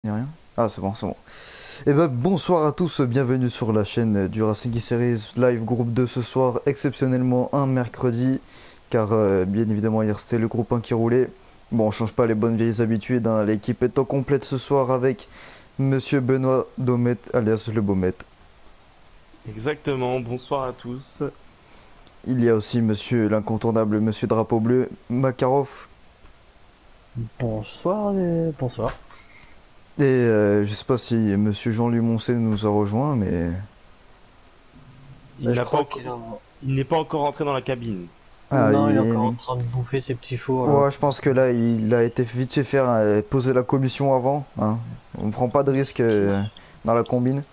Y'a rien? Ah, c'est bon, c'est bon. Et ben bonsoir à tous, bienvenue sur la chaîne du Racing Series Live Groupe 2 ce soir, exceptionnellement un mercredi, car bien évidemment hier c'était le groupe 1 qui roulait. Bon, on change pas les bonnes vieilles habitudes, hein. L'équipe est en complète ce soir avec Monsieur Benoît Domet, alias le Beaumet. Exactement, bonsoir à tous. Il y a aussi Monsieur l'incontournable Monsieur Drapeau Bleu, Makarov. Bonsoir bonsoir. Et je sais pas si Monsieur Jean-Louis Moncey nous a rejoint, mais... Il Je n'a pas crois encore... Il n'est pas encore rentré dans la cabine. Ah, Non, il est encore en train de bouffer ses petits fours là. ouais, je pense que là, il a été vite fait faire poser la commission avant. Hein. On ne prend pas de risque dans la combine.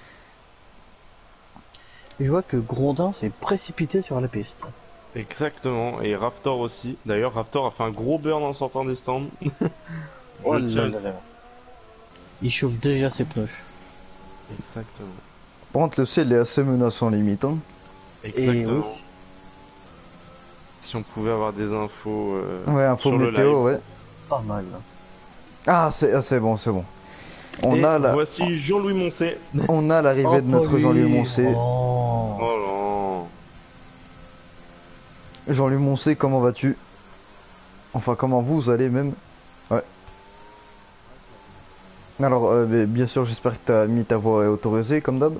Et je vois que Grondin s'est précipité sur la piste. Exactement, et Raptor aussi. D'ailleurs, Raptor a fait un gros burn en sortant des stands. Oh Je là tiens. là là. Il chauffe déjà ses pneus. Exactement. Par contre, le ciel est assez menaçant limite. Hein. Et oui, Exactement. Si on pouvait avoir des infos Ouais, info sur le live. météo, ouais. pas mal. Ah, c'est bon, c'est bon. On Et a la, voici Jean-Louis Moncey. on a l'arrivée de notre Jean-Louis Moncey. Oh. Oh Jean-Louis Moncey, comment vas-tu? Enfin, comment vous allez même? Ouais. Alors, bien sûr, j'espère que t'as mis ta voix autorisée, comme d'hab.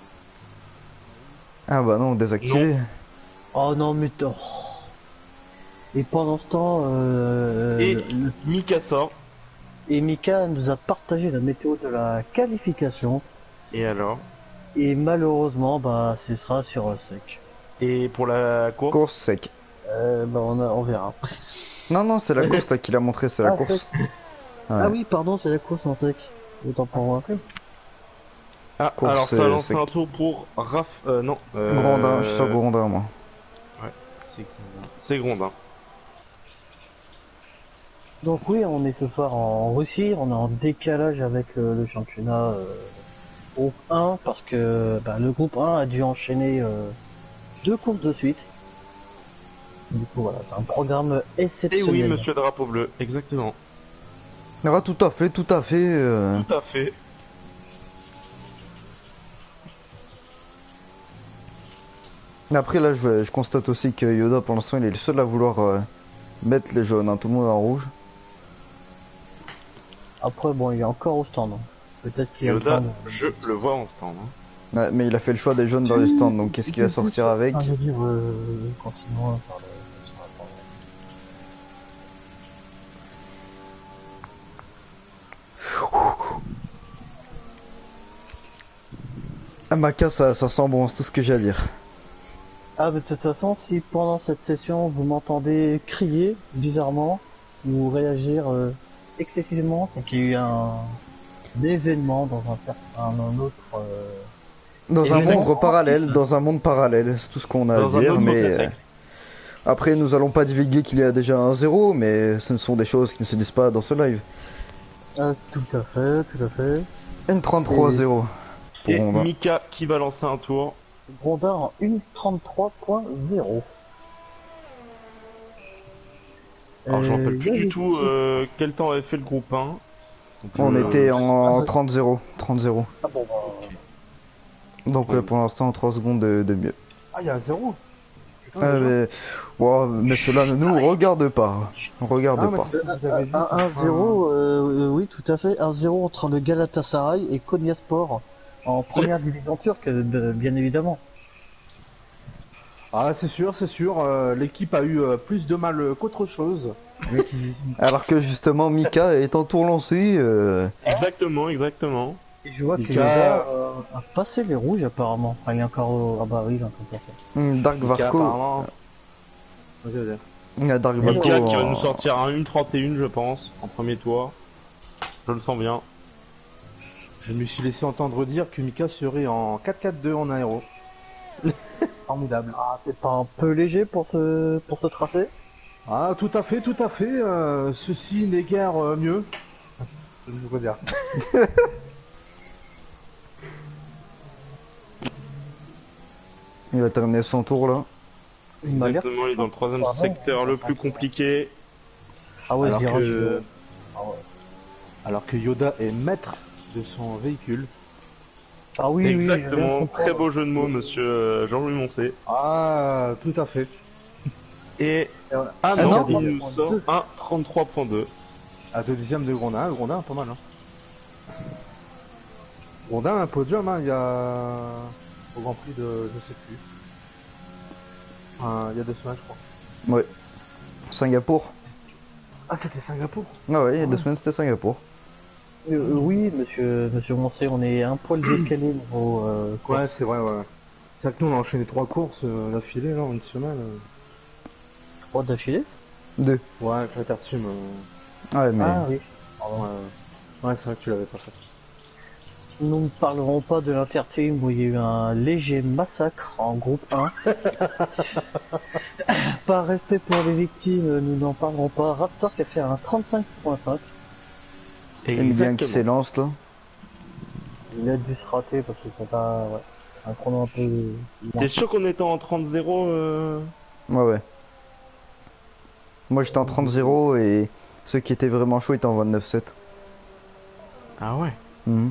Ah bah non, non. désactivé. Oh non mais Et pendant ce temps, Et Mika sort. et Mika nous a partagé la météo de la qualification. Et alors? Et malheureusement, bah, ce sera sur sec. Et pour la course? Course sec. Bah, on verra. Non, non, c'est la course là qu'il a montré, c'est la Ah, sec. course. Ah Ouais. oui, pardon, c'est la course en sec. Autant pour moi. Ah, alors Course ça lance sec. un tour pour Raph... non. Grondin, je suis sur Grondin moi. Ouais, c'est Grondin. C'est Grondin. Donc oui, on est ce soir en Russie, on est en décalage avec le championnat groupe 1 parce que bah, le groupe 1 a dû enchaîner deux courses de suite. Du coup voilà, c'est un programme Et oui, exceptionnel. monsieur Drapeau Bleu, exactement. Ah, tout à fait, tout à fait. Tout à fait. Après là, je constate aussi que Yoda pour l'instant il est le seul à vouloir mettre les jaunes, hein. Tout le monde est en rouge. Après bon, il est encore au stand, hein. Peut-être qu'il est en train Yoda, de... je le vois en stand. Hein. Ouais, mais il a fait le choix des jaunes dans les stands, donc qu'est-ce qu'il va sortir avec? Ah, je veux dire, continuons à faire sur la tendance. Ah, Maka, ça sent bon, c'est tout ce que j'ai à dire. Ah, mais de toute façon, si pendant cette session vous m'entendez crier bizarrement ou réagir excessivement, c'est qu'il y a eu un événement dans un autre Dans un événement monde sportif. parallèle, dans un monde parallèle, c'est tout ce qu'on a à Dans un dire, autre mais contexte. après nous allons pas divulguer qu'il y a déjà un zéro, mais ce ne sont des choses qui ne se disent pas dans ce live. Tout à fait, tout à fait. N33-0 pour Et Grondin. Mika qui va lancer un tour. Grondin en 1.33.0. Alors je me rappelle plus du tout quel temps avait fait le groupe 1. Donc, On était en Ah, 30-0. 30-0. Ah bon, bah... Donc Oui. pour l'instant 3 secondes de mieux. Ah, il y a un 0. Putain, Ah, déjà. mais cela ne nous regarde pas. Regarde pas. Vous avez vu 1-0, oui, tout à fait. 1-0 entre le Galatasaray et Konyaspor en première division turque, bien évidemment. Ah, c'est sûr, c'est sûr. L'équipe a eu plus de mal qu'autre chose. Alors que justement Mika est en tour lancé. Exactement, exactement. Et je vois que Mika- Yoda a passé les rouges apparemment. Enfin, il est encore Ah bah oui, il est encore passé. Dark Mika, Varco. apparemment. Vas-y, vas-y. Dark Varco. Mika qui va nous sortir un 1.31 je pense, en premier tour. Je le sens bien. Je me suis laissé entendre dire que Mika serait en 4-4-2 en aéro. Formidable. Ah, c'est pas un peu léger pour ce tracé? Ah, tout à fait, tout à fait. Ceci n'est guère mieux. Je veux dire. Il va terminer son tour là. Il m'a l'air... Exactement, il est dans le troisième Ah, secteur le plus compliqué. Ah ouais, je Alors dirais que- Ah ouais. Alors que Yoda est maître de son véhicule. Ah oui, oui, je viens de Exactement, comprendre. très beau jeu de mots, monsieur Jean-Louis Moncé. Ah, tout à fait. Et Et voilà. ah Ah non, non, il nous sort 2. un 33.2. À 2 dixièmes de Grondin. Grondin, pas mal. Hein. Grondin, un podium, hein, il y a... Au Grand Prix de... je sais plus. Il y a 2 semaines, je crois. Ouais. Singapour. Ah, c'était Singapour. Ah ouais, il y a Ouais. 2 semaines c'était Singapour. Oui, monsieur Moncé, on est un poil décalé niveau course. Ouais, c'est vrai, ouais. C'est vrai que nous, on a enchaîné 3 courses d'affilée, là, en une semaine. 3 d'affilée. 2. Ouais, avec l'Interteam. Ouais, mais. Ah oui. Pardon. Ouais, c'est vrai que tu l'avais pas fait. Nous ne parlerons pas de l'Interteam où il y a eu un léger massacre en groupe 1. Par respect pour les victimes, nous n'en parlerons pas. Raptor qui a fait un 35.5. Emilien qui s'élance là. Il a dû se rater parce que c'est pas ouais, un chrono un peu... T'es sûr qu'on était en 30-0 Ouais, ouais. Moi j'étais en 30-0 et ceux qui étaient vraiment chauds étaient en 29-7. Ah ouais. Mhm.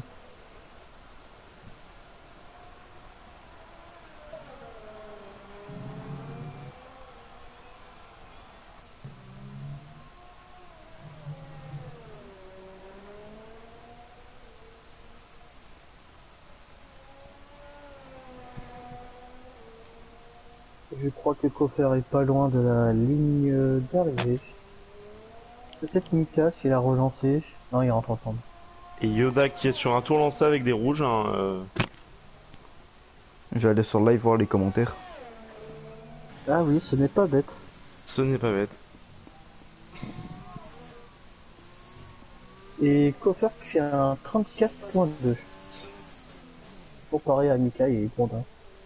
Je crois que Koffer est pas loin de la ligne d'arrivée. Peut-être Mika s'il a relancé. Non, ils rentrent ensemble. Et Yoda qui est sur un tour lancé avec des rouges. Hein, Je vais aller sur live voir les commentaires. Ah oui, ce n'est pas bête. ce n'est pas bête. Et Koffer qui fait un 34.2. Comparé à Mika et Grondin.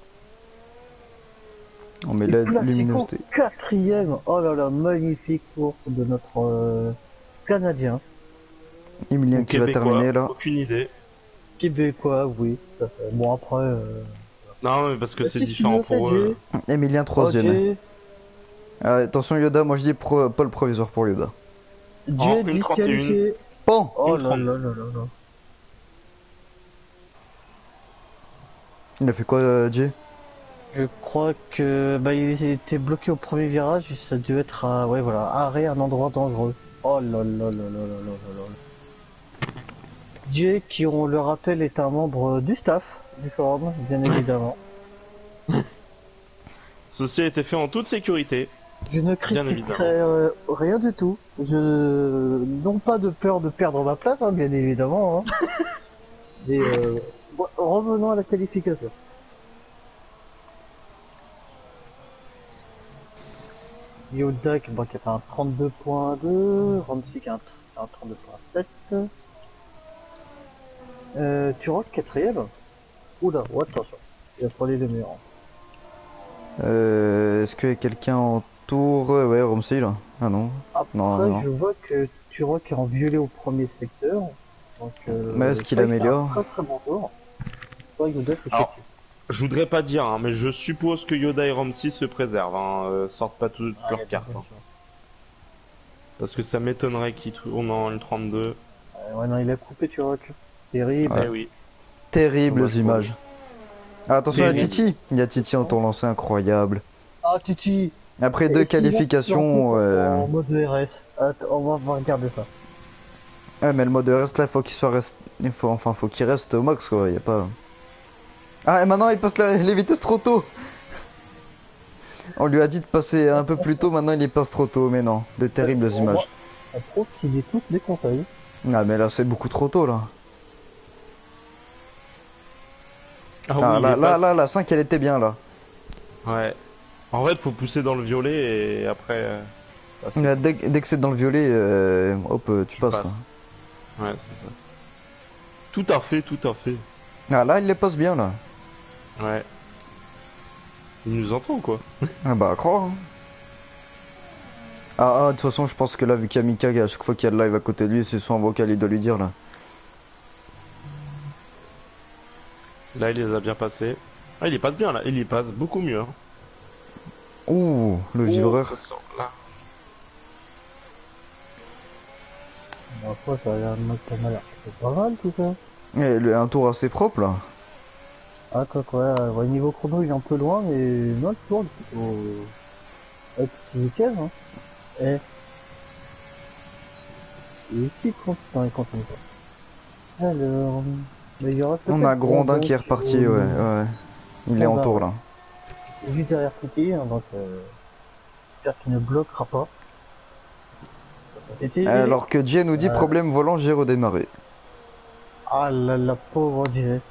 On met Et la Placico, luminosité. 4ème. Oh là là, magnifique course de notre Canadien. Emilien Ou qui va Québécois, terminer là. aucune idée. Québécois, oui, tout à fait. Bon après... Non, mais parce que c'est qu'est-ce qu'il différent me fait, pour eux. Emilien troisième. Jay, Ah, attention Yoda, moi je dis Paul provisoire pour Yoda. En Jay une disqualifié. Bon, Oh Une là 32. là là là là. il a fait quoi Jay? Je crois que bah il était bloqué au premier virage, ça a dû être à ouais voilà, arrêt à un endroit dangereux. Oh là là là là là là là là. Jay qui on le rappelle est un membre du staff du forum, bien évidemment. Ceci a été fait en toute sécurité. Je ne Bien critiquerai évidemment. rien du tout. Je non pas de peur de perdre ma place, hein, bien évidemment. Hein. Mais bon, revenons à la qualification. Yoda qui a fait un 32.2, Ramsey qui a un 32.7. Turok 4ème. Oula, oh, attention, il a frôlé le mur. Est-ce qu'il y a quelqu'un en tour? Ouais, Romsey là. Ah non. Après, Non. je vois que Turok est en violet au premier secteur. Donc, Mais est-ce qu'il ça, il fait améliore? un très très bon tour. Ouais, Yoda, c'est Alors, sécu. je voudrais pas dire, hein, mais je suppose que Yoda et Ramsey se préservent, hein, sortent pas toutes Ah, il y a leurs de cartes. bonnes Hein. chances. Parce que ça m'étonnerait qu'ils tournent en une 32. Ouais, non, il a coupé Turok. Terrible. Ouais. Eh oui. Terribles Dommage pour images. Ah, attention à Terrible. Titi. Il y a Titi en tour lancé incroyable. Ah, Titi. Après deux Est-ce qu'il va se qualifications. planter en mode RS. Attends, on va regarder ça. Ouais, mais le mode reste là, faut qu'il soit faut qu'il reste au max quoi. Y a pas. Ah, et maintenant il passe les vitesses trop tôt. On lui a dit de passer un peu plus tôt, maintenant il y passe trop tôt, mais non, de terribles Pour images. moi, ça prouve qu'il écoute les conseils. Ah, mais là c'est beaucoup trop tôt là. Ah Ah, oui, là, il là, passe. là, la 5 elle était bien là. Ouais. En fait, faut pousser dans le violet et après. passer. Mais dès que c'est dans le violet, hop, tu passes passes. quoi. Ouais, c'est ça. Tout à fait, tout à fait. Ah, là il les passe bien là. Ouais. Il nous entend ou quoi? Ah, bah, à croire. Hein. De toute façon, je pense que là, vu qu'il y a Mika, à chaque fois qu'il y a le live à côté de lui, c'est son vocal, il doit lui dire là. Là, il les a bien passés. Ah, il les passe bien là. Il les passe beaucoup mieux. Hein. Ouh, le vibreur. Ça sent là. Après, ça m'a l'air c'est pas mal tout ça. Et un tour assez propre là. Ah, quoi, ouais, niveau chrono, il est un peu loin, mais non, le tour, il est plutôt. Ouais, petit huitième, hein. Eh. Et qui compte dans les comptes pas. Alors. Mais il y aura peut-être. On a Grondin qui est reparti, ouais, ouais. Il est en tour là. Juste derrière Titi, hein, donc j'espère qu'il ne bloquera pas. Alors que Jay nous dit problème volant, j'ai redémarré. Ah la pauvre Jay.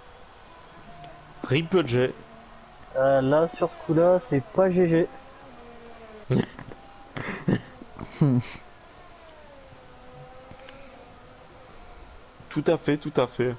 Rip Jay. Là sur ce coup-là, c'est pas GG. Tout à fait, tout à fait.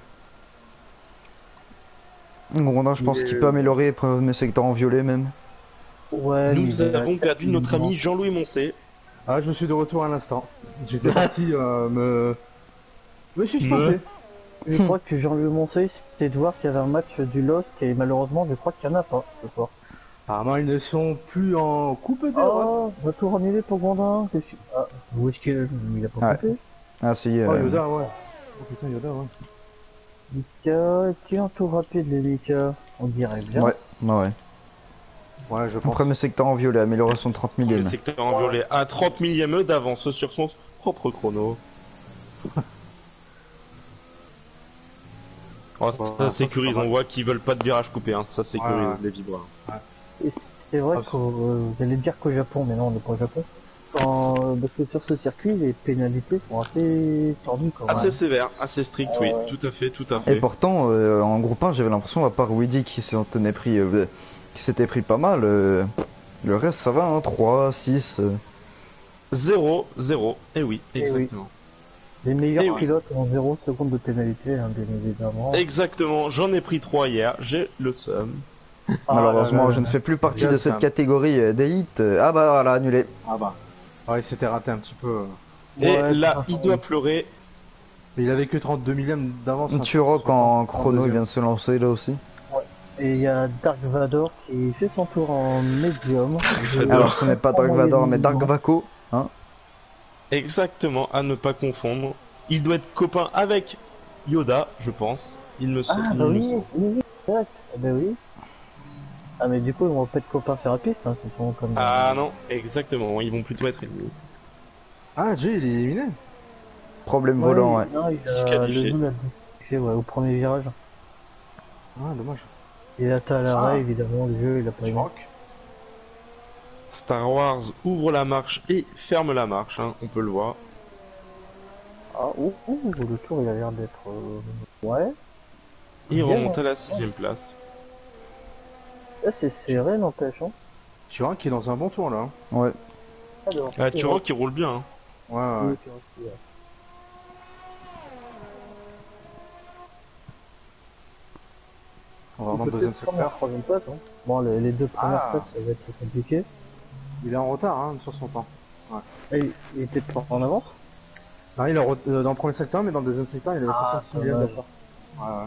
Grondin, je pense qu'il peut améliorer mes secteurs en violet même. Ouais, nous avons perdu notre ami Jean-Louis Moncé. Ah, je suis de retour à l'instant. J'étais parti me suspendre. Je crois que Jean-Louis Moncey, c'était de voir s'il y avait un match du Lost et malheureusement, je crois qu'il n'y en a pas ce soir. Apparemment, ils ne sont plus en coupe d'heure. Oh, retour annulé pour Grondin. Ah, où est-ce qu'il a pas coupé? Ah si. Oh, Yoda, ouais. Oh putain, Yoda, ouais. Mika, qui est un tour rapide, les Mika? On dirait bien. Ouais, ouais. Ouais, je pense. Premier secteur en violet, amélioration de 30 Le millième. secteur en violet à 30 millième d'avance sur son propre chrono. Oh, ça sécurise, on voit qu'ils veulent pas de virage coupé, hein. Ça sécurise les vibras. Et c'est vrai que vous allez dire qu'au Japon, mais non, on n'est pas au Japon. Parce que sur ce circuit, les pénalités sont assez tordues quand même. Assez sévère, assez strict, oui, tout à fait, tout à fait. Et pourtant, en groupe 1, j'avais l'impression, à part Widdy qui s'était pris pas mal, le reste ça va, hein, 3, 6. 0, 0, et oui, exactement. Les meilleurs pilotes ont 0 secondes de pénalité, hein, bien évidemment. Exactement, j'en ai pris 3 hier, j'ai le seum. Malheureusement, je ne fais plus partie de cette catégorie d'élite. Ah bah voilà, annulé. Ah bah. Ouais, il s'était raté un petit peu. Et là, il doit pleurer. Mais il avait que 32 millième d'avance. Turok en chrono, il vient de se lancer là aussi. Ouais. Et il y a Dark Vador qui fait son tour en médium. Alors ce n'est pas Dark Vador, mais Dark Vaco. Hein. Exactement, à ne pas confondre. Il doit être copain avec Yoda, je pense. Il me semble. Ah bah oui, exact. Bah oui. Ah mais du coup ils vont pas être copains faire la piste, hein, c'est souvent comme... Ah non, exactement, ils vont plutôt être ennemis. Ah, Jay il est éliminé. Problème volant, ouais. Non, le Doom a disqualifié, ouais, au premier virage. Ah, dommage. Et là t'as l'arrêt, évidemment, le jeu il a pas eu. Star Wars ouvre la marche et ferme la marche, hein, on peut le voir. Ah, le tour il a l'air d'être... Ouais. Il remonte à la 6ème place. Là c'est serré n'empêche, hein. Tu vois qu'il est dans un bon tour là. Hein. Ouais. Alors, tu vois qu'il roule bien. Hein. Ouais. On va avoir deuxième secteur. Troisième place, hein. Bon, les deux premières places, ça va être compliqué. Il est en retard hein, sur son temps. Ouais. Et il était pas en avance? Non, il est dans le premier secteur, mais dans le deuxième secteur, il avait 66 millième d'accord. Ouais.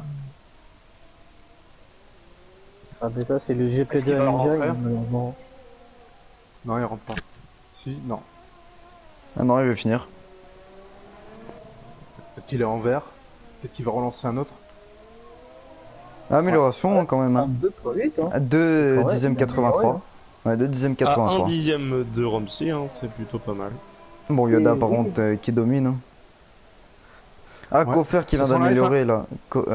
Ah, mais ça, c'est le GP2 à Ninja, malheureusement. Non, il rentre pas. Si, non. Ah non, il veut finir. Peut-être qu'il est en vert. Peut-être qu'il va relancer un autre. Amélioration quand même. Hein. 2 dixième 83. Ouais, 2 dixième 83. 1 dixième de Romsey, hein, c'est plutôt pas mal. Bon, Yoda par contre qui domine. Hein. Ah, Kofer qui vient d'améliorer là.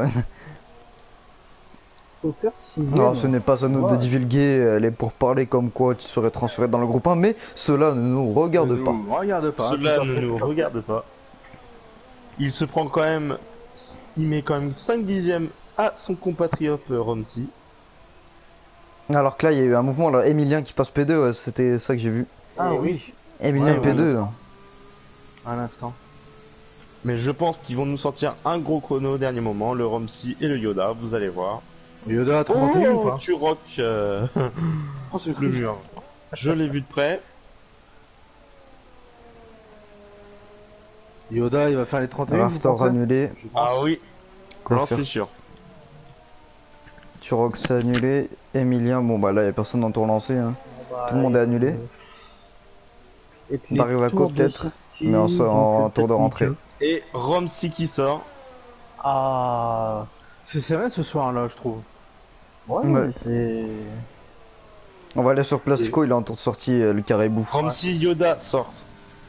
Kofer 6ème. Non, ce n'est pas à nous de divulguer les pourparlers comme quoi tu serais transféré dans le groupe 1, mais cela ne nous regarde pas. Cela ne nous regarde pas. Il se prend quand même... Il met quand même 5 dixièmes à son compatriote Romsey. Alors que là, il y a eu un mouvement, là, Emilien qui passe P2, ouais, c'était ça que j'ai vu. Ah oui. Emilien P2, là. À l'instant. Mais je pense qu'ils vont nous sortir un gros chrono au dernier moment, le Romsey et le Yoda, vous allez voir. Yoda a 31 ou pas? Tu rock le mur. Je l'ai vu de près. Yoda, il va faire les 31. Raftor annulé. Ah oui, j'en suis sûr. Turok c'est annulé. Emilien, bon bah là, il n'y a personne dans le tour lancé. Hein. Tout le monde est annulé. Et puis Dark Vaco peut-être. Mais en tour de rentrée. Et Romsey qui sort. Ah, C'est serré ce soir-là, je trouve. ouais, Ouais. mais c'est... On va aller sur Placico, il est en tour de sortie, le caribou. Romsey Yoda sortent.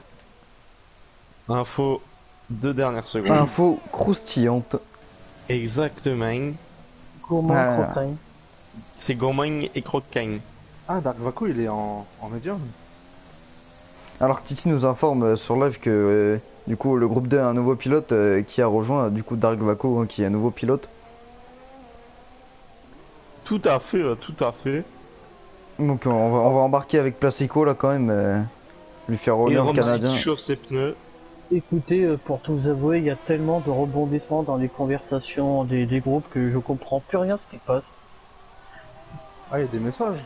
Info 2 dernières secondes. Info croustillante. Exactement. Gourmand Ah. croquin. C'est Gourmand et Croquin. Ah, Dark Vaco, il est en médium. Alors que Titi nous informe sur live que du coup le groupe 2 a un nouveau pilote qui a rejoint du coup Dark Vaco, hein, qui est un nouveau pilote. Tout à fait, tout à fait. Donc on va embarquer avec Placico là quand même, lui faire Et honneur Romsey canadien. qui chauffe ses pneus. Écoutez, pour tout vous avouer, il y a tellement de rebondissements dans les conversations des groupes que je comprends plus rien ce qui se passe. Ah, il y a des messages.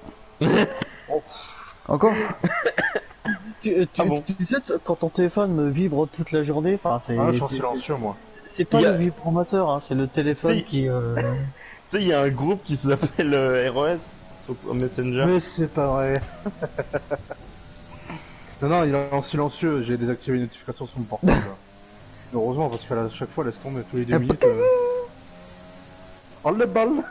Encore Ah bon. Tu sais, quand ton téléphone me vibre toute la journée, enfin, c'est... Ah, je suis en silencieux, moi. C'est pas Il y a- le vibromasseur, hein, c'est le téléphone Si. qui... Tu sais, il y a un groupe qui s'appelle ROS sur Messenger. Mais c'est pas vrai. Non, non, il est en silencieux, j'ai désactivé les notifications sur mon portable. Heureusement, parce qu'à chaque fois, laisse tomber tous les 2 minutes. Oh le balle.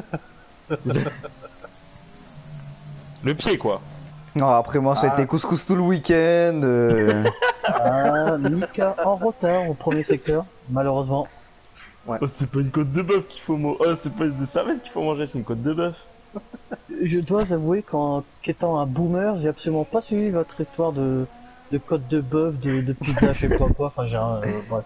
Le pied, quoi. Non, après moi ça a été couscous tout le week-end. Ah, Mika en retard au premier secteur, malheureusement. Oh, c'est pas une côte de bœuf qu'il faut manger. Oh, c'est pas des cervelles qu'il faut manger, c'est une côte de bœuf. Je dois avouer qu'étant un boomer, j'ai absolument pas suivi votre histoire de côte de bœuf, de pizza, je sais pas quoi, enfin j'ai un... bref.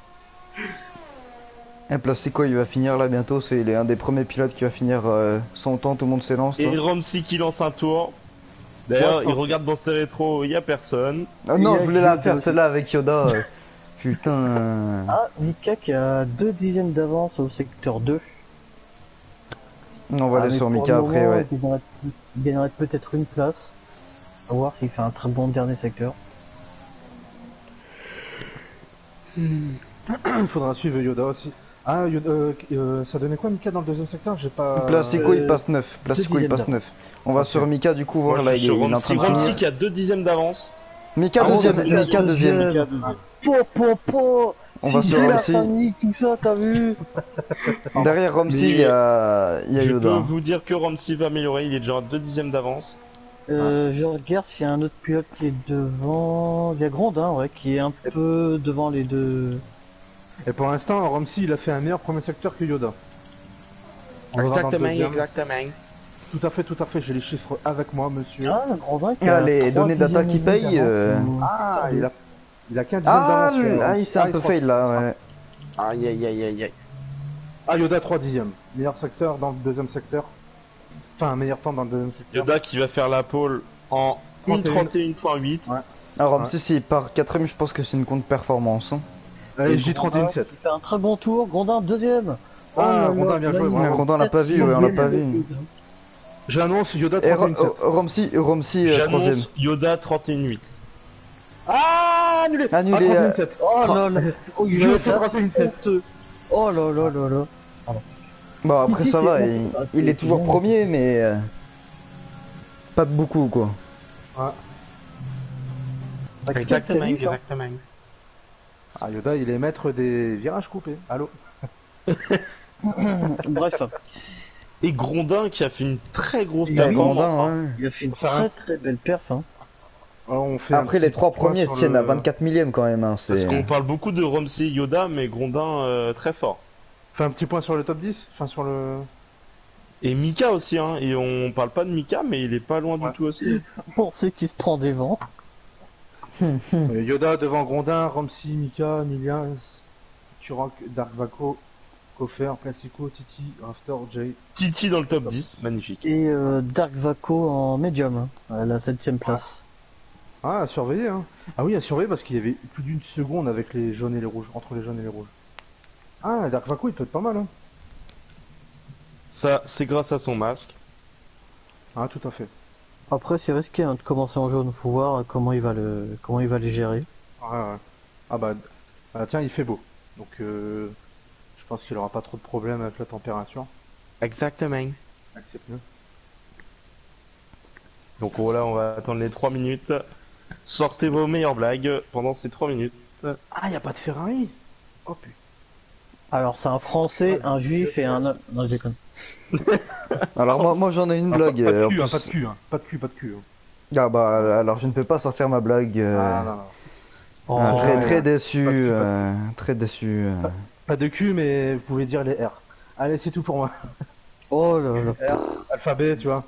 Et Placico il va finir là bientôt, il est un des premiers pilotes qui va finir son temps, tout le monde s'élance. Et Romsey qui lance un tour. D'ailleurs, il regarde dans ses rétros, il y a personne. Ah non, Il y a je voulais la Yoda faire aussi. celle-là avec Yoda. Putain. Ah, Mika qui a 2 dixièmes d'avance au secteur 2. On va aller mais sur pour Mika le après, moment, ouais. Il gagnerait peut-être une place. On va voir s'il fait un très bon dernier secteur. Il faudra suivre Yoda aussi. Ah, Yoda, ça donnait quoi Mika dans le deuxième secteur? J'ai pas... Placico il passe 9. Placico il dixièmes passe 9. On va Ok. sur Mika du coup voir Moi, là, je suis sur il est en train de Romsey. Romsey finir. qui a 2 dixièmes d'avance. Mika Ah, deuxième, Mika Mika deuxième. Mika deuxième. Po. On va Si sur c'est la Romsey. famille, tout ça, t'as vu? Derrière Romsey il y a Je peux Yoda. vous dire que Romsey va améliorer, il est déjà à 2 dixièmes d'avance. Je regarde s'il y a un autre pilote qui est devant. Il y a Grondin, ouais, qui est un peu devant les deux. Et pour l'instant, Romsey, il a fait un meilleur premier secteur que Yoda. On va voir dans le deuxième. exactement. Tout à fait, j'ai les chiffres avec moi, monsieur. Ah, le Grondin qui Ah, a les 3 données data qui dixièmes payent, d'avance. Ah, il a qu'un dixième Ah, d'avance. sur- il s'est un peu il fail là, ouais. Aïe aïe aïe aïe aïe. Ah, Yoda 3 dixièmes. Meilleur secteur dans le deuxième secteur. Enfin, un meilleur temps dans le deuxième secteur. Yoda qui va faire la pole en 1:31.8. Alors Romsey s'il part 4ème, je pense que c'est une contre-performance. Hein. Allez, je dis Grondin 31-7. qui fait un très bon tour. Grondin, deuxième. Ah, Grondin, bien joué, il bravo. a Grondin, on l'a pas vu, ouais, on l'a pas vu. 7e. J'annonce Yoda Et 31-7. Romsey 3ème. J'annonce Yoda 31.8. Ah, annulé. Annulé, Ah, 31-7. Oh là là. Oh, Je Yoda, sais pas, c'est une c'est honteux. Oh là là là là. Bon après Titi, ça va, c'est bon. il est toujours bon. premier mais pas de beaucoup quoi. Bah, Exactement, t'as vu, ça exactement. Ah, Yoda, il est maître des virages coupés. Allô. Bref, Et Grondin qui a fait une très grosse Il a performance. Grondin, hein. ouais. il a fait une Enfin, très belle perf. Hein. Alors, on fait Après un les petit 3 point premiers sur se tiennent à le- 24 millième quand même. Hein, Parce c'est... qu'on parle beaucoup de Romsey et Yoda, mais Grondin très fort. Fait un petit point sur le top 10. Enfin, sur le... Et Mika aussi, hein. Et on parle pas de Mika, mais il est pas loin Ouais. du tout aussi. On sait qu'il se prend des vents. Yoda devant Grondin, Romsey, Mika, Milias, Turok, Dark Vaco, Koffer, Placico, Titi, Rafter, Jay. Titi dans le top 10, magnifique. Et Dark Vaco en médium, hein, à la 7ème place. Ah, à surveiller, hein. Ah oui, à surveiller parce qu'il y avait plus d'une seconde avec les jaunes et les rouges, entre les jaunes et les rouges. Ah, Dark Vaco, il peut être pas mal, hein. Ça, c'est grâce à son masque. Ah, tout à fait. Après, c'est risqué hein, de commencer en jaune. Faut voir comment il va les gérer. Ouais, ouais. Ah bah, tiens, il fait beau. Donc, je pense qu'il aura pas trop de problèmes avec la température. Exactement. Avec ses pneus. Donc voilà, on va attendre les 3 minutes. Sortez vos meilleures blagues pendant ces 3 minutes. Ah, y a pas de Ferrari. Oh putain. Alors c'est un Français, un Juif et un... Non, je déconne. Alors moi j'en ai une Ah, blague. pas de en cul, plus. pas de cul, pas de cul, pas de cul. Ah bah alors je ne peux pas sortir ma blague. Ah, non, non. Oh, Très, ouais. très déçu. Pas de cul, Très déçu. Pas de cul, mais vous pouvez dire les R. Allez, c'est tout pour moi. oh là là. R, alphabet, tu vois.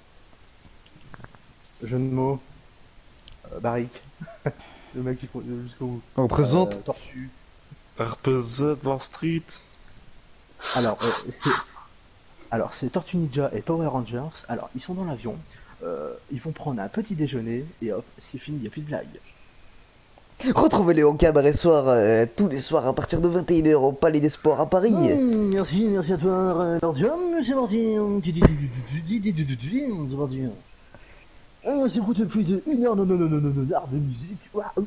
Jeu de mots. Barrique. Le mec qui faut jusqu'au bout. On représente. Tortue. RPZ War Street. Alors, c'est Tortue Ninja et Power Rangers. Alors, ils sont dans l'avion. Ils vont prendre un petit déjeuner et hop, c'est fini, il n'y a plus de blague. Retrouvez-les au cabaret soir tous les soirs à partir de 21h au Palais des Sports à Paris. Merci à toi, Lordium, c'est parti. C'est parti. On s'écoute plus de 1 heure d'art de musique.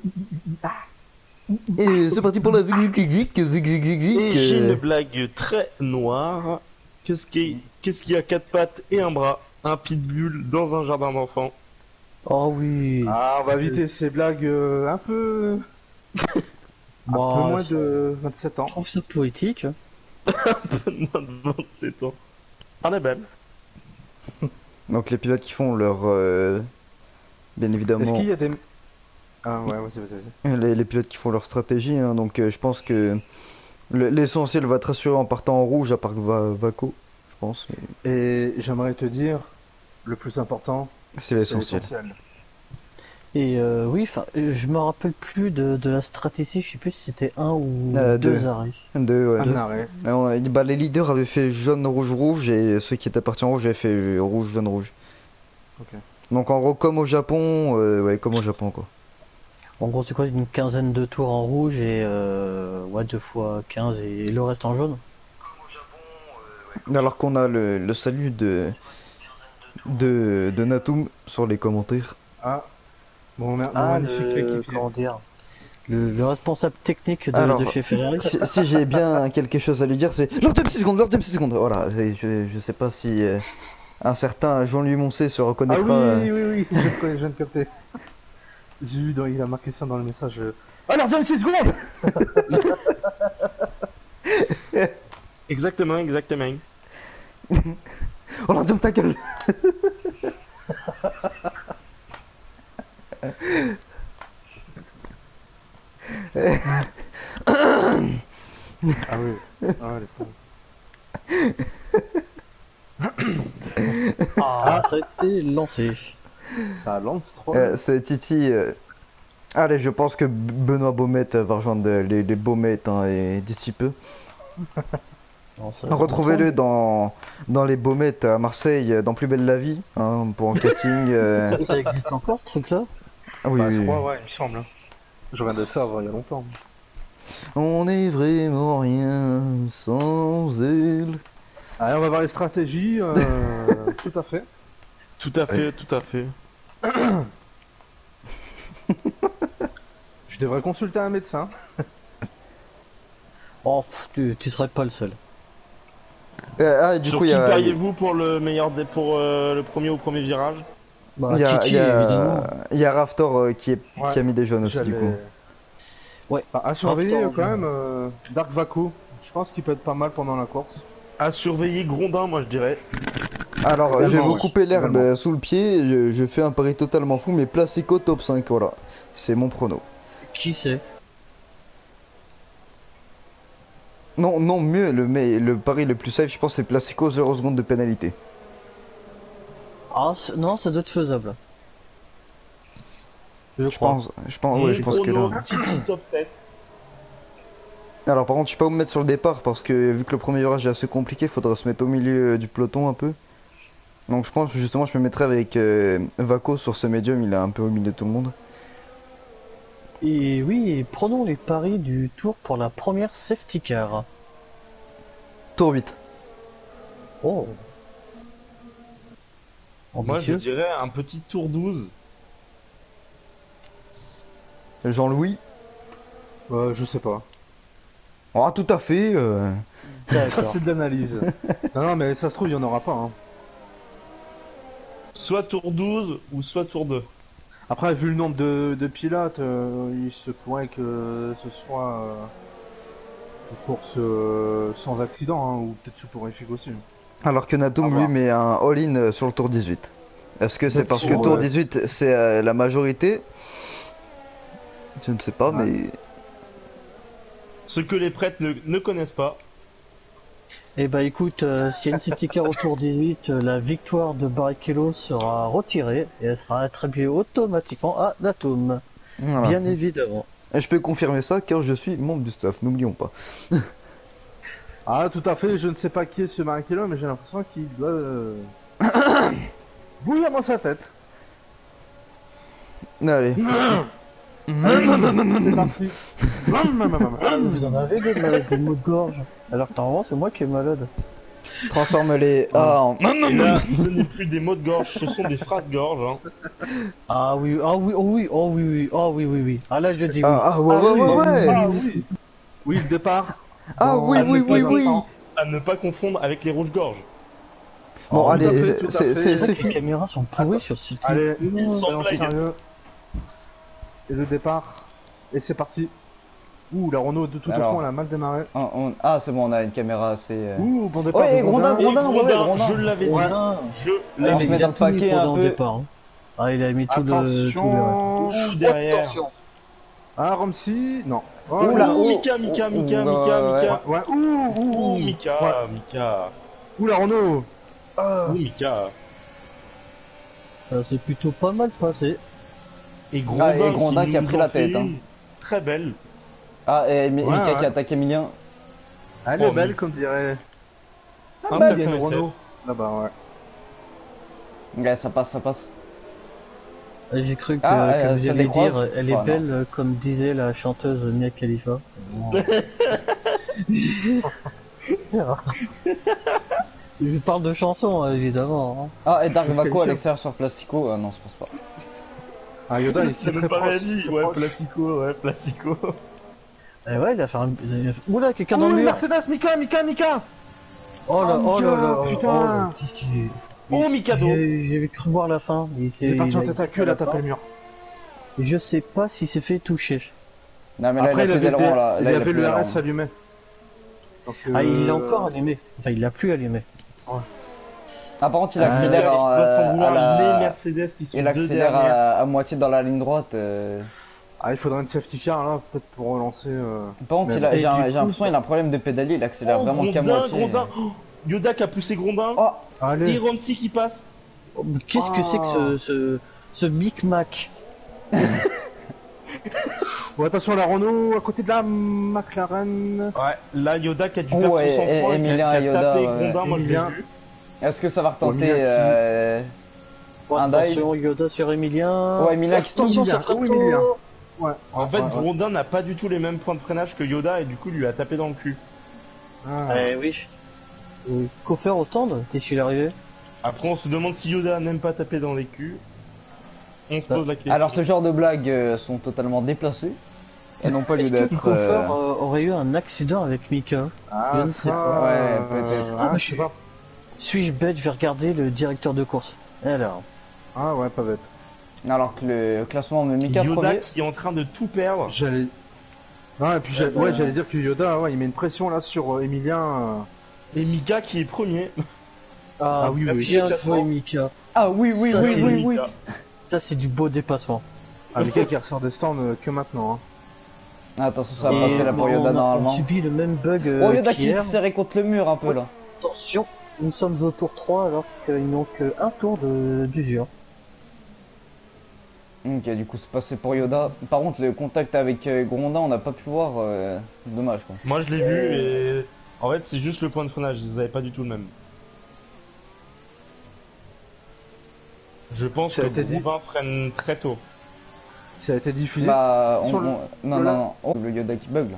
Et c'est parti pour la zig. Et j'ai une blague très noire. Qu'est-ce qui a 4 pattes et un bras? Un pitbull dans un jardin d'enfants. Oh oui. Ah, on va éviter ces blagues un peu Bon, moins de 27 ans. je trouve ça poétique. Moins de 27 ans. On est belle. Donc les pilotes qui font leur... bien Est-ce évidemment... qu'il y a des... Ah ouais, vas-y. Les pilotes qui font leur stratégie, hein, donc je pense que l'essentiel va être assuré en partant en rouge à part Vaco, je pense. Mais Et j'aimerais te dire, le plus important, c'est c'est l'essentiel. l'essentiel. Et oui, enfin, je me rappelle plus de la stratégie, je sais plus si c'était un ou Deux. deux arrêts. Ouais. Un arrêt. Bah, les leaders avaient fait jaune, rouge, rouge, et ceux qui étaient partis en rouge avaient fait rouge, jaune, rouge. Ok. Donc en gros, comme au Japon, ouais, comme au Japon, quoi. En gros, c'est quoi, une quinzaine de tours en rouge et ouais, 2 fois 15 et le reste en jaune. Alors qu'on a le salut de Natum sur les commentaires. Ah. Bon, Ah, magnifique équipier. comment dire, le responsable technique Alors, de chez Ferrari. Si j'ai bien quelque chose à lui dire, c'est leur 6 secondes, leur 6 secondes. Voilà, je sais pas si un certain Jean-Louis Moncé se Ah reconnaîtra. oui, je le connais, je viens de capter. J'ai vu, il a marqué ça dans le message. Alors, donne 6 secondes. Exactement. Oh leur ta gueule. Ah oui. Ah, les pauvres. Ah, ça a été lancé. Ça lance 3. C'est Titi. Allez, je pense que Benoît Baumet va rejoindre les Baumet hein, et d'ici peu. Non, ça- Retrouvez-le dans les Baumettes à Marseille, dans Plus belle la vie, hein, pour un casting. Ça existe encore, ce truc-là? Ah oui, Bah, oui, je oui. crois, ouais, il me semble. Hein. Je viens de ça il y a longtemps. On est vraiment rien sans elle. Allez, on va voir les stratégies. Tout à fait. Tout à fait. Je devrais consulter un médecin. Oh, tu serais pas le seul. Du Sur coup, il qui y a, pariez-vous pour le meilleur pour le premier au premier virage? Bah, il y a, Titi, il y a- évidemment. il y a Raftor qui Ouais. a mis des jaunes aussi, du coup. Ouais. Bah, à surveiller Raptor, quand même Dark Vaco. Je pense qu'il peut être pas mal pendant la course. À surveiller Grondin, moi je dirais. Alors, je vais Également, vous ouais. couper l'herbe Également. sous le pied, je fais un pari totalement fou, mais Placico top 5, voilà. C'est mon prono. Qui c'est? Non, mieux, le pari le plus safe, je pense, c'est Placico 0 secondes de pénalité. Ah, non, ça doit être faisable. Je Je crois. pense, ouais, je pense que Chrono, là. Titi top 7. Alors par contre, je sais pas où me mettre sur le départ parce que vu que le premier virage est assez compliqué, faudra se mettre au milieu du peloton un peu. Donc je pense que justement je me mettrai avec Vaco sur ce médium, il est un peu au milieu de tout le monde. Et oui, et prenons les paris du tour pour la première safety car. Tour 8. Oh. Moi je Ambitieux. dirais un petit tour 12. Jean-Louis. Je sais pas. Ah tout à fait. D'accord. C'est de l'analyse. non, mais ça se trouve, il y en aura pas. Hein. Soit tour 12 ou soit tour 2. Après, vu le nombre de pilotes, il se pourrait que ce soit une course sans accident, hein, ou peut-être soporifique aussi. Alors que À Natum lui voir. met un all-in sur le tour 18. Est-ce que c'est parce que Ouais. tour 18 c'est la majorité? Je ne sais pas, Ouais. mais Ce que les prêtres ne connaissent pas. Eh bah écoute, s'il y a une safety car au tour 18, la victoire de Barrichello sera retirée et elle sera attribuée automatiquement à Datum. voilà. Bien évidemment. Et je peux confirmer ça car je suis membre du staff, n'oublions pas. Ah, tout à fait, je ne sais pas qui est ce Barrichello, mais j'ai l'impression qu'il doit bouillir dans sa tête. Allez. C'est parti. Ah, vous en avez des mots de gorge. Alors que normalement c'est moi qui est malade. Transforme-les en... Et là, ce n'est plus des mots de gorge, ce sont des phrases gorge. Hein. Ah oui, ah oui, oh oui, oh oui, oui, oh oui, oui, oui. Ah là je dis oui. Ah ouais, ouais, oui, ouais, ouais. Ah oui. Oui, le départ. Ah Dans oui, un oui, peu oui, plus oui. longtemps. À ne pas confondre avec les rouges-gorges. Bon, Oh, allez, tout à fait, tout à fait. c'est Les fini. caméras sont pourries sur ce circuit. Allez, Sans soyons blague. sérieux. Et le départ. Et c'est parti. Ouh, la Renault de toute Alors. façon elle a mal démarré. Ah, c'est bon, on a une caméra assez. Ouh, bon départ. Ouais, de Grondin, Et Grondin, ouais, Grondin. je l'avais dit. Grondin. Je On l'avais se dit. met dans le tout mis paquet pour un dans peu. le départ. Hein. Ah, il a mis tout le reste. Attention. Tout derrière. Ah, Romsey. Non. Oh, Ouh Ouh, là, oh, Mika, Mika, oh, Mika, oh, Mika, ouais, Mika. Ouais, ouh, Ouh, Mika, Ouais. Mika. Ouh, la Renault. Ah. Ouh, Mika. Ça s'est plutôt pas mal passé. Et Ah, et Grondin qui a nous pris en la fait tête, hein. une Très belle. Ah, et Mika ouais. qui attaque Emilien. Elle est Oh, belle mais- comme dirait. Un bah, certain il y a une essai. Renault. Là-bas, ouais. Ouais, ça passe, ça passe. J'ai cru que, Ah, que vous ça alliez décroise. dire, elle est Enfin, belle comme disait la chanteuse Mia Khalifa. Je parle de chansons évidemment. Hein. Ah, et Dark Parce Vaco à qu'elle- l'extérieur sur Plastico. Ah non, ça passe pas. Ah, Yoda, il est C'est très même pas proche. dit. très Ouais, proche. Placico, ouais, Placico. Et ouais, il a fait un... Oula, quelqu'un dans Ouh, le mur. Mercedes, Mika. Oh là, Oh, oh là là, Mika, putain. oh là, qu'est-ce qu'il est... Oh, Mikado. J'ai cru voir la fin. Il est parti en tête à queue, il a tapé le mur. Je sais pas si c'est fait toucher. Non, mais là, Après, il a plus d'aileron là. il Là, il a avait plus le d'aileron. RS allumé. Donc, Ah, il l'a encore allumé. Enfin, il l'a plus allumé. Ah, par contre, il Ah, accélère Il va s'en à vouloir les la. Mercedes qui sont Il deux accélère derrière. à moitié dans la ligne droite. Ah, il faudrait une safety car là, peut-être pour relancer. Par contre, Mais- Et j'ai du coup, l'impression qu'il a un problème de pédalier. Il accélère Oh, vraiment qu'à Grondin, moitié. Grondin. Oh, Yoda qui a poussé Grondin. Oh, Et Allez. Romsey qui passe. Oh, mais qu'est-ce que c'est que ce micmac? Bon, attention, la Renault à côté de la McLaren. Ouais, là Yoda qui a dû Oh, perdre son et sang-froid, qui Emilien a et Yoda, tapé ouais. Grondin, moi je l'ai Emilien. vu. est-ce que ça va retenter Emilien Oh, un attention, Yoda sur Emilien. Ouais, Emilien qui Attention, Emilien, ça frappe oh, Emilien. tôt. Ouais. En fait, Ouais. Grondin n'a pas du tout les mêmes points de freinage que Yoda et du coup lui a tapé dans le cul. Ah. Eh oui. Qu'au faire autant de qu'est-ce qu'il est arrivé? Après, on se demande si Yoda n'aime pas taper dans les culs. On se pose la question. Alors, ce genre de blagues sont totalement déplacées et n'ont pas lieu Est-ce que d'être. Koffer aurait eu un accident avec Mika? Ah, Je ne sais ça, pas. Ouais, peut-être. Ah, bah, je sais pas. Suis-je bête? Je vais regarder le directeur de course. Alors. Ah, ouais, pas bête. Alors que le classement de Mika Yoda premier. qui est en train de tout perdre. J'allais. Non, et puis j'allais dire que Yoda, ouais, il met une pression là sur Emilien. Et Mika qui est premier. Ah, oui, oui. bien Classement. joué, Mika. Ah oui, oui, Ça, oui, c'est oui, oui. Mika. Ça, c'est du beau dépassement. Ah, Mika qui ressort des stands que maintenant. Hein. Ah, attention, ça va Et passer là pour Yoda on normalement. subit le même bug Oh, Yoda qui qu'hier. s'est serré contre le mur un peu là. Attention, nous sommes au tour 3 alors qu'ils n'ont qu'un tour d'usure. Ok, du coup, c'est passé pour Yoda. Par contre, le contact avec Grondin, on n'a pas pu voir. Dommage quoi. Moi je l'ai vu et en fait c'est juste le point de freinage, ils avaient pas du tout le même. Je pense Ça que a été dit. Grondin freine très tôt. Ça a été diffusé. Bah, Sur le- non, non, là. non. Oh, le Yoda qui bug là.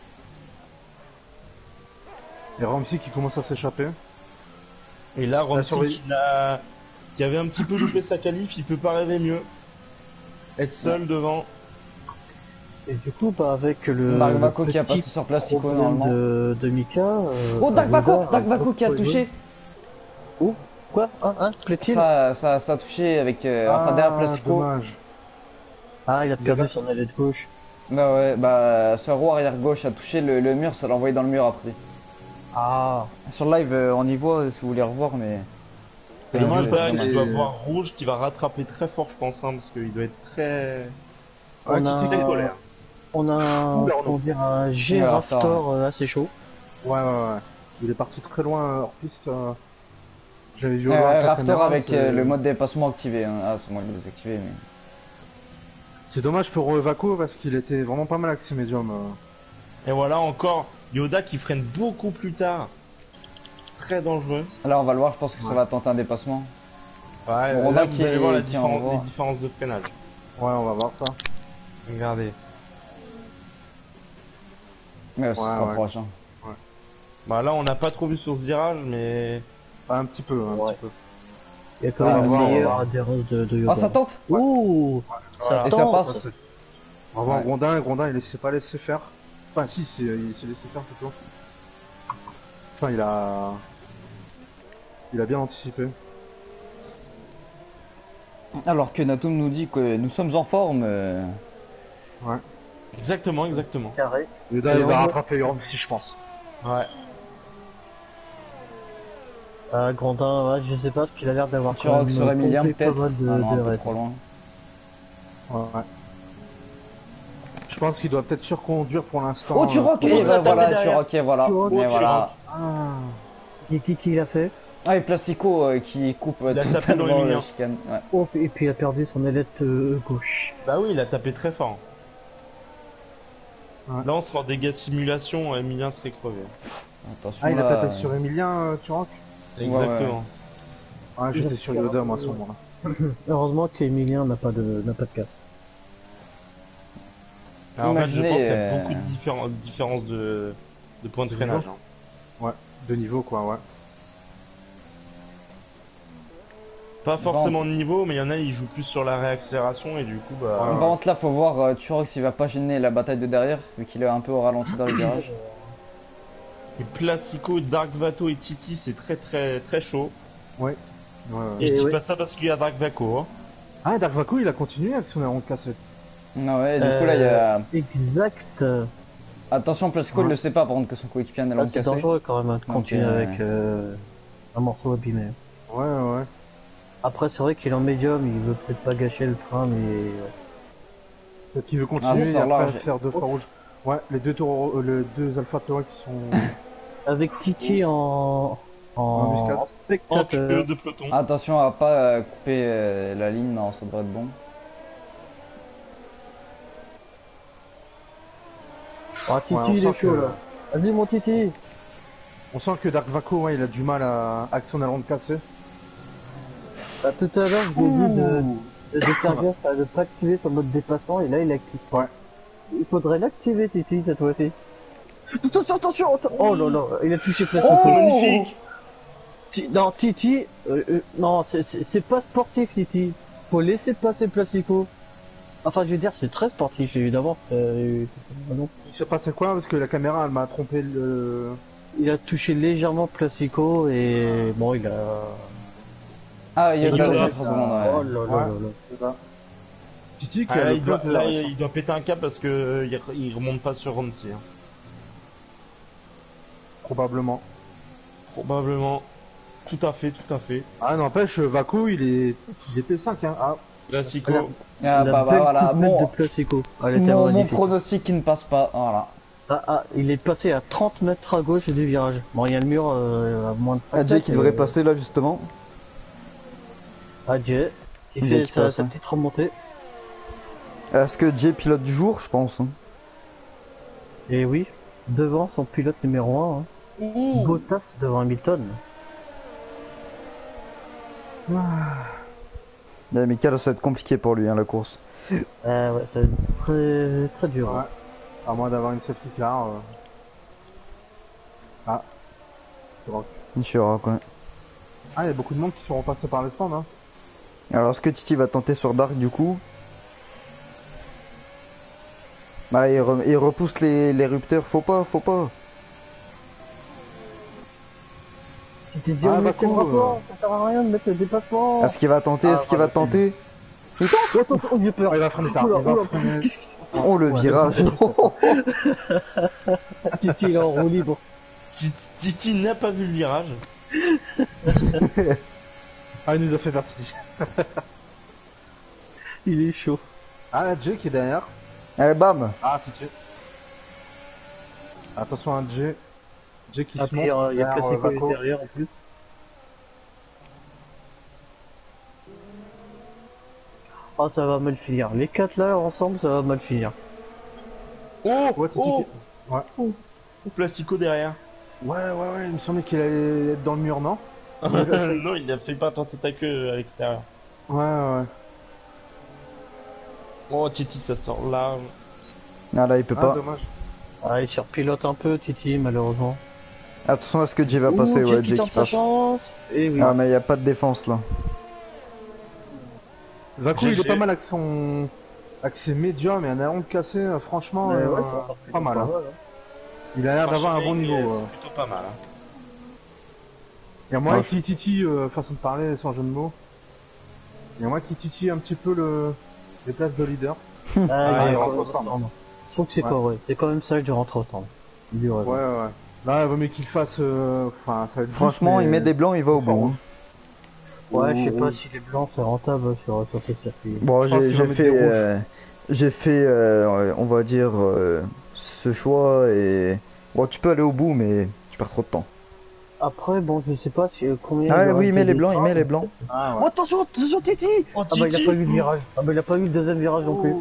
Et Ramsey qui commence à s'échapper. Et là Ramsey surveille- qui avait un petit peu loupé sa qualif, il peut pas rêver mieux. Être seul devant. Et du coup, bah, avec le, Dark le Vaco qui a petit passé sur Plastico problème normalement. de Mika... Oh, Dark bah, Vaco, Yoda Dark a Vaco qui a beaucoup touché. joué. Oh, quoi? Plaît-il? Ça a touché avec. Enfin, derrière Plastico. Dommage. Ah, il a perdu son aile de gauche. Bah ouais, bah sa roue arrière gauche a touché le mur, ça l'a envoyé dans le mur après. Ah, Sur le live, on y voit si vous voulez revoir, mais. Et Ouais, Yoda, c'est il dommage. doit voir rouge qui va rattraper très fort, je pense, hein, parce qu'il doit être très... Ouais, on Titi a, est colère. on a un, Oula, comment dire, un G Ouais, Raptor assez chaud. Ouais, ouais, ouais. Il est parti très loin hors piste. J'avais vu au loin avec la Raftor caméra. avec le mode dépassement activé. Hein. Ah, c'est moi qui l'ai désactivé, mais. C'est dommage pour Vaco parce qu'il était vraiment pas mal avec ses médiums. Et voilà encore Yoda qui freine beaucoup plus tard. Très dangereux. Là, on va le voir, je pense que ça va tenter un dépassement. Ouais, Bon, là Honda vous allez voir la qui envoie. les différences de freinage. Ouais, on va voir ça. Regardez. Mais ça se ouais. rapproche. Hein. Bah là on n'a pas trop vu sur ce virage, mais... Un petit peu, un Ouais. petit peu. Il y a quand Ah, même on une va voir, meilleure adhérence de Yoda. Ah, ça tente Ouh, Voilà. ça Et ça tente. passe. On va voir Ouais. Grondin, il s'est pas laissé faire. Enfin, si, il s'est laissé faire plutôt. Enfin, il a bien anticipé. Alors que Natum nous dit que nous sommes en forme. Ouais. Exactement, exactement. Carré. Yoda, Et il on va va- rattraper Yoram si je pense. Ouais. Grandin, ouais, je sais pas, parce qu'il a l'air d'avoir Tu rock sur Emilien pompé peut-être. pas mal de, Ah non, de un peu restes. trop loin. Ouais. Je pense qu'il doit peut-être surconduire pour l'instant. Oh, tu rock Oh, Et ça bah tape voilà, tu derrière. rock et voilà. Tu rock, Et tu voilà. Ah. Qui l'a fait? Ah, et Placico qui coupe Il a tapé dans totalement les la liens. chicane. Ouais. Oh, et puis il a perdu son ailette gauche. Bah oui, il a tapé très fort. Ouais. Là on sera en dégâts simulation, Emilien serait crevé. Attention Ah, il a là. tapé sur Emilien, Turok. Exactement. Ah, j'étais sur Yoda, moi, à ce moment-là. Heureusement qu'Emilien n'a pas de casse. Alors, en fait, je Imaginez, pense qu'il y a beaucoup de différences de points de De freinage. niveau. hein. Ouais, de niveau, quoi, ouais. Pas forcément de niveau, mais il y en a, ils jouent plus sur la réaccélération et du coup, bah. Par contre, là, faut voir Turok s'il va pas gêner la bataille de derrière, vu qu'il est un peu au ralenti dans les virages. Et Placico, Dark Vato et Titi, c'est très chaud. Ouais. Ouais, ouais. Et je Et dis ouais. pas ça parce qu'il y a Dark Vaco. Hein. Ah, Dark Vaco, il a continué avec son aéron de cassette. Non, ouais, du coup, là, il y a. Exact. Attention, Placico, il Ouais. le sait pas, par contre, que son coéquipier a un Là, élan c'est cassé. dangereux quand même hein, de Donc, continuer avec un morceau abîmé. Ouais, ouais. Après, c'est vrai qu'il est en médium, il veut peut-être pas gâcher le frein, mais Peut-être qu'il veut Ah, continuer ça et sort après large. faire deux fois rouge. Ouais, les deux taureaux, les deux Alpha Taureaux qui sont. avec Titi en embuscade. En spectateur. queue de peloton. Attention à pas couper la ligne, non, ça devrait être bon. Ah, Titi, Ouais, on il sent est chaud que- là. Vas-y, mon Titi. On sent que Dark Vaco, ouais, il a du mal à avec son aéron de cassé. Bah, tout à l'heure, je lui ai dit de faire gaffe à ne pas activer son mode dépassement, et là, il active. Ouais. Il faudrait l'activer, Titi, cette fois-ci. Attention, Oh là là, il a touché presque. Oh, Magnifique. Non, Titi, non, c'est pas sportif, Titi. Faut laisser passer Placico. Enfin, je veux dire, c'est très sportif, évidemment. Non. Il s'est passé quoi? Parce que la caméra, elle m'a trompé le. Il a touché légèrement Placico et bon, il a. Ah, il y a Yoda. 3 secondes, ouais. Oh là là là là. C'est ça. Titi qui Ah, a là, le il doit, bloc de là, la- il doit péter un câble parce que il remonte pas sur Ramsey. Hein. Probablement. Probablement. Tout à fait, tout à fait. Ah, n'empêche, Vaco, il était 5, hein. Ah, Classico. Ah, La bah, belle voilà, couplette de bon, Placico. Elle était mon magnifique. pronostic qui ne passe pas, voilà. Il est passé à 30 mètres à gauche du virage. Bon, il y a le mur à moins de 5 Adjay qui devrait passer là justement. Adjay, qui Adjay fait qui passe, sa hein. petite remontée. Est-ce que Jay pilote du jour? Je pense. Hein. Et oui, devant son pilote numéro 1. Hein. Bottas devant Hamilton. Mais Cal, ça va être compliqué pour lui, hein, la course. Ouais, c'est très, très dur. ouais. Hein. À moins d'avoir une safety car. Ah. C'est rock. Il sera quoi. Ah, il y a beaucoup de monde qui sont repassés par le stand, hein. Alors, est-ce que Titi va tenter sur Dark du coup? Ah, il repousse les rupteurs, faut pas. Tu t'es dit, Ah, on met Bakou, le rapport, ça sert à rien de mettre le dépassement. Est-ce qu'il va tenter? Ah, Est-ce qu'il va voilà, tenter? Oh, j'ai peur. Il va freiner tard. Oula, Il va oula, freiner. qu'est-ce qui se passe? Oh, le Ouais, virage. Titi, il est en roue libre. Titi n'a pas vu le virage. Ah, il nous a fait vertige. Il est chaud. Ah, Jay qui est derrière. Allez, bam. Ah, c'est Jay. Attention à Jay. Jay qui Ah, se puis, monte. il y a derrière, Classico Vaco. derrière en plus. Ah, ça va mal finir. Les 4 là, ensemble, ça va mal finir. Oh, Ouais, Titi oh, qui- Ouais. oh, Plastico derrière. Ouais, il me semblait qu'il allait être dans le mur, non? Non, il a fait pas tenter ta queue à l'extérieur. Ouais. Oh, Titi, ça sort large. Ah là, il peut Ah, pas. dommage. Ah, il surpilote un peu, Titi, malheureusement. Attention à ce que Jay va passer, Ouh, ouais, Jay Jay tente qui sa passe. chance. Et oui. Ah, mais il a pas de défense là. Vaco, GG. il est pas mal avec son... avec ses médiums et un aéron cassé, franchement, Mais ouais, pas mal. Hein. hein. Il a l'air d'avoir un bon niveau. C'est plutôt pas mal. Hein. Il y a moi Ouais, qui titille, façon de parler, sans jeu de mots. Il y a moi qui titille un petit peu les places de leader. Ah, il rentre rentre au temps. Je trouve que c'est Ouais. pas vrai. C'est quand même ça que je rentre au temps. Il lui raison. Ouais. Là, il vaut mieux qu'il fasse... Enfin, ça va être Franchement, vite, il mais- met des blancs, il va au bout. hein. Ouais, je sais pas si les blancs c'est rentable sur ce circuit. Bon, Je pense qu'il va mettre des rouges. j'ai fait, on va dire, ce choix et bon, tu peux aller au bout, mais tu perds trop de temps. Après, bon, je sais pas si combien. Ah il oui, il reste met de les blancs, il trains. met les blancs. Ah, Oh, ouais. attention, Titi. Oh, Ah bah il a Titi. pas eu le virage. Ah bah il a pas eu le deuxième virage non plus.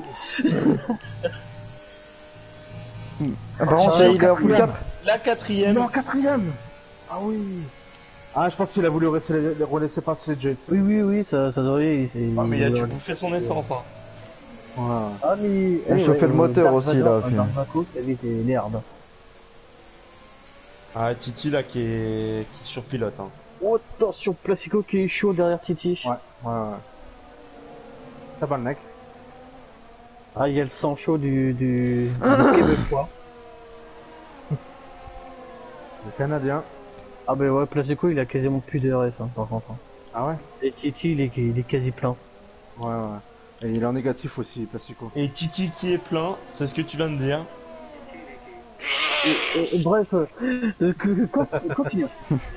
Ah, par contre, tiens, il est en full 4. La quatrième. Non, quatrième. Ah oui. Ah, je pense qu'il a voulu relaisser passer Jay. Oui, ça devrait. Ah, mais il a dû bouffer son essence. Hein. Ouais. Ah mais. Il chauffait le moteur aussi, là, puis- Dark qui avait des l'herbe. Ah, Titi là qui surpilote. Hein. Oh, attention, Placico qui est chaud derrière Titi. Ouais. Ça va le mec. Ah, il y a le sang chaud du Québécois. Le Canadien. Ah bah ouais, Placico il a quasiment plus de RS hein, par contre. Hein. Ah ouais. Et Titi il est quasi plein. Ouais. Et il est en négatif aussi, Plastico. Et Titi qui est plein, c'est ce que tu viens de dire. Bref, continue.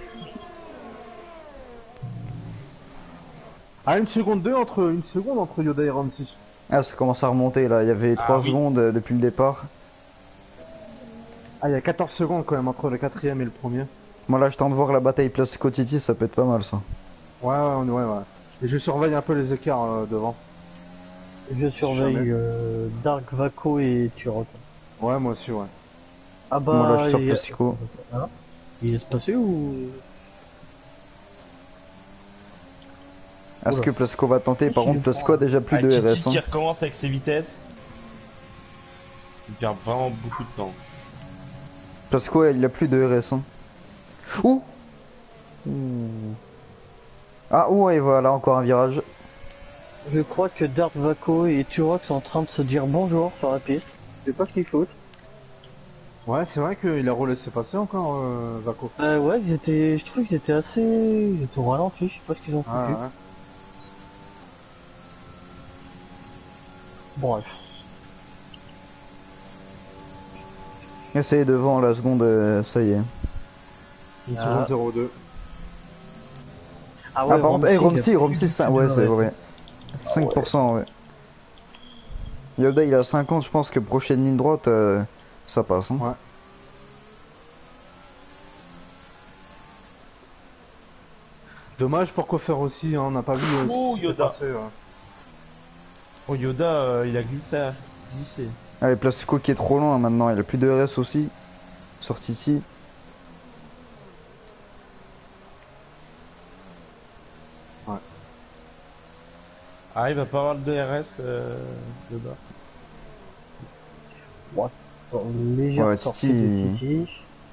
Ah, une seconde entre Yoda et Ramsey. Ah, ça commence à remonter là. Il y avait 3 oui. secondes depuis le départ. Ah, il y a 14 secondes quand même entre le quatrième et le premier. Moi là, je tente de voir la bataille Plastico Titi, ça peut être pas mal ça. Ouais. Et je surveille un peu les écarts devant. Je surveille Jamais. Dark Vaco et Turok. Ouais, moi aussi, ouais. Ah bah Moi là, je sors il- Plastico. il est passé ou Est-ce Oula. que Plastico va tenter? Par contre, Plastico a déjà plus Ah, de Titi RS. hein. qui recommence avec ses vitesses. Il perd vraiment beaucoup de temps. Plastico, il a plus de RS. hein. Ouh! Ah, ouh, et voilà, encore un virage. Je crois que Dark Vaco et Turok sont en train de se dire bonjour sur la piste. Je sais pas ce qu'ils foutent. Ouais, c'est vrai qu'il a relaissé passer encore, Vaco. Ouais, je trouve qu'ils étaient assez... Ils étaient au ralenti, je sais pas ce qu'ils ont foutu. Ah, ouais. Bref. Et c'est devant la seconde, ça y est. Une Ah. seconde 02. Ah Ah, par contre, hey, Romsey, Romsey, ça, ouais, c'est vrai. 5%, ouais. Yoda, il a 50, je pense que prochaine ligne droite, ça passe. Hein. Ouais. Dommage pour quoi faire aussi, hein, on n'a pas vu. Oh, ce qui s'est Yoda. passé, ouais. Oh, Yoda, il a glissé. Allez, Plastico qui est trop loin maintenant, il a plus de RS aussi. Sorti ici. Ah, il va pas avoir le DRS, Yoda. Légère Ouais, sortie Titi. de Titi.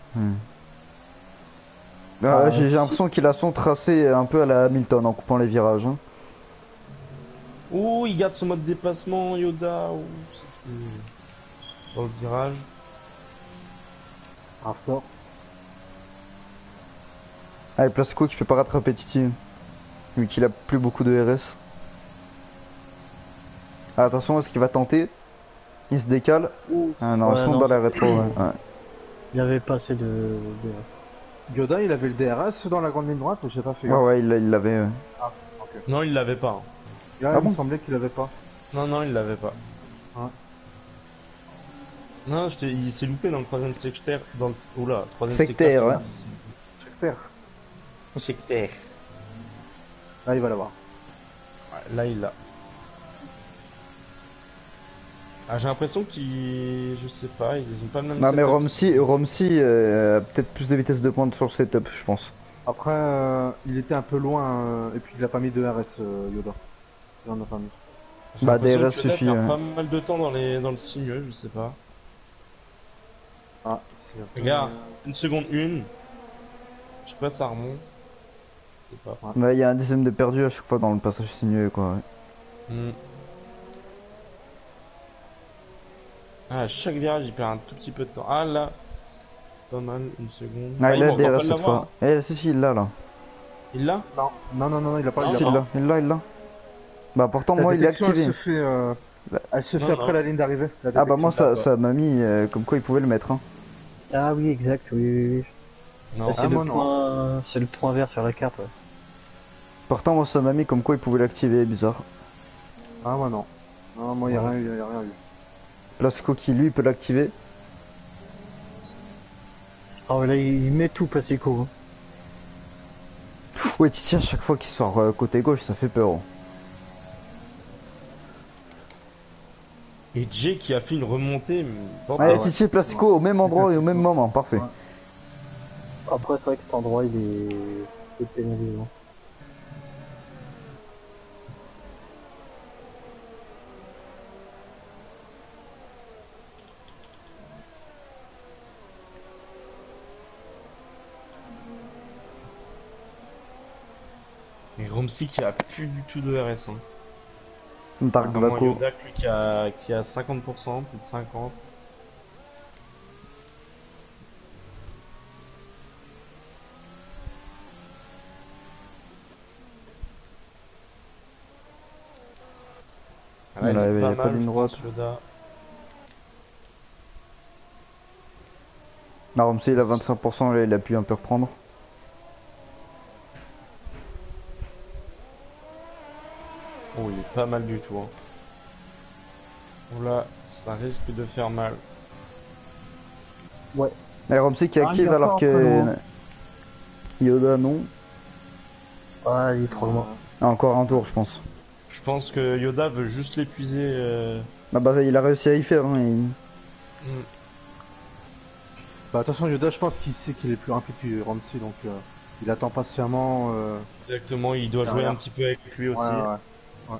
Ah, Ah, j'ai si. l'impression qu'il a son tracé un peu à la Hamilton en coupant les virages. Hein. Oh, il garde son mode dépassement, Yoda. Oh, c'était dans le virage. After. Allez, Plastico qui peut pas rattraper Titi. Vu qu'il a plus beaucoup de RS. Ah, attention, est-ce qu'il va tenter? Il se décale. Ouh. Ah non, Ouais, ils sont non, dans la rétro, ouais. Ouais. Il avait pas assez de... Yoda, il avait le DRS dans la grande ligne droite, mais j'ai pas fait Ouais, gaffe. ouais, il l'avait. Ah, ok. Non, il l'avait pas, hein. Là, Ah il me bon? semblait qu'il avait pas. Non, non, il l'avait pas. Ouais. Non, il s'est loupé dans le troisième secteur. Oula, troisième Sectaire, secteur. ouais. J'espère. Sectaire. Là, il va l'avoir. Ouais, là, il l'a. Ah, j'ai l'impression qu'ils... Je sais pas, ils ont pas le même Non, mais setup. Romsey a peut-être plus de vitesse de pointe sur le setup, je pense. Après, il était un peu loin, et puis il a pas mis de RS, Yoda. Il en a pas mis. J'ai Bah, l'impression DRS que Yoda suffit, perd ouais. pas mal de temps dans le sinueux, je sais pas. Ah, c'est un peu... Regarde, une seconde une. Je sais pas, ça remonte. Je sais pas. Ouais, il y a un dixième de perdu à chaque fois dans le passage sinueux, quoi. Ouais. Hmm. Ah, à chaque virage, il perd un tout petit peu de temps. Ah là, c'est pas mal, une seconde. Ah, il va a le encore pas DRS cette l'avoir, fois. Eh, si, il l'a là. hein. Il l'a? Non, non, non, non, il a pas, Si, il a pas. il l'a. Bah, pourtant, La moi, il est détection, activé. Elle se Non, fait non. après la ligne d'arrivée. la Ah, bah, détection. moi, ça m'a mis comme quoi il pouvait le mettre, hein. Ah oui, exact, oui, oui, oui. Non. C'est moi, le non. point... C'est le point vert sur la carte, ouais. Pourtant, moi, ça m'a mis comme quoi il pouvait l'activer, bizarre. Ah, moi, non. Non, moi, il y a rien eu, il y a rien eu. Plasco qui, lui, peut l'activer. Ah ouais, là, il met tout, Placico. Hein. Ouais, Titi, à chaque fois qu'il sort côté gauche, ça fait peur. Hein. Et Jay qui a fait une remontée. Allez, ouais. Titi et Plasco au même endroit et au même moment, parfait. Ouais. Après, c'est vrai que cet endroit, il est pénalisant. Et Romsey qui a plus du tout de RS. Hein. Dark Vraiment Vaco. Yoda lui qui a 50%, plus de 50. Ah, là, il Ouais, est y a pas pas mal, de ligne je pense, droite. Yoda. Ah, Romsey, il a 25%, là, il a pu un peu reprendre. Oh, il est pas mal du tout. Hein. Oula, ça risque de faire mal. Et Romsey qui Ah, active il est alors encore un peu que loin. Yoda non. Ah, il est trop loin. Ah, encore un tour, je pense. Je pense que Yoda veut juste l'épuiser. Ah bah il a réussi à y faire. Hein, Hmm. Bah, attention, Yoda, je pense qu'il sait qu'il est plus rapide que Ramsey, donc il attend patiemment. Exactement, il doit jouer Derrière. un petit peu avec lui aussi. Ouais.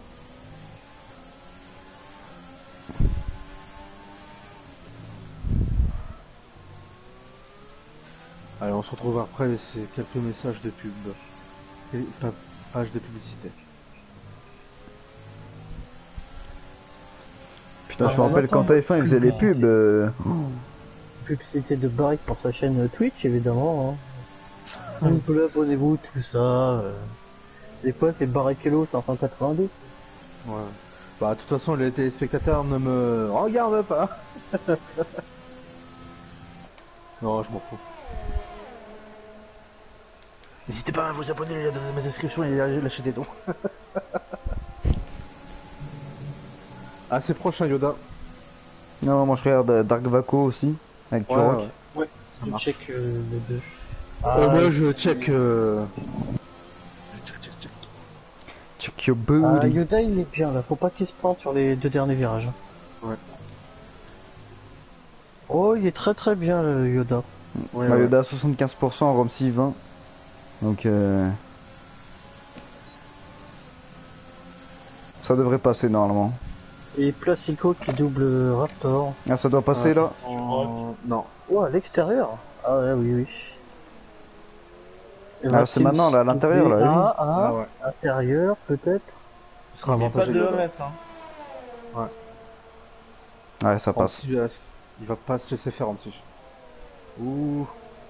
Allez, on se retrouve après, c'est quelques messages de pub. Page de publicité. Putain, je Ah, me rappelle attends, quand TF1 il faisait les pubs. Publicité de Barrick pour sa chaîne Twitch, évidemment. Hein. Donc là, abonnez-vous, tout ça. Des fois, c'est Barrichello 592. Ouais. Bah, de toute façon, les téléspectateurs ne me regardent pas. Non, je m'en fous. N'hésitez pas à vous abonner dans ma description et à lâcher des dons. Ah, c'est prochain, Yoda. Non, moi je regarde Dark Vaco aussi. Avec Turok. Ouais, Ça je marche. check les deux. Moi, je check. Check your Ah, booty. Yoda, il est bien là. Faut pas qu'il se plante sur les deux derniers virages. Ouais. Oh, il est très très bien, le Yoda. Ouais, Bah, ouais. Yoda à 75%, Romsey 20. Donc ça devrait passer normalement. Et Placico qui double Raptor. Ah, ça doit passer là. Non. Oh, à l'extérieur. Ah ouais, oui, oui. Et Ah, Maxime c'est maintenant, là, à l'intérieur, là, oui. Ah, Ah ouais. intérieur, peut-être. Ce sera Il n'y a pas avantageux. de Yoda. RS. Hein. Ouais, ça passe. Ramsey, il va pas se laisser faire Ramsey. Ouh,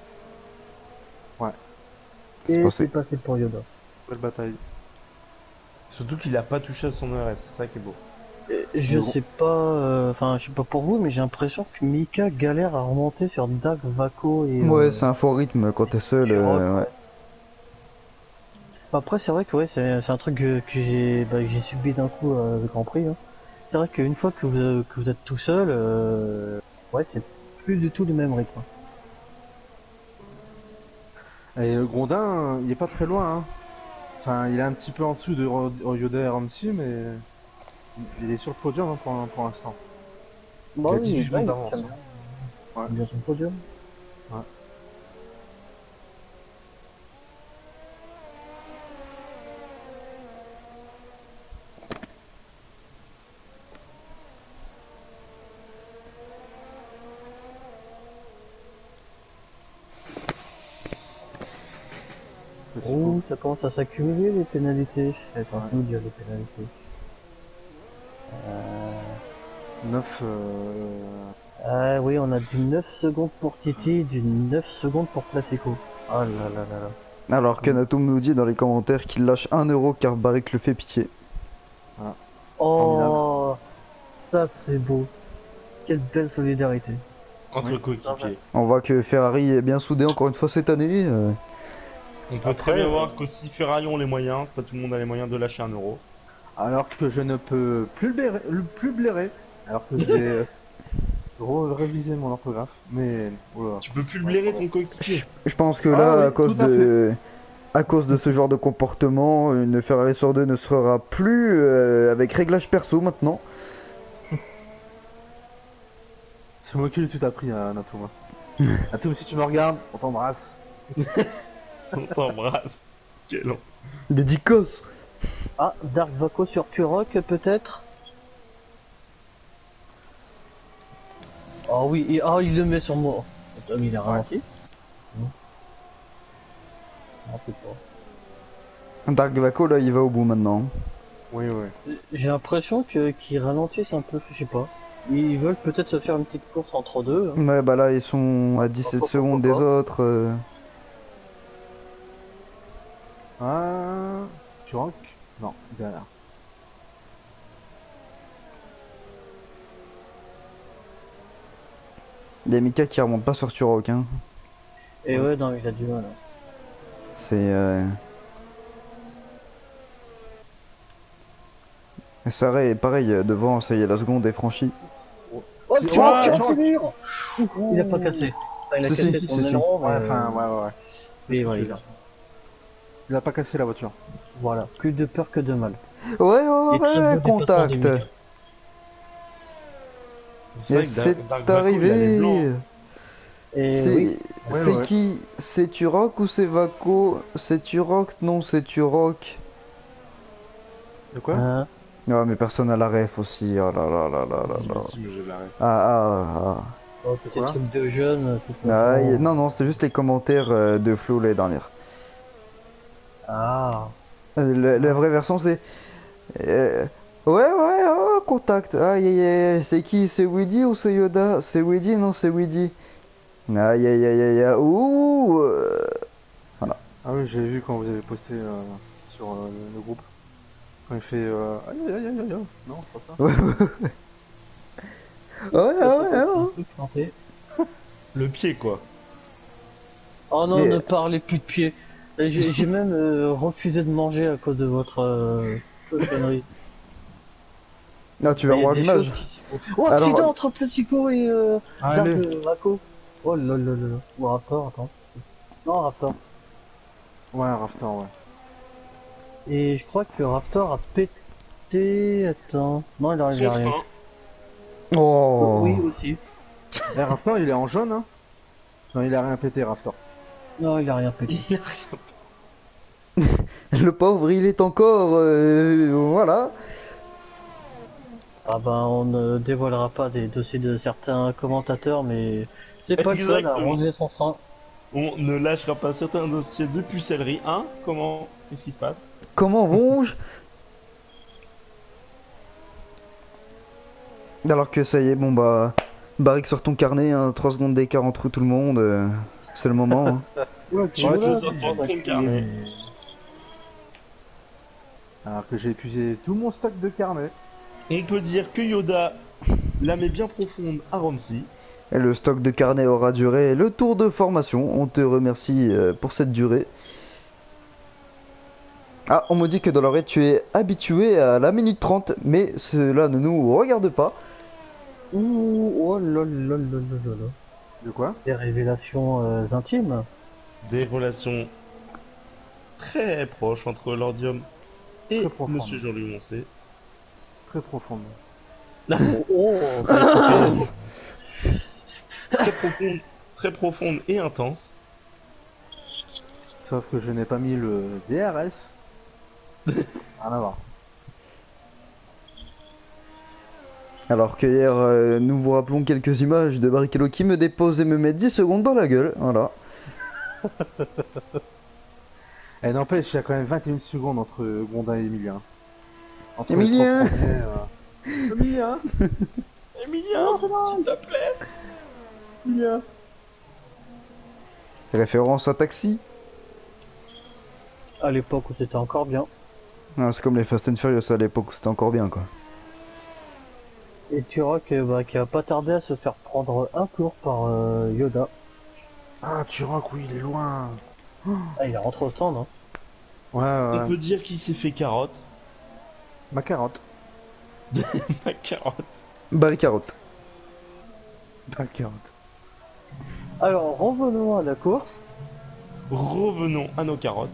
C'est Et passé. c'est passé pour Yoda. belle bataille. Surtout qu'il a pas touché à son RS, c'est ça qui est beau. Je sais pas, enfin, je sais pas pour vous, mais j'ai l'impression que Mika galère à remonter sur Dark, Vaco et. Ouais, c'est un faux rythme quand t'es seul. Turok, Ouais. ouais. Après, c'est vrai que ouais, c'est un truc que j'ai subi d'un coup le Grand Prix. Hein. C'est vrai qu'une fois que vous êtes tout seul, ouais, c'est plus du tout le même rythme. Et le Grondin, il est pas très loin, hein. Enfin, il est un petit peu en dessous de Yoda et Ramsey, mais il est sur le podium hein, pour l'instant. Bah Il a oui, 18 secondes il d'avance. tient bien. Ouais. Bien son podium. Ouais. C'est Oh, beau. ça commence à s'accumuler les pénalités. Attends, nous dire les pénalités. 9. Ah oui, on a du 9 secondes pour Titi, du 9 secondes pour Classico. Oh là là là là. Alors Kanatum nous dit dans les commentaires qu'il lâche 1 € car Barrick le fait pitié. Oh, ça c'est beau. Quelle belle solidarité. Entre Oui. coéquipiers. On voit que Ferrari est bien soudé encore une fois cette année. On peut très bien voir qu'aussi Ferrari ont les moyens, pas tout le monde a les moyens de lâcher 1 €. Alors que je ne peux plus blairer. Alors que je vais réviser mon orthographe. Mais. Oula. Tu peux plus le blairer ton coéquipier. Je pense que Ah là, oui, à cause de ce genre de comportement, une Ferrari sur deux ne sera plus avec réglage perso maintenant. C'est moi qui l'ai tout appris à Natuma. Natum, si tu me regardes, on t'embrasse. On t'embrasse. Quel long. Dédicace. Ah, Dark Vaco sur Turok peut-être. Oh oui, il le met sur moi. Attends, il a ralenti. Non, c'est pas. Dark Vaco là il va au bout maintenant. Oui, oui. J'ai l'impression qu'ils ralentissent un peu, je sais pas. Ils veulent peut-être se faire une petite course entre deux. Hein. Ouais bah là ils sont à 17 Pourquoi secondes des pas. autres. Ah. Tu rock? Non, derrière. Il y a Mika qui remonte pas sur Turok hein. Et ouais, non, il a du mal. Hein. C'est Sarah est pareil devant, ça y est la seconde est franchie. Oh, Ouais, Turok, Turok. sur le mur. Il a pas cassé. Enfin, il a Si, cassé si, son si, si. aileron, mais, Ouais, enfin, ouais. mais voilà, Il a pas cassé la voiture. voilà, plus de peur que de mal. Ouais, C'est très beau déplacement contact. du Mika. Et c'est arrivé. Et C'est oui, c'est qui? C'est Turok ou c'est Vaco? C'est Turok? Non, c'est Turok. De quoi? hein, Ah mais personne à la ref aussi. Oh là là là là là là. Si, mais je l'arrête. Ah. oh, petit Quoi truc de jeune. tout Ah, simplement. non, c'était juste les commentaires de Flo l'année dernière. Ah, La vraie version c'est... ouais, oh, contact. Aïe aïe aïe, c'est qui? C'est Weedy ou c'est Yoda? C'est Weedy? Non, c'est Weedy. Aïe aïe aïe aïe aïe. Ouh. Ah oui, j'ai vu quand vous avez posté sur le groupe. Quand il fait aïe aïe aïe aïe aïe. Non, c'est pas ça. Ouais. planté. Le pied, quoi. Oh non, Et- ne parlez plus de pied. J'ai même refusé de manger à cause de votre connerie. Ah, tu vas Il y a voir des l'image. choses qui se- Oh, Alors- accident entre Placico et Dark Allez. Vaco. Oh là là là là. Ou Raptor, attends. Non, Raptor. Ouais, Raftor, ouais. Et je crois que Raptor a pété... Attends. Non, il arrive Son à rien. frein. Oh. Oui, aussi. Et Raftor, il est en jaune, hein. Non, il a rien pété, Raftor. Non, il a rien pété. Le pauvre, il est encore... voilà. Ah ben, on ne dévoilera pas des dossiers de certains commentateurs, mais c'est pas le seul à Exactement. ranger son frein. On ne lâchera pas certains dossiers de pucellerie. Hein? Comment? Qu'est-ce qui se passe? Comment vont-je? Alors que ça y est, bon bah... Barrick sur ton carnet, hein, 3 secondes d'écart entre tout le monde. C'est le moment. Hein. Ouais, Tu veux sortir ton carnet. Alors que j'ai épuisé tout mon stock de carnet. On peut dire que Yoda la met bien profonde à Romsey. Et le stock de carnet aura duré le tour de formation. On te remercie pour cette durée. Ah, on me dit que dans l'oreille tu es habitué à la minute 30, mais cela ne nous regarde pas. Ouh, oh là. De quoi? Des révélations intimes. Des relations très proches entre Lordium et Très profonde. Monsieur Jean-Louis Moncey. Très profonde. Oh, Très profonde et intense. Sauf que je n'ai pas mis le DRS. Rien à voir. Alors que hier, nous vous rappelons quelques images de Barrichello qui me dépose et me met 10 secondes dans la gueule. Voilà. Et n'empêche, il y a quand même 21 secondes entre Grondin et Emilien. Entre les Emilien trois premiers, Emilien Emilien, s'il te plaît. Emilien Référence à Taxi. à l'époque où c'était encore bien. Ah, c'est comme les Fast and Furious à l'époque où c'était encore bien quoi. Et tu vois qu'il a pas tardé à se faire prendre un tour par Yoda. Ah, Turok, oui, il est loin. Ah, il est rentré au stand, hein. Ouais, ouais. On peut dire qu'il s'est fait carotte. Ma carotte. Ma carotte. Barry Carotte. Ma carotte. Alors, revenons à la course. Revenons à nos carottes.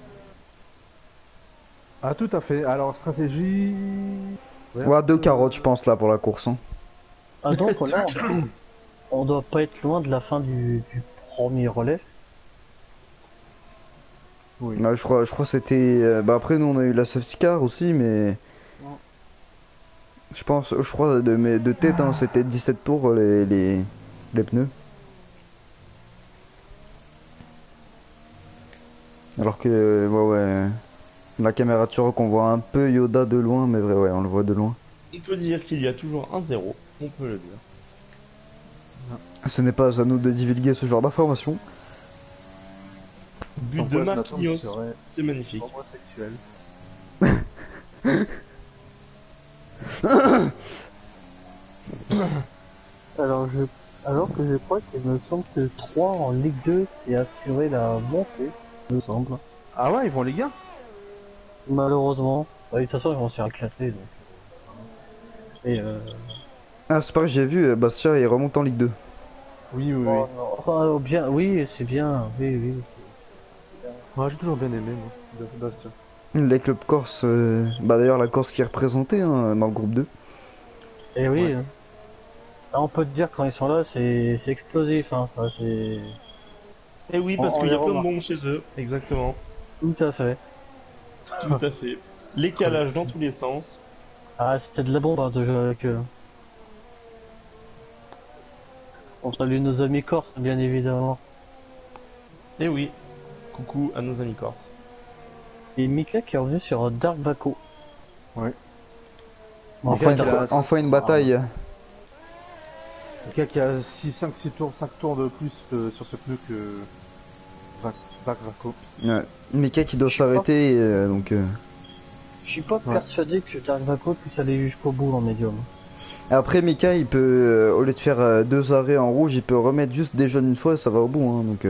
Ah, tout à fait. Alors, stratégie... Ouais, 2 carottes je pense là pour la course. Hein. Ah, donc là, on doit pas être loin de la fin du premier relais. Oui. Ouais, je crois que c'était... bah après nous on a eu la safety car aussi mais... Je crois de tête hein, c'était 17 tours les pneus. Alors que ouais. La caméra Turok on voit un peu Yoda de loin mais vrai ouais on le voit de loin. On peut dire qu'il y a toujours un 0. On peut le dire. Ce n'est pas à nous de divulguer ce genre d'informations. But Donc, de ouais, Marquinhos. serait C'est magnifique. homosexuel. Alors que je crois qu'il me semble que 3 en Ligue 2, c'est assurer la montée, me semble. Ah ouais, ils vont en Ligue 1? Malheureusement. Bah, de toute façon, ils vont se faire éclater, donc. Et Ah c'est pareil j'ai vu Bastia il remonte en Ligue 2. Oui, oui, oui. oh, non. Enfin, bien, oui, c'est bien, oui. Moi, j'ai toujours bien aimé, moi, de Bastien. Les clubs corses, bah d'ailleurs la Corse qui est représentée hein, dans le groupe 2. Et oui. Ouais. Hein. Là, on peut te dire quand ils sont là, c'est explosif, hein, ça, c'est... Et oui, parce On qu'il y les a plein de remarque. bombes chez eux. Exactement. Tout à fait. Tout à fait. Les calages dans tous les sens. Ah, c'était de la bombe, hein, de jouer avec eux. On salue nos amis corses, bien évidemment. Et oui. Coucou à nos amis corses. Et Mika qui est revenu sur Dark Baco. Ouais. Enfin, Mika qui a- enfin une bataille. Le gars qui a 5 tours de plus sur ce pneu que Vaco. Ouais. Mika qui doit s'arrêter donc... Je suis pas Ouais. persuadé que Dark Baco puisse aller jusqu'au bout en médium. Après Mika il peut, au lieu de faire 2 arrêts en rouge, il peut remettre juste des jaunes une fois et ça va au bout hein, donc...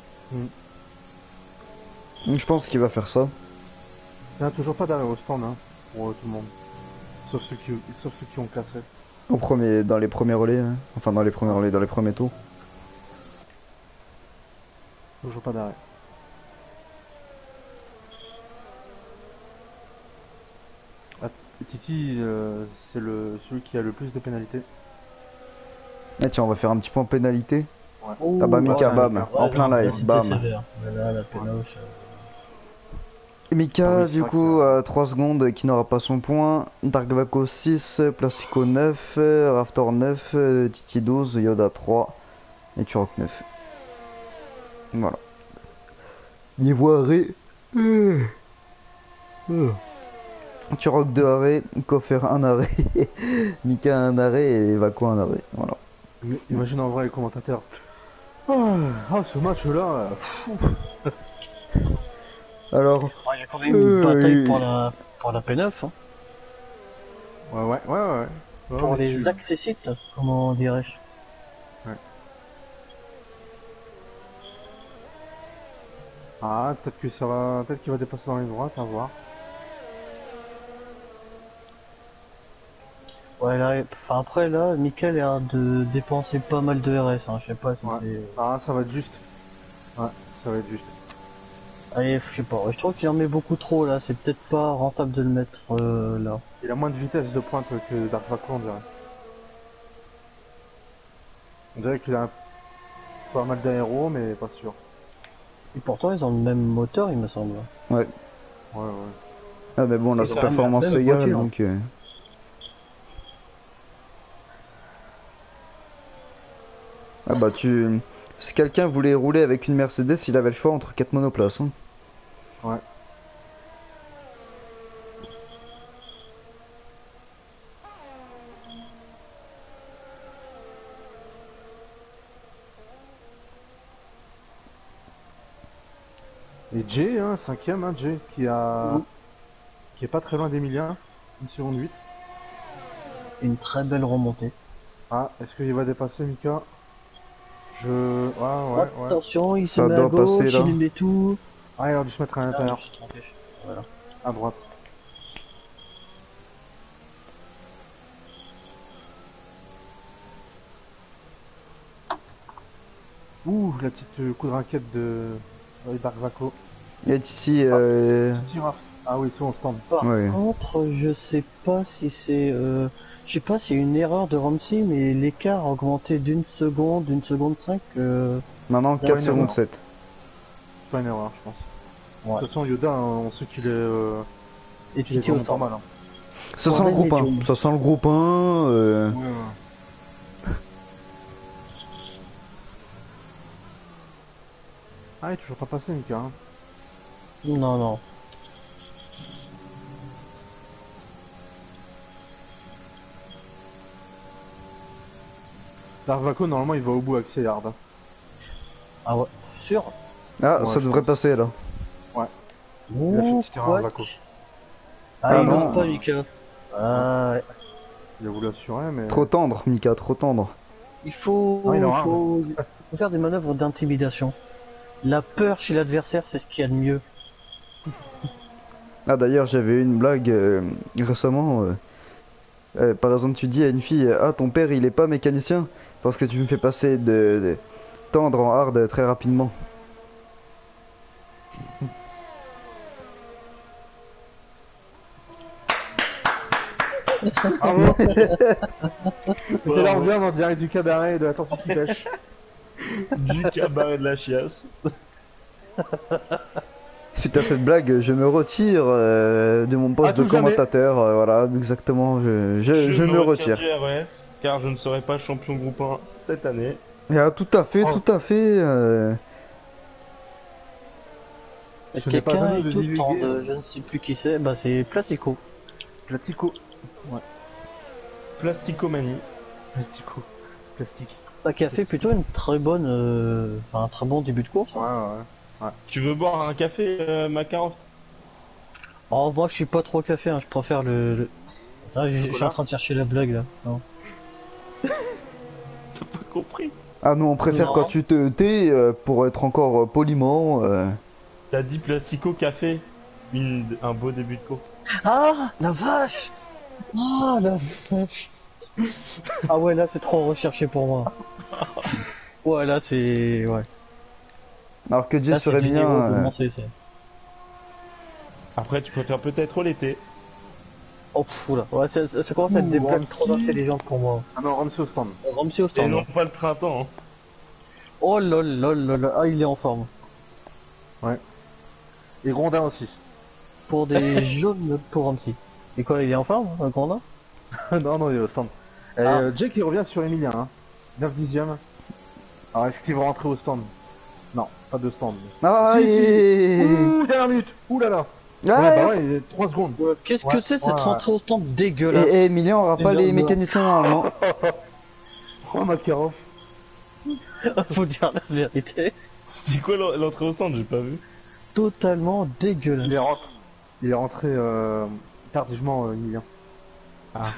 Je pense qu'il va faire ça. Il n'y a toujours pas d'arrêt au stand hein, pour tout le monde. Sauf ceux qui ont cassé. Dans les premiers relais, hein. Enfin dans les premiers relais, dans les premiers tours. Toujours pas d'arrêt. Ah, Titi, c'est celui qui a le plus de pénalités. Ah tiens on va faire un petit point pénalité. Oh, Ah bah Mika ouais, bam, en plein là, live, c'était bam. sévère. Là, la pénoche. Et Mika Ah oui, c'est du vrai coup que- à 3 secondes qui n'aura pas son point. Dark Vaco 6, Plastico 9, Raftor 9, Titi 12, Yoda 3 et Turok 9. Voilà. Niveau arrêt. Turok 2 arrêts, Koffer 1 arrêt, Mika 1 arrêt et Vaco 1 arrêt. Voilà. Imagine en vrai les commentateurs. Ah, ce match-là. Alors, Il y a quand même une bataille oui. pour la P9. Hein. Ouais. Pour mais les tu- accessites, comment dirais-je. Ah, peut-être que ça va, peut-être qu'il va dépasser dans les droites, à voir. Ouais, là, enfin après là, Michael a l'air de dépenser pas mal de RS, hein. Je sais pas si Ouais. c'est... Ah, ça va être juste. Ouais, ça va être juste. Allez, je sais pas, je trouve qu'il en met beaucoup trop là, c'est peut-être pas rentable de le mettre là. Il a moins de vitesse de pointe que Dark Vaco, on dirait. On dirait qu'il a pas mal d'aéro, mais pas sûr. Et pourtant ils ont le même moteur il me semble. Ouais. Ouais. Ah, mais bon, la Et quand même performance la même égale, voiture. donc. Ah, bah, tu. Si quelqu'un voulait rouler avec une Mercedes, il avait le choix entre 4 monoplaces. Hein. Ouais. Et Jay, hein, cinquième, hein, Jay, qui est pas très loin d'Emilien, 1 seconde 8. Une très belle remontée. Ah, est-ce qu'il va dépasser Mika? Ouais. Attention, il se Ça met à doit passer, gauche, là. il met tout. Ah, il a dû se mettre à Ah, je l'intérieur, me suis trompé. Voilà. à droite. Ouh, la petite coup de raquette de Dark Vaco. Il est ici. Tiraf. Ah oui, tout on stand. Par Ouais. contre, je sais pas si c'est... Je sais pas s'il y a une erreur de Ramsey, mais l'écart a augmenté d'une seconde 5. Maintenant, Ouais, 4 une secondes erreur. 7. C'est pas une erreur, je pense. Ouais. De toute façon, Yoda, on sait Et qu'il est Titi vraiment autant. pas mal. Hein. Ça sent Bordel, le groupe mais 1. Joe. Ça sent le groupe 1. Ah, il est toujours pas passé, Mika. Hein. Non. Dark Vaco, normalement, il va au bout avec ses yards. Hein. Ah ouais, sûr. Ah, Ouais, ça je devrait pense. passer là. Il a fait Ouh, petit terrain à quoi. Vaco. Ah, Ah il non. n'ose pas, Mika. Ah, ouais. Il a voulu assurer, mais... Trop tendre, Mika, trop tendre. Il faut, Ah, il est en faut faire des manœuvres d'intimidation. La peur chez l'adversaire, c'est ce qu'il y a de mieux. Ah, d'ailleurs, j'avais eu une blague récemment. Par exemple, tu dis à une fille, ah, ton père, il est pas mécanicien parce que tu me fais passer de tendre en hard très rapidement. Bravo. C'était l'ambiance en direct du cabaret et de la tortue qui pêche. Du cabaret de la chiasse. Suite à cette blague, je me retire de mon À poste de tout jamais. commentateur. Voilà, exactement, je me retire. du RS, car je ne serai pas champion groupe 1 cette année. Et, ah, tout à fait, Oh. tout à fait. Ce n'est pas à Quelqu'un nous est de tout divulguer. stand, je ne sais plus qui c'est, bah c'est Plastico. Plastico. Plasticomanie. Plastico. Plastique. Bah, qui a fait plutôt une très bonne, enfin, un très bon début de course. Ouais. Tu veux boire un café, Makarov? Oh, moi je suis pas trop café, hein, je préfère Attends, je suis en train de chercher la blague là. Non. T'as pas compris? Ah non, on préfère Non. quand tu te tais pour être encore poliment. T'as dit Plastico Café. Un beau début de course. Ah, la vache! Ah, la vache! Ah ouais, là c'est trop recherché pour moi. Ouais, là c'est... Ouais. Alors que Dieu Là c'est serait du bien. niveau de mon CC. Après, tu préfères peut-être l'été. Oh, pfff, là. Ouais, ça commence à être des Ouh, blagues trop Ramsey. intelligentes pour moi. Ah non, Ramsey au stand. Ramsey au Et stand. non pas le printemps. Hein. Oh lol, ah il est en forme. Et Grondin aussi. Pour des jaunes pour Ramsey. Et quoi, il est en forme, Grandin? non, il est au stand. Et Ah. Jake il revient sur Emilien. Hein. 9 dixièmes. Alors est-ce qu'il va rentrer au stand? Non, pas de stand. Ah, Si, si. et- Ouh, dernière minute. Ouh là là. Ah, Ouais, bah ouais, il est 3 secondes. Qu'est-ce Ouais, que c'est cette ouais. rentrée au stand dégueulasse? et Emilien aura pas Les les hommes, mécaniciens normalement. Oh Makarov. Faut dire la vérité. C'était quoi l'entrée au centre? J'ai pas vu. Totalement dégueulasse. Il est rentré tardivement, Emilien. Ah.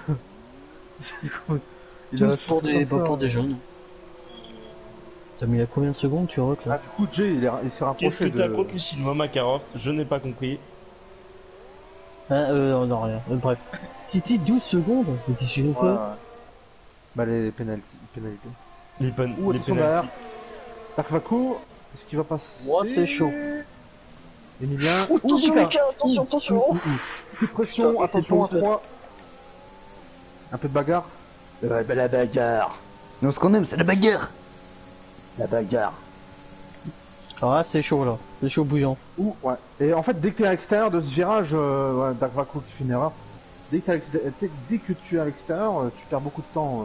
Tous pour des jaunes. T'as mis à combien de secondes, tu vois, Ah, là? du coup, Jay, il s'est Qu'est-ce rapproché que t'as de... contre Sylvain Makarov? Je n'ai pas compris. Ah, non, rien. Bref. Titi, 12 secondes. Mais qu'est-ce qu'il nous Ouais, fait? ouais. Bah, les pénalités. Ouh, Les attention pénaltys. derrière. Dark Vaco, est-ce qu'il va passer? Moi, c'est chaud. Emilien. Oh, attention, Mika. Mika, attention, attention. Coup de pression, Putain, mais c'est attention à pas ouf. 3. Un peu de bagarre. La bagarre. Nous, ce qu'on aime, c'est la bagarre. La bagarre. Ah, c'est chaud, là. C'est chaud bouillant. Ouh, ouais. Et en fait, dès que t'es à l'extérieur de ce virage, ouais, Dark Vaco qui fait une erreur. Dès que, dès que tu es à l'extérieur, tu perds beaucoup de temps.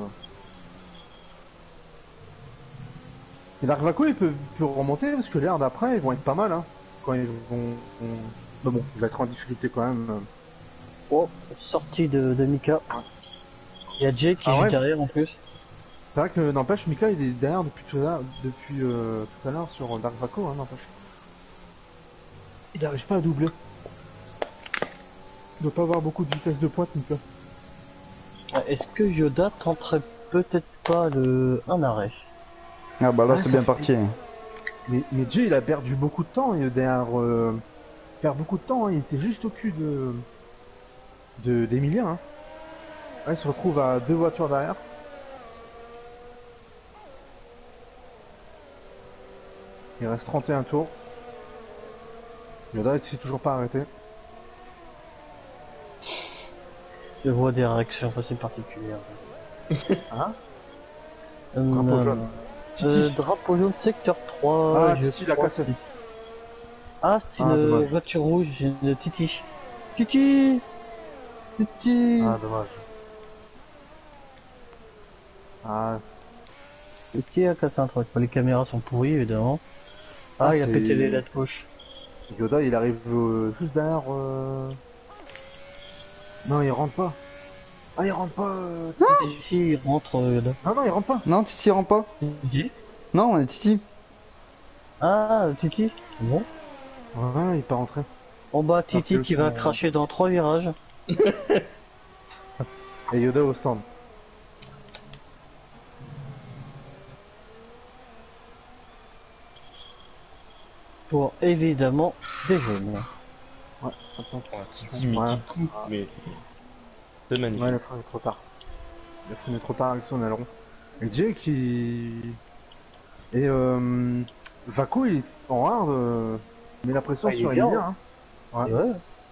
Et Dark Vaco, peut remonter parce que l'air d'après, ils vont être pas mal, hein. Quand ils vont. Mais bon, il va être en difficulté quand même. Oh, sortie de Mika. Il y a Jay qui Ah joue ouais. derrière en plus. C'est vrai que n'empêche, Mika il est derrière depuis tout à l'heure sur Dark Vaco, hein, n'empêche. Il n'arrive pas à doubler. Il doit pas avoir beaucoup de vitesse de pointe, Mika. Est-ce que Yoda tenterait peut-être pas un arrêt? Ah bah là, Ouais, c'est ça bien fait- parti. Mais Jay il a perdu beaucoup de temps, il derrière. Il perd beaucoup de temps, hein, il était juste au cul d'Emilien. Hein. Ouais, il se retrouve à 2 voitures derrière. Il reste 31 tours. Yoda il s'est toujours pas arrêté. Je vois des réactions assez particulières. Hein Drapeau jaune. Drapeau jaune secteur 3. Ah, Titi l'a crois. cassé. Ah, c'est Ah, une dommage. voiture rouge, une Titi. Titi Titi Ah, dommage. Ah, Titi a cassé un truc. Les caméras sont pourries, évidemment. Ah, Ah, il a c'est- pété les lettres gauche. Yoda il arrive juste derrière. Non, il rentre pas. Ah, il rentre pas. Ici, il rentre, Yoda. Non, non, il rentre pas. Non, Titi rentre pas. Titi Non, on est Titi. Ah, Titi Bon. Ouais, il est pas rentré. En bas, Titi que qui va son- cracher dans 3 virages. Et Yoda au stand. Pour évidemment des jaunes. Ouais, attends. Titi, mais Ouais. qui coupe, mais. C'est magnifique. Ouais, il a freiné trop tard. Il a freiné trop tard avec son aileron. Et Jay qui. Et Vaco il est en hard. Met la pression Ah, il sur est bien, Emilien. Hein. Ouais. Ouais.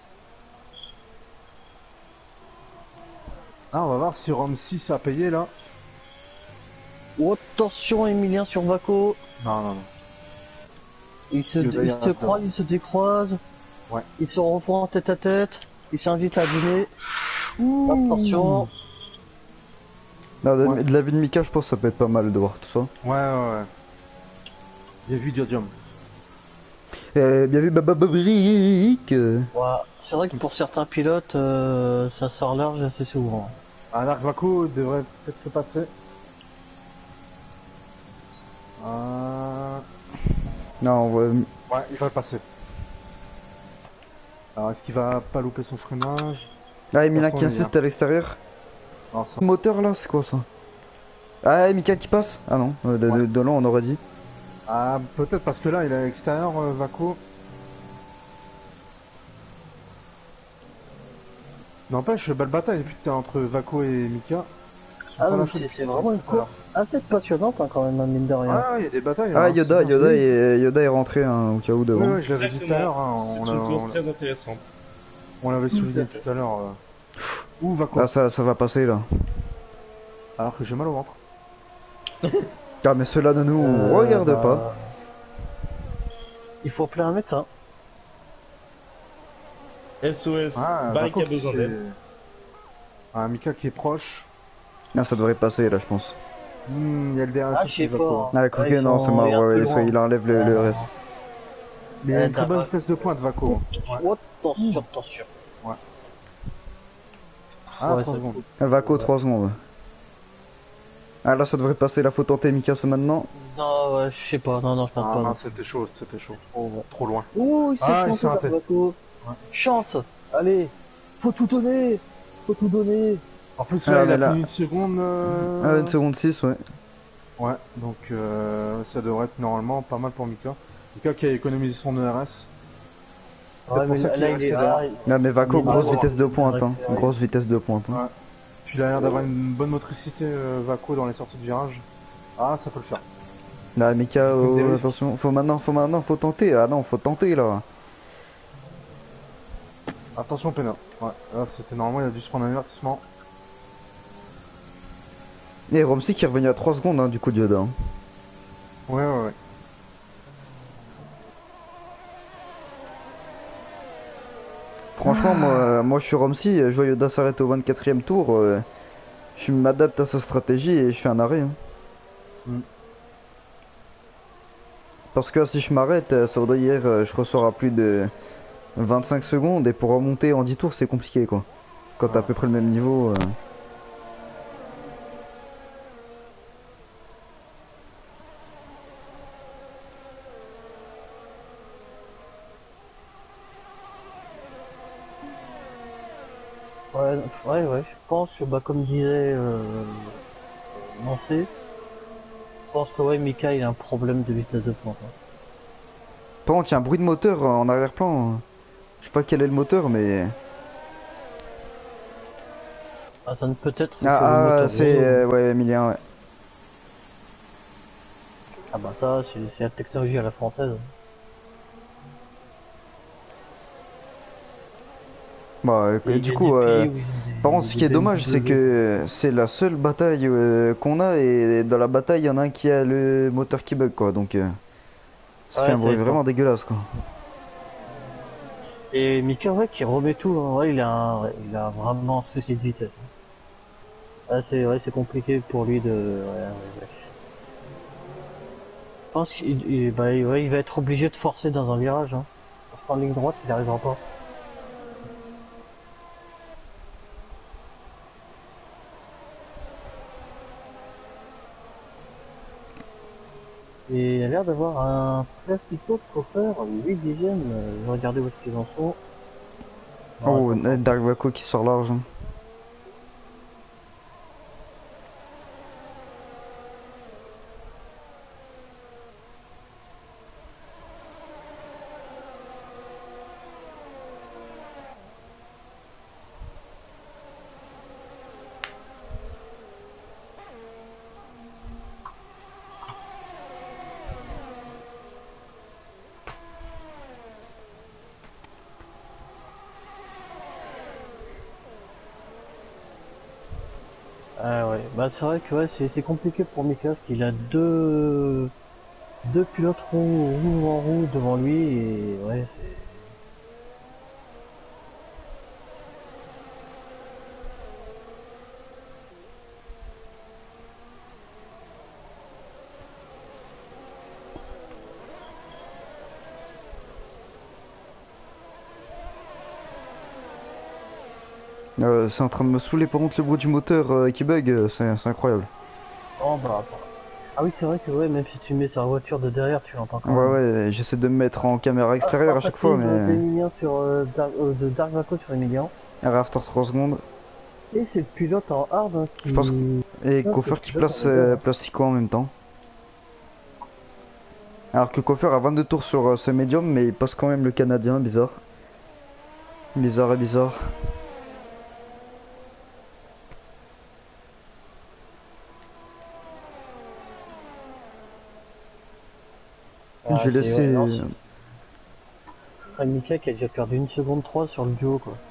Ah, on va voir si Rome 6 a payé là. Oh, attention, Emilien sur Vaco. Non, non, non. Ils se, Yoda, il ils se rate croisent, ils se décroisent. Ouais. Ils se refont tête à tête. Ils s'invitent à dîner. Attention. Non, Ouais. de la vue de Mika, je pense que ça peut être pas mal de voir tout ça. Ouais, ouais, ouais. Bien vu, Diodium. Bien vu, Bababrique. Ouais. C'est vrai que pour certains pilotes, ça sort large assez souvent. Ah, Dark Vaco devrait peut-être se passer. Ah. Non, ouais. Ouais, il va le passer. Alors, est-ce qu'il va pas louper son freinage? Ah, et Mila Par qui contre, insiste à l'extérieur. Non, ça... Le moteur là, c'est quoi ça? Ah, et Mika qui passe? Ah non, de là on aurait dit. Ah, peut-être parce que là, il est à l'extérieur, Vaco. N'empêche, belle bataille putain entre Vaco et Mika. Ah Pas non, la chose. c'est vraiment une course assez passionnante hein, quand même, hein, mine de rien. Ah, il y a des batailles. Ah, hein, Yoda, c'est bien. Yoda est rentré hein, au cas où devant. Ouais, ouais, je l'avais dit tout à l'heure. Hein, C'est on une l'a- course on- très intéressante. on l'avait souligné Tout à fait. tout à l'heure. Ouh, Vaco. Ah, ça va passer là. Alors que j'ai mal au ventre. Ah, mais cela ne nous regarde bah, pas. Il faut appeler un médecin. SOS, Ah, Barrick Vaco a qui besoin s'est- d'aide. Ah, Mika qui est proche. Ah, ça devrait passer là, je pense. Il y a le dernier Ah, sur je sais Vaco. pas. Ah, Ouais, ok, ils non, sont- c'est marrant, il est un peu ouais, loin. il enlève le reste. Mais il a une très t'as bonne pas- vitesse de pointe, Vaco. Oh, attention, attention. Ah, Ouais, 3 ça- secondes. Vaco, 3 secondes. Ah, là, ça devrait passer, là, faut tenter Mika, c'est maintenant. Non, ouais, je sais pas, non, je pense Ah, pas. non, non. c'était chaud, c'était chaud. Oh, ouais. Trop loin. Ouh, il s'est Ah, il planté s'est raté. dans Vaco. Chance. Allez, faut tout donner. Faut tout donner. En plus, Ah, là, il mais a là- plus d'une seconde. Ah, 1 seconde 6, ouais. Ouais, donc ça devrait être normalement pas mal pour Mika. Mika qui a économisé son ERS. C'est Ouais, pour mais ça là, qu'il est là, il est resté là. là. Ah, mais Il Vaco, est grosse là, vitesse de il est pointe, hein. accéléré. Grosse vitesse de pointe, hein. Ouais. Puis il a l'air d'avoir une bonne motricité, Vaco, dans les sorties de virage. Ah, ça peut le faire. Là, Mika, Prendre des oh, risques. attention, faut tenter. Ah non, faut tenter là. Attention, Pena. Ouais, là, c'était normalement, il a dû se prendre un avertissement. Et Romsey qui est revenu à 3 secondes hein, du coup de Yoda. Hein. Ouais, ouais, ouais. Franchement, moi je suis Romsey, je vois Yoda s'arrêter au 24e tour. Je m'adapte à sa stratégie et je fais un arrêt. Hein. Mm. Parce que si je m'arrête, ça voudrait dire je ressors à plus de 25 secondes et pour remonter en 10 tours c'est compliqué quoi. Quand t'as à Ouais. peu près le même niveau. Ouais, ouais, je pense que, bah, comme disait Lancé, je pense que, ouais, Mika, il a un problème de vitesse de pointe. Hein. Par contre, il y a un bruit de moteur en arrière-plan. Je sais pas quel est le moteur, mais. Ah, ça ne peut être que le Ah, moteur c'est. Renault. Ouais, Emilien, ouais. Ah, bah, ça, c'est la technologie à la française. Bah, Et il du y a coup, des pays où ils par ont contre, ce qui est des dommage, c'est BMW. que c'est la seule bataille qu'on a et dans la bataille, il y en a un qui a le moteur qui bug, quoi. Donc, ça fait Ouais, un ça bruit aide pas. vraiment dégueulasse, quoi. Et Mika, ouais, qui remet tout, hein. Ouais, il a vraiment un souci de vitesse. Hein. Ah, c'est, ouais, c'est compliqué pour lui de, ouais. Je pense ouais, il va être obligé de forcer dans un virage, hein. Parce qu'en ligne droite, il n'arrivera pas. Et il a l'air d'avoir un classico de coffre, 8 dixièmes. Je vais regarder où est-ce qu'ils en sont. Non, Oh, attends, Dark Vaco qui sort large. Hein. ah ouais, bah c'est vrai que ouais, c'est compliqué pour Mika parce qu'il a deux pilotes roue en roue devant lui et ouais c'est. C'est en train de me saouler, par contre, le bruit du moteur qui bug, c'est incroyable. Oh bah. Ah oui c'est vrai que ouais même si tu mets sa voiture de derrière tu l'entends quand Ouais, même. ouais, j'essaie de me mettre en caméra Ah, extérieure à chaque fois, tentative mais. d'Emilien sur de Dark Vaco sur Emilien. After 3 secondes. Et c'est le pilote en hard hein, Je pense. Et Ah, c'est le Koffer qui pilote en place médium, hein. Plastico en même temps. Alors que Koffer a 22 tours sur ce médium, mais il passe quand même le Canadien, bizarre. Bizarre et bizarre. Je Ah, vais c'est ouais, laisser. non, Mika qui a déjà perdu 1 seconde 3 sur le duo quoi.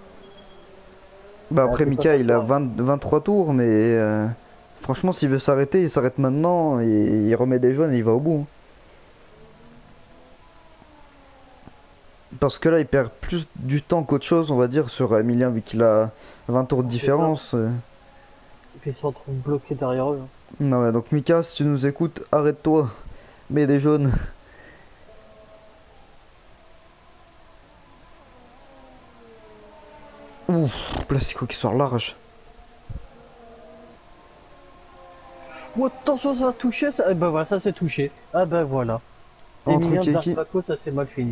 Bah Ah, après c'est pas Mika il a s'asseoir. 23 tours, mais franchement s'il veut s'arrêter, il s'arrête maintenant et il remet des jaunes et il va au bout. Hein. Parce que là il perd plus du temps qu'autre chose, on va dire, sur Emilien vu qu'il a 20 tours de C'est ça. différence. Et puis ils sont en train de bloquer derrière eux. Hein. Non, ouais, donc Mika, si tu nous écoutes, arrête-toi. Mets des jaunes. Ouf, Plastico qui sort large. Oh, attention, ça a touché, ça. Eh ben voilà, ça c'est touché. Ah ben voilà. Entre Emilien de Dark Keki. Vaco, ça c'est mal fini.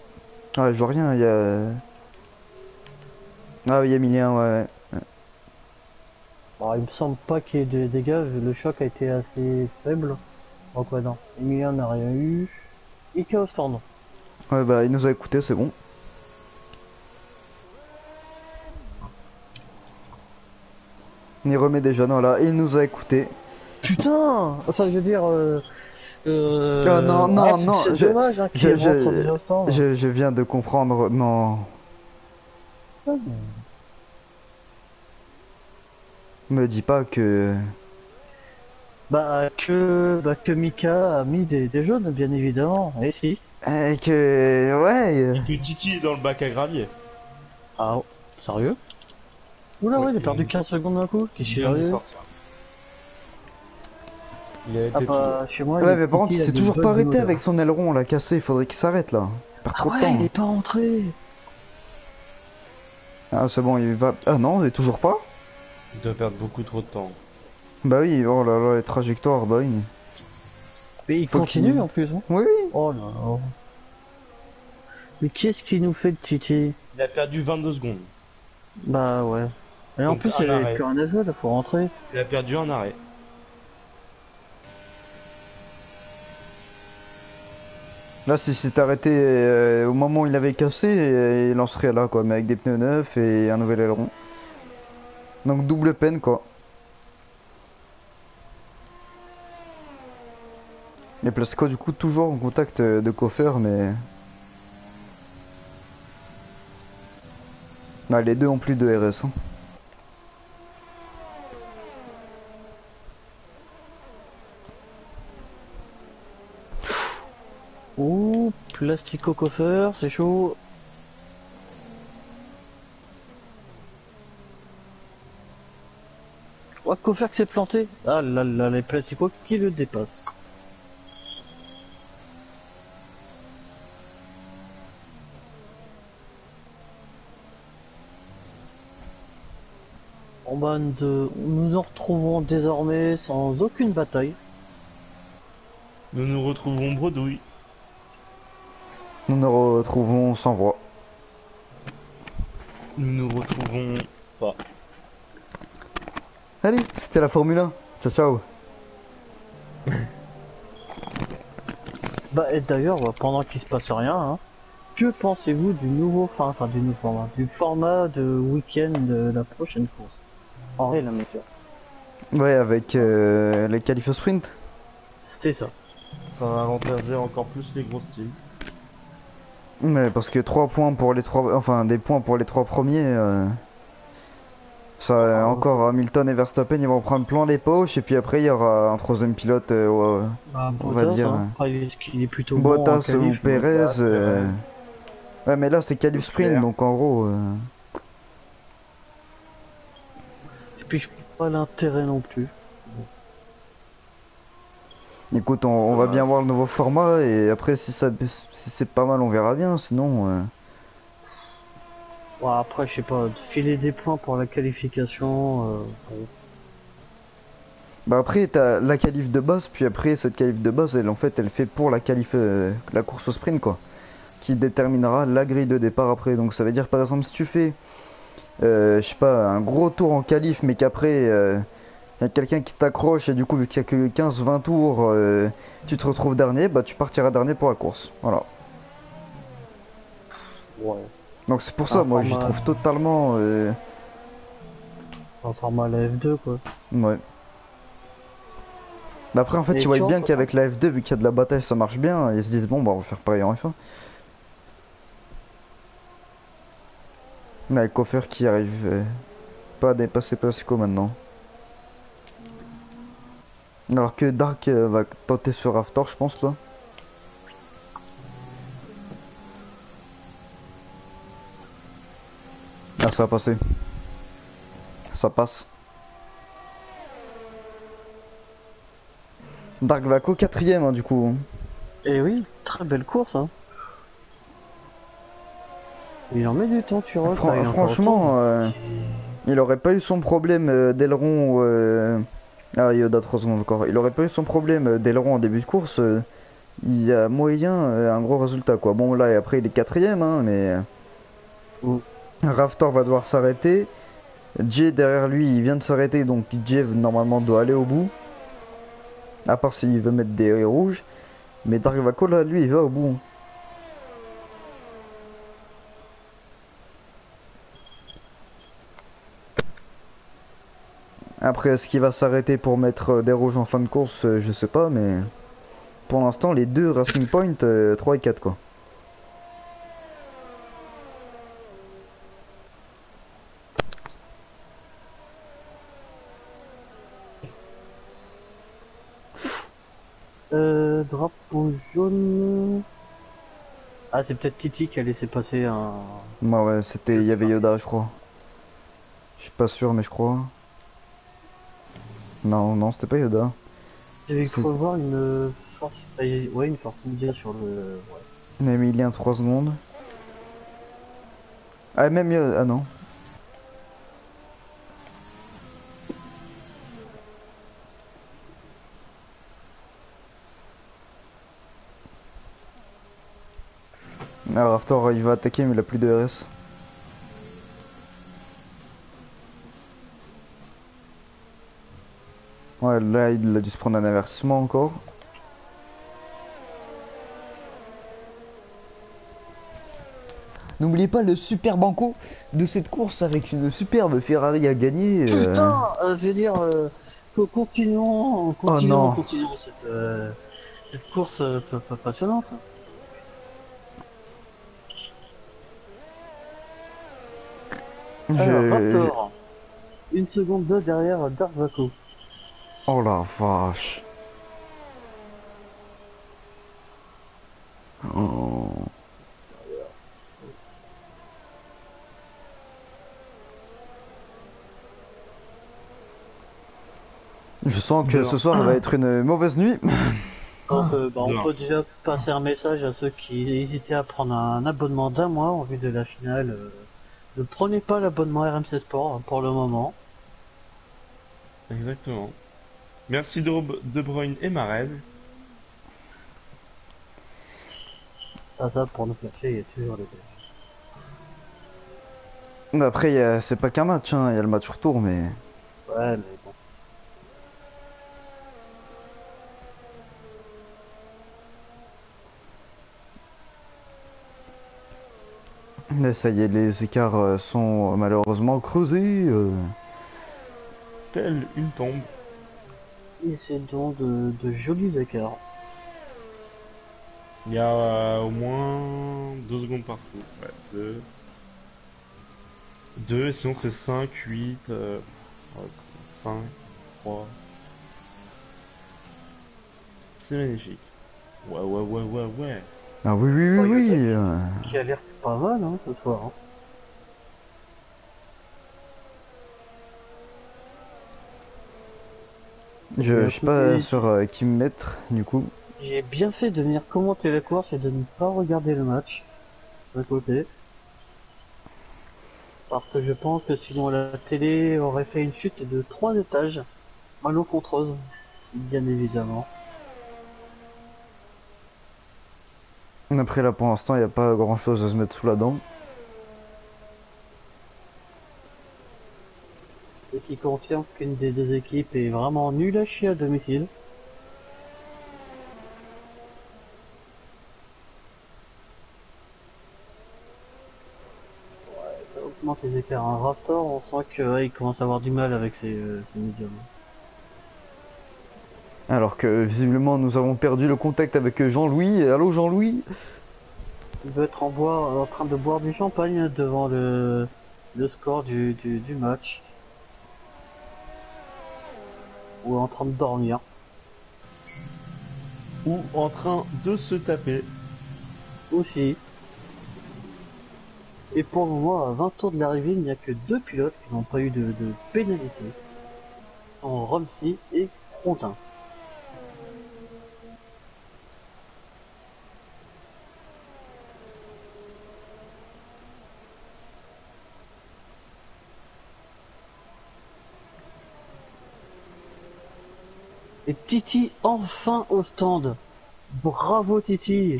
Ah, je vois rien, il y a. Ah oui, Emilien, ouais. Ouais. Alors, il me semble pas qu'il y ait de dégâts, le choc a été assez faible. Donc ouais, non. Emilien n'a rien eu. Et Chaos Tornado. Ouais, bah, il nous a écouté, c'est bon. Il remet des jeunes, voilà, il nous a écouté. Putain. Enfin, je veux dire... Ah, non, non, non, c'est je- dommage hein, qu'il je- rentre déjà autant. Je viens de comprendre, non. Me dis pas que... Que Mika a mis des jaunes, bien évidemment. Et si. Ouais... Que Titi est dans le bac à gravier. Ah, sérieux? Oula, ouais, il a perdu 15 secondes d'un coup. Qu'est-ce Il qu'il vient a de eu? sortir. Il a Ah été bah, chez moi, Ouais, il mais par contre, il Titi a s'est des toujours bugs pas arrêté moteur. avec son aileron, on l'a cassé, il faudrait qu'il s'arrête là. Il perd Ah trop de ouais, temps. il est pas entré. Ah, c'est bon, il va... Ah non, il est toujours pas? Il doit perdre beaucoup trop de temps. Bah oui, oh là là, les trajectoires, bah oui. Mais il Faut continue qu'il- en plus. Hein. Oui, oui. Oh là là. Mais qu'est-ce qu'il nous fait de Titi? Il a perdu 22 secondes. Bah ouais. Et en Donc, plus, un il avait arrêt. plus rien à jouer, là, faut rentrer. Il a perdu un arrêt. Là, si s'était arrêté au moment où il avait cassé, il en serait là, quoi, mais avec des pneus neufs et un nouvel aileron. Donc double peine, quoi. Les Plastico, du coup, toujours en contact de Coffer, mais... Ah, les deux ont plus de RS. Hein. Ouh, plastico coffeur, c'est chaud. Oh, coffeur qui s'est planté. Ah là là, les plastico qui le dépassent. Nous nous retrouvons désormais sans aucune bataille. Nous nous retrouvons bredouille. Nous nous retrouvons sans voix. Nous nous retrouvons pas. Allez, c'était la Formule 1. Ciao, ciao. Bah et d'ailleurs, pendant qu'il se passe rien, hein, que pensez-vous du nouveau, du nouveau format, du format de week-end de la prochaine course? En réel, mec. Ouais, avec les qualifs au sprint. C'était ça. Ça va avantager encore plus les grosses teams. Ouais, parce que 3 points pour les 3... Enfin, des points pour les 3 premiers... Ça, encore Hamilton et Verstappen, ils vont prendre plein les poches, et puis après, il y aura un troisième pilote, Bah, on va Bottas, dire... hein. Ah, il est plutôt bon en Bottas ou qualif, mais- Perez. Bottas, Perez. Ouais, mais là, c'est qualif sprint, Leclerc. donc en gros... Et puis je vois pas l'intérêt non plus. Écoute, on va bien voir le nouveau format, et après, si c'est pas mal, on verra bien, sinon... Bon, après, je sais pas, filer des points pour la qualification, bon. Bah après, t'as la qualif de base, puis après, cette qualif de base, elle, en fait, elle fait pour la qualif... la course au sprint, quoi. Qui déterminera la grille de départ après. Donc ça veut dire, par exemple, si tu fais... je sais pas, un gros tour en qualif, mais qu'après... y a quelqu'un qui t'accroche et du coup vu qu'il y a que 15-20 tours tu te retrouves dernier, bah tu partiras dernier pour la course. Voilà. Ouais. Donc c'est pour ça, moi j'y format- trouve totalement... Un format la F2, quoi. Ouais. Mais après en fait Et ils voient tu bien vois, qu'avec la F2 vu qu'il y a de la bataille ça marche bien, ils se disent bon bah on va faire pareil en F1. Mais avec Coffer qui arrive pas à dépasser Pasco maintenant. Alors que Dark va tenter ce Raftor je pense là. Ah ça va passer. Ça passe. Dark va qu'au 4ème du coup. Et oui, très belle course, hein. Il en met du temps, tu vois. là, il a encore Franchement, le temps. il aurait pas eu son problème d'aileron. Ah, Yoda 3 secondes encore. Il aurait pas eu son problème d'aileron en début de course. Il y a moyen un gros résultat quoi. Bon là et après il est 4ème hein, mais Mm. Raftor va devoir s'arrêter. Jay derrière lui, il vient de s'arrêter, donc Jay normalement doit aller au bout. À part s'il veut mettre des rouges. Mais Dark Vaco là, lui, il va au bout. Après, est-ce qu'il va s'arrêter pour mettre des rouges en fin de course? Je sais pas, mais pour l'instant, les deux Racing Point, 3 et 4 quoi. Drapeau jaune. Ah, c'est peut-être Titi qui a laissé passer un. Moi, ouais, c'était, il y avait Yoda, je crois. Je suis pas sûr, mais je crois. Non, non, c'était pas Yoda. J'avais C'est- cru voir une force. Ouais, une force ninja sur le. Ouais. On a mis lien 3 secondes. Ah, même Yoda, ah non. Ah, Raftor, il va attaquer, mais il a plus de RS. Ouais, là, il a dû se prendre un avertissement encore. N'oubliez pas le super banco de cette course avec une superbe Ferrari à gagner. Putain, je veux dire, continuons, Oh continuons, non, continuons cette course passionnante. Alors, je... Raptor, une seconde 2 derrière Dark Vaco. Oh la vache. Oh. Je sens que ce soir va être une mauvaise nuit. Donc, on Non. peut déjà passer un message à ceux qui hésitaient à prendre un abonnement d'un mois en vue de la finale. Ne prenez pas l'abonnement RMC Sport pour le moment. Exactement. Merci De Bruyne et Mahrez. Ça, pour nous faire chier, il y a toujours les Après, c'est pas qu'un match, hein. Il y a le match retour, mais... Ouais, mais bon. Mais ça y est, les écarts sont malheureusement creusés. Telle une tombe. Et c'est donc de jolis écarts. Il y a au moins 2 secondes partout. Ouais, 2. 2, sinon c'est 5, 8, 5, 3. C'est magnifique. Ouais, ouais, ouais, ouais, ouais. Ah oui, oui, oui, Oh, oui. Qui a l'air pas mal, hein, ce soir. Hein. Je suis pas sur qui me mettre, du coup. J'ai bien fait de venir commenter la course et de ne pas regarder le match à côté. Parce que je pense que sinon la télé aurait fait une chute de 3 étages, malencontreuse, bien évidemment. Après, là, pour l'instant, il n'y a pas grand chose à se mettre sous la dent. Et qui confirme qu'une des deux équipes est vraiment nulle à chier à domicile. Ouais, ça augmente les écarts. Un Raptor, on sent qu'il commence à avoir du mal avec ses médiums. Alors que, visiblement, nous avons perdu le contact avec Jean-Louis. Allô, Jean-Louis? Il veut être en train de boire du champagne devant le score du match. Ou en train de dormir. Ou en train de se taper. Aussi. Et pour le moment, à 20 tours de l'arrivée, il n'y a que 2 pilotes qui n'ont pas eu de pénalité. En Romsey et Frontin. Et Titi enfin au stand. Bravo Titi.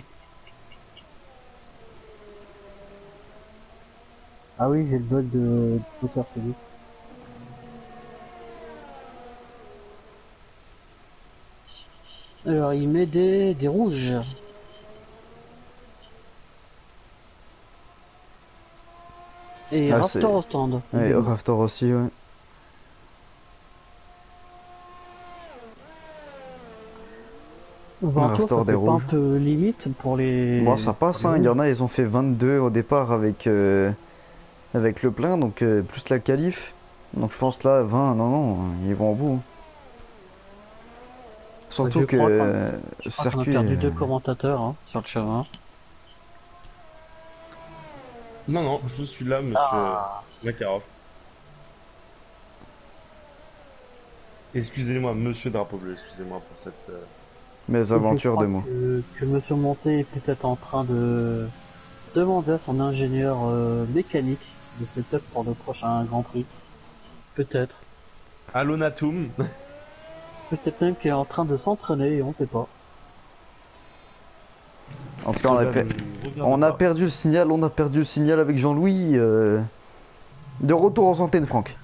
Ah oui, j'ai le bug de Twitter, c'est lui. Alors, il met des rouges. Et Ah, Raptor c'est- au stand. Ouais, également. Raftor aussi, ouais. Ventoux, ça Raftor des fait pas un rouges. peu limite Bon, ça pour passe, les hein. Il y rouges. en a, ils ont fait 22 au départ avec le plein, donc plus la qualif. Donc je pense là, 20, non, non, ils vont au bout. Je Surtout que crois qu'on je ce crois qu'on a circuit. perdu deux commentateurs hein, sur le chemin. Non, non, je suis là, monsieur Ah, Makarov. Excusez-moi, monsieur Drapeau Bleu, excusez-moi pour cette... Mes je aventures de crois mots. que Monsieur Moncey est peut-être en train de demander à son ingénieur mécanique de setup pour le prochain Grand Prix. Peut-être. Alonatum. Peut-être même qu'il est en train de s'entraîner et on sait pas. En tout cas, Cela ne nous regarde on a pas. perdu le signal, on a perdu le signal avec Jean-Louis. De retour en antenne, Franck.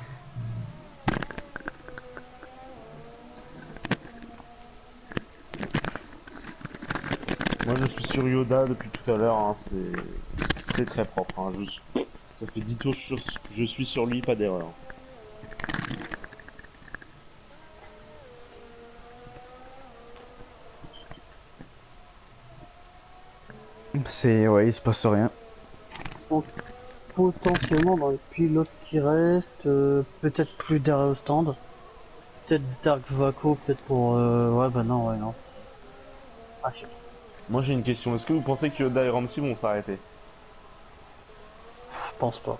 Moi, je suis sur Yoda depuis tout à l'heure, hein, c'est très propre. Hein, ça fait 10 tours, je suis sur lui, pas d'erreur. Ouais, il se passe rien. Donc potentiellement dans les pilotes qui restent, peut-être plus derrière au stand. Peut-être Dark Vaco, peut-être pour... Ouais bah non, ouais non. Ah je sais pas, Moi, j'ai une question. Est-ce que vous pensez que Yoda et Ramsey vont s'arrêter? je pense pas.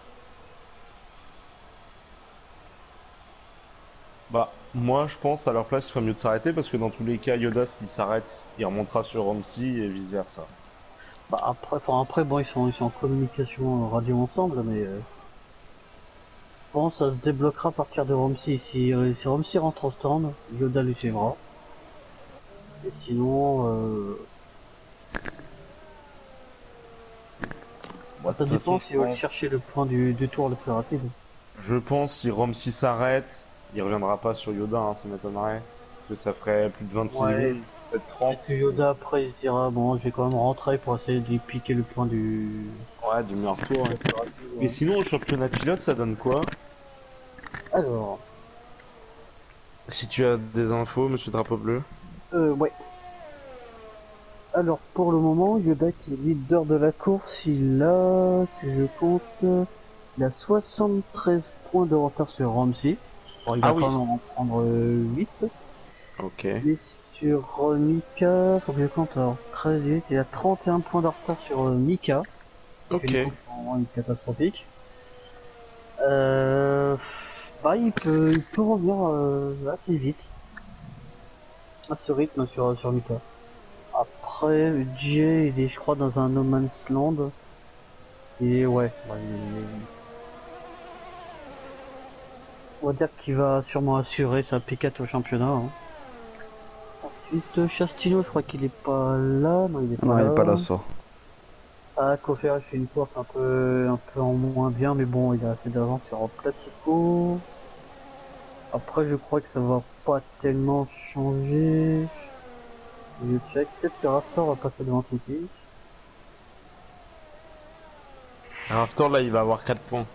Bah, moi, je pense à leur place, il ferait mieux de s'arrêter parce que dans tous les cas, Yoda, s'il s'arrête, il remontera sur Ramsey et vice-versa. Bah après, enfin, après bon ils sont en communication radio ensemble mais bon ça se débloquera à partir de Romsey. Si Romsey rentre au stand, Yoda lui suivra. Et sinon Moi, de ça toute dépend façon, s'ils veulent chercher le point du tour le plus rapide. je pense si Ramsey s'arrête, il reviendra pas sur Yoda, hein, ça m'étonnerait. Parce que ça ferait plus de 26 Ouais, secondes, peut-être 30. peut-être que Yoda après il se dira bon je vais quand même rentrer pour essayer de lui piquer le point du... Ouais, du meilleur tour. Ouais. le plus rapide, Et ouais. sinon, au championnat pilote, ça donne quoi? Alors, Si tu as des infos, monsieur Drapeau Bleu. ouais. Alors pour le moment, Yoda qui est leader de la course, il a, que je compte, il a 73 points de retard sur Ramsey. Bon, il va Ah oui. quand même en prendre 8. Ok. Et sur Mika, faut que je compte, alors 13, 8, il a 31 points de retard sur Mika. Ok. Une course vraiment catastrophique. Bah il peut revenir assez vite à ce rythme sur Mika. Après, Jay, il est, je crois, dans un No Man's Land. Et ouais, bah, on va dire qu'il va sûrement assurer sa piquette au championnat. Hein. Ensuite, Chastino, je crois qu'il est pas là. Non, il est pas Non, il là. est pas là, ça. Ah, Kofer, il fait une course un peu en moins bien, mais bon, il a assez d'avance sur Classico. Après, je crois que ça va pas tellement changer. Je check, peut-être que Raftor va passer devant Tiki. Raptor, là, il va avoir 4 points.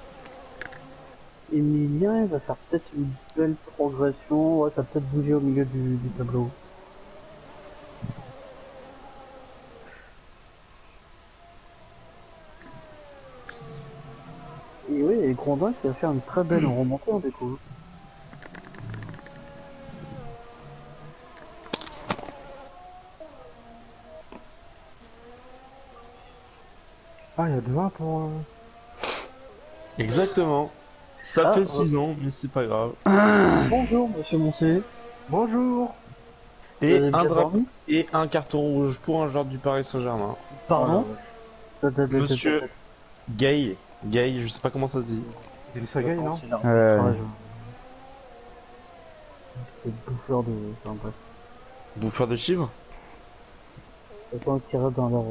Emilien, il va faire peut-être une belle progression. Ouais, ça va peut-être bouger au milieu du tableau. Et oui, et Grondin qui va faire une très belle remontée en déco. Ah, il y a de 20 pour... Exactement. Ça Ah, fait 6 ans, mais c'est pas grave. Bonjour, monsieur Moncé. Bonjour. Vous Et avez un bien drapeau dormi et un carton rouge pour un joueur du Paris Saint-Germain. Pardon Monsieur Gay. Gay, je sais pas comment ça se dit. C'est le Sagaï, non? C'est l'arbitrage. C'est bouffeur de... Enfin bref. Bouffeur de chiffres? C'est pas un tiré dans leur...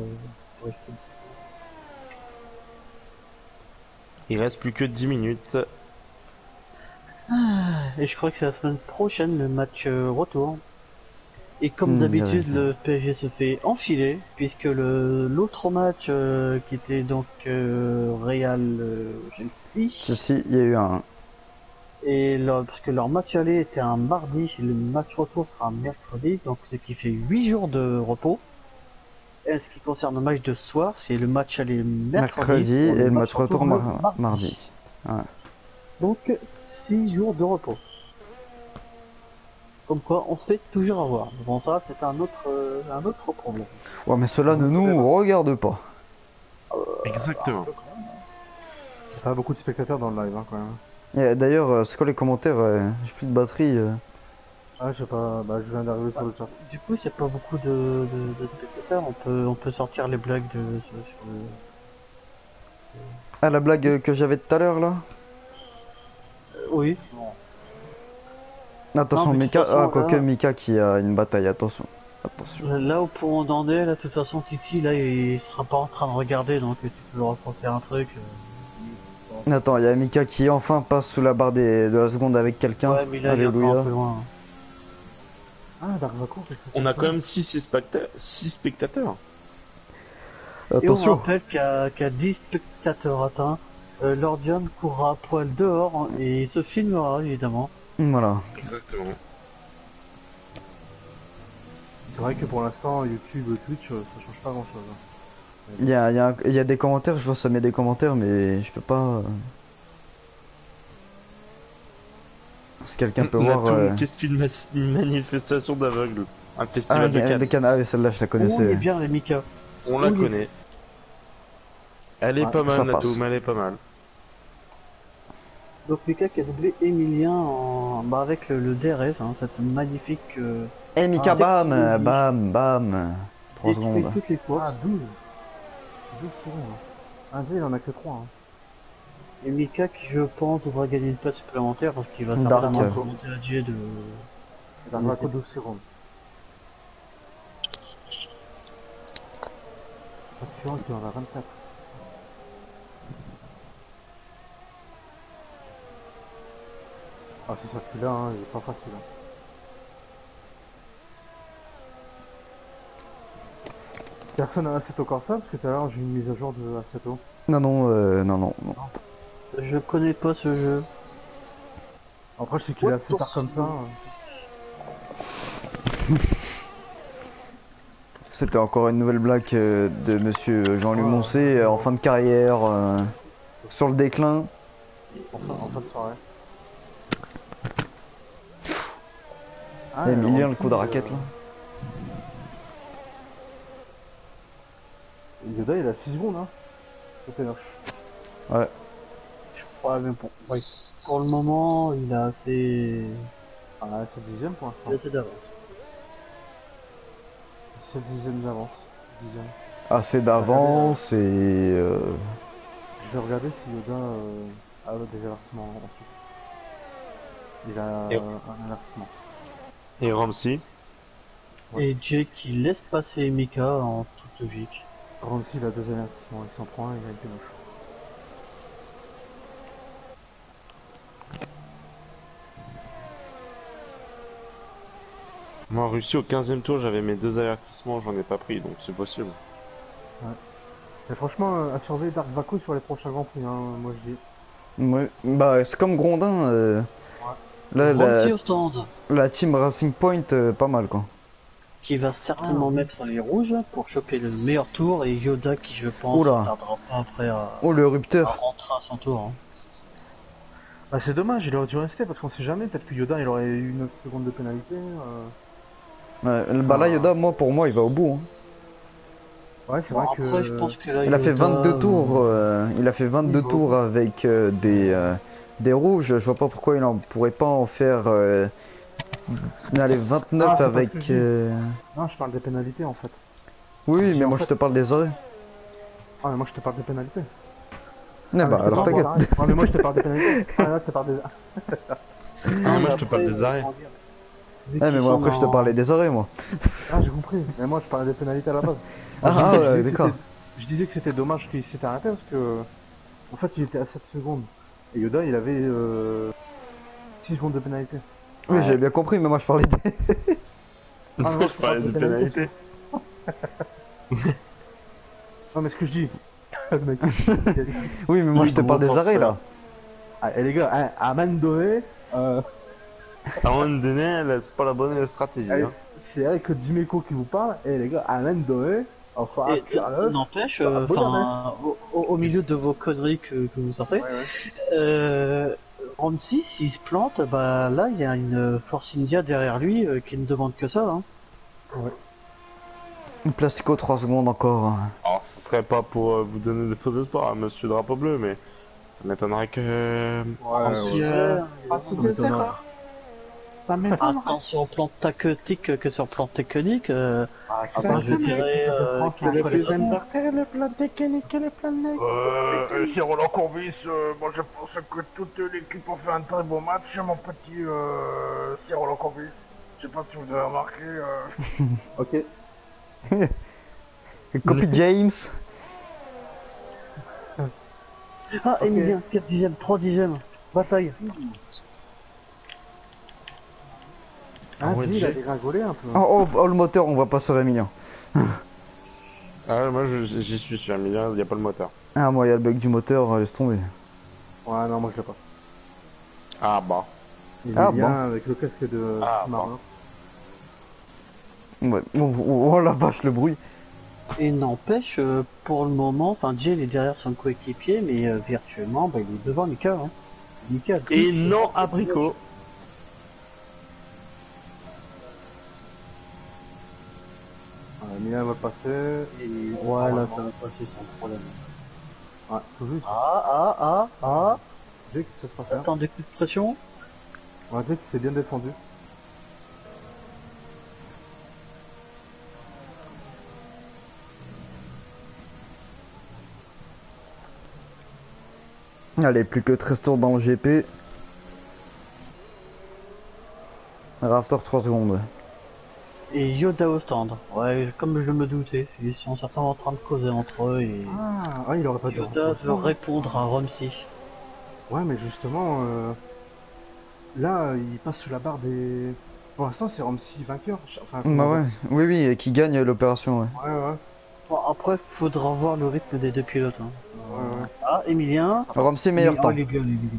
Il reste plus que 10 minutes. Et je crois que c'est la semaine prochaine le match retour. Et comme d'habitude, vérité. le PSG se fait enfiler, puisque l'autre match qui était donc Real Chelsea, Ceci, il y a eu un. parce que leur match aller était un mardi, et le match retour sera un mercredi, donc ce qui fait 8 jours de repos. Et ce qui concerne le match de ce soir, c'est le match aller mercredi, Mercredi pour et le match retour le mardi. Ouais. Donc 6 jours de repos. Comme quoi, on se fait toujours avoir. Bon, ça, c'est un autre problème. Ouais, mais cela ne nous regarde pas. Exactement. Il y a pas beaucoup de spectateurs dans le live, hein, quand même. Et d'ailleurs, c'est quoi les commentaires? J'ai plus de batterie. Ah, je sais pas, bah, je viens d'arriver sur le chat. Du coup, c'est pas beaucoup de spectateurs. On peut sortir les blagues sur le... Ah, la blague que j'avais tout à l'heure là? Oui. Attention, Non, mais de Mika. toute façon, Ah, quoique là- Mika qui a une bataille, attention. Attention. Là où pour on en est, là, de toute façon, Titi, là, il sera pas en train de regarder, donc tu peux leur raconter un truc. Attends, il y a Mika qui enfin passe sous la barre de la seconde avec quelqu'un. Ouais, mais là, il est encore un Alléluia. peu loin. Ah, Dark Vacour, On a quand même 6 spectateurs. Et on Attention. rappelle qu'il y a 10 spectateurs atteints. Lordion courra à poil dehors et il se filmera, évidemment. Voilà. Exactement. C'est vrai que pour l'instant, YouTube, Twitch, ça change pas grand chose. Il y a des commentaires, je vois ça met des commentaires, mais je peux pas. Si quelqu'un peut voir. Qu'est-ce qu'une manifestation d'aveugles? Un Ah, festival de Cannes. Ah, oui, celle-là, je la Oh, il est connaissais. bien, les Mika. On la Oui. connaît. Elle est Ouais, pas ça mal, la passe. Toum, elle est pas mal. Donc Mika qui a doublé Emilien avec le DRS, hein, cette magnifique... Eh, Mika, Ah, bam, technologie. bam. 3 qui fait secondes. toutes les courses. Ah, 12 12 secondes. Hein. Un D, il en a que 3. Hein. Et Mika qui, je pense, devra gagner une place supplémentaire parce qu'il va Dark. certainement commenter la J de... Dark Mais Vacour, c'est- 12 secondes. Attention, il en a 24. Ah, ce circuit-là, hein, il est pas facile. Hein. Personne n'a Assetto Corsa parce que tout à l'heure j'ai eu une mise à jour de Assetto. Non. Je connais pas ce jeu. Après, je sais qu'il est assez tard comme ça. C'était encore une nouvelle blague de monsieur Jean-Louis Ouais. Moncé en fin de carrière, sur le déclin. En fin de soirée. Et Emilien, alors le coup de raquette là. Yoda, il a 6 secondes, hein. C'était là. Ouais. Ouais, mais bon, ouais. Pour le moment, il a assez... Ah, c'est 10ème pour l'instant. Il a assez d'avance. C'est 10ème d'avance. 10ème. Assez d'avance et. Je vais regarder si Yoda a des avertissements ensuite. Il a Et- un avertissement. Et Ramsey. Ouais. Et Jake qui laisse passer Mika en toute logique. Ramsey, il a 2 avertissements. Il s'en prend un, il a une pénoche. Moi, en Russie, au 15e tour, j'avais mes 2 avertissements, j'en ai pas pris, donc c'est possible. Mais franchement, à surveiller Dark Vaco sur les prochains Grands Prix, hein, moi je dis. Ouais. Bah, c'est comme Grondin. Là, Ramsey au stand, la team Racing Point, pas mal quoi. qui va certainement mettre les rouges pour choper le meilleur tour, et Yoda qui, je pense, Oula. ne tardera pas après à Oh, le rupteur. rentrer à son tour. Hein. Ah, c'est dommage, il aurait dû rester parce qu'on sait jamais, peut-être que Yoda il aurait eu 9 secondes de pénalité. Ouais, bah là, Yoda, pour moi, il va au bout. Hein. Ouais, c'est Bon, vrai après, que. je pense que là, Il a fait Yoda, 22 tours. Il a fait 22 il va au tours bout. avec des rouges. Je vois pas pourquoi il en pourrait pas en faire. Allez, 29 Ah, c'est pas avec. ce que je dis. Non, je parle des pénalités en fait. Oui, Si, mais en moi fait- je te parle des arrêts. Ah, mais moi je te parle des pénalités. Ah, Ah, bah mais je te alors parle t'inquiète. des arrêts. Ah, mais moi je te parle des pénalités. Ah, là, je te parle des. Ah, moi, mais je te parle après, des arrêts. comment dire, vu Ah, mais qu'ils moi sont après je te en- parlais des arrêts, moi. Ah, j'ai compris. Mais moi je parlais des pénalités à la base. Ah, Je disais- ah, je ouais, disais que d'accord. c'était- Je disais que c'était dommage qu'il s'était arrêté parce que. En fait, il était à 7 secondes. Et Yoda il avait 6 secondes de pénalité. Oui, Ouais. j'ai bien compris, mais moi je parlais des. Ah non, Je je parlais parle de pénalité. Non, mais ce que je dis. Le mec, il a dit- Oui, mais moi Oui, je te parle gros des arrêts là. forceur. Ah, et les gars, hein, à un moment donné, À un moment donné, là, c'est pas la bonne stratégie. allez, Hein. c'est avec Dimeco qui vous parle, et les gars, à un moment donné, enfin, Et n'empêche, enfin, au milieu de vos conneries que vous sortez, Ouais, ouais. Ramsey, s'il se plante, bah là, il y a une Force India derrière lui qui ne demande que ça. Hein. Plastico 3 secondes encore. Alors, ce serait pas pour vous donner de faux espoirs, hein, monsieur Drapeau Bleu, mais ça m'étonnerait que. Ramsey, Ça m'étonnerait. Ça m'étonnerait. tant sur le plan tactique que sur le plan technique, je dirais C'est le plus important. le plan technique et le plan C'est Roland Courbis, moi je pense que toute l'équipe a fait un très beau match, mon petit c'est Roland Courbis. Je sais pas si vous avez remarqué. Ok. Copy James. Ah, Emilien, 4 dixièmes, 3 dixièmes, bataille. Ah, ouais, dis, il a Jay. dégringolé un peu. Oh, oh, le moteur, on va pas sur Emilien. Ah, moi j'y suis sur Emilien, il n'y a pas le moteur. Ah, moi, il y a le bug du moteur, laisse tomber. Ouais, non, moi je l'ai pas. Ah bah. Il est Ah, bien bon. avec le casque de Ah, sous-marin. Ouais. Oh la vache, le bruit. Et n'empêche, pour le moment, enfin, Jay il est derrière son coéquipier, mais virtuellement, bah, il est devant Mika. Hein. Mika. Et non, abricot. Milan va passer. Et voilà, ça va passer sans problème. Ouais, tout juste. Jake, ça se passe bien. Attends, des coups de pression. Ouais, Jake s'est bien défendu. Allez, plus que 13 tours dans le GP. Rafter 3 secondes. Et Yoda au stand. Ouais, comme je me doutais, ils sont certainement en train de causer entre eux et Ah, ouais, il aurait pas dû. Yoda veut répondre à Ramsey. Ouais, mais justement, là, il passe sous la barre des. Pour l'instant, c'est Ramsey vainqueur. Enfin, Bah ouais, oui, oui, et qui gagne l'opération, ouais. Ouais, ouais. Bon, après, faudra voir le rythme des deux pilotes. Hein. Ouais, ouais. Ah, Emilien. Ramsey, meilleur temps. Il est bien, il est bien.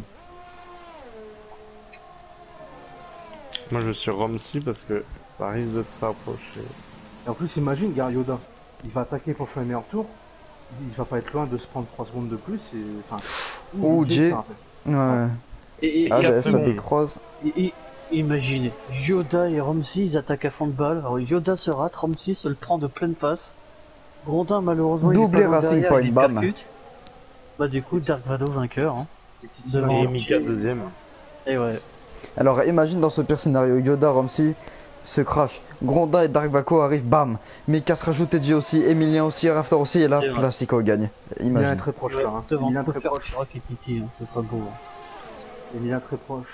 Moi je suis Romsey parce que ça risque de s'approcher. Et en plus, imagine, Gar Yoda. Il va attaquer pour faire un meilleur tour. Il va pas être loin de se prendre 3 secondes de plus. Et... Enfin, Oh, il est Jay. ça, en fait. Ouais. Et Ah, quatre ça secondes. décroise. imaginez, Yoda et Ramsey, ils attaquent à fond de balle. Alors Yoda se rate, Ramsey se le prend de pleine face. Grondin, malheureusement, Doublé il est pas loin Racing derrière, Point, il bam. percute. Bah du coup, Dark Vado vainqueur. Hein. Et Devant Mika deuxième. Et ouais. Alors imagine dans ce pire scénario, Yoda, Ramsey se crash, Gronda et Dark Vaco arrivent, bam. Mika se rajoute Edgy aussi, Emilien aussi, Rafter aussi, et là, C'est vrai. Plastico gagne. Il est Imagine. très proche Ouais, là. Hein. devant Il est très faire proche. Chirac et Titi, hein, ce sera beau. Hein. Il est très proche.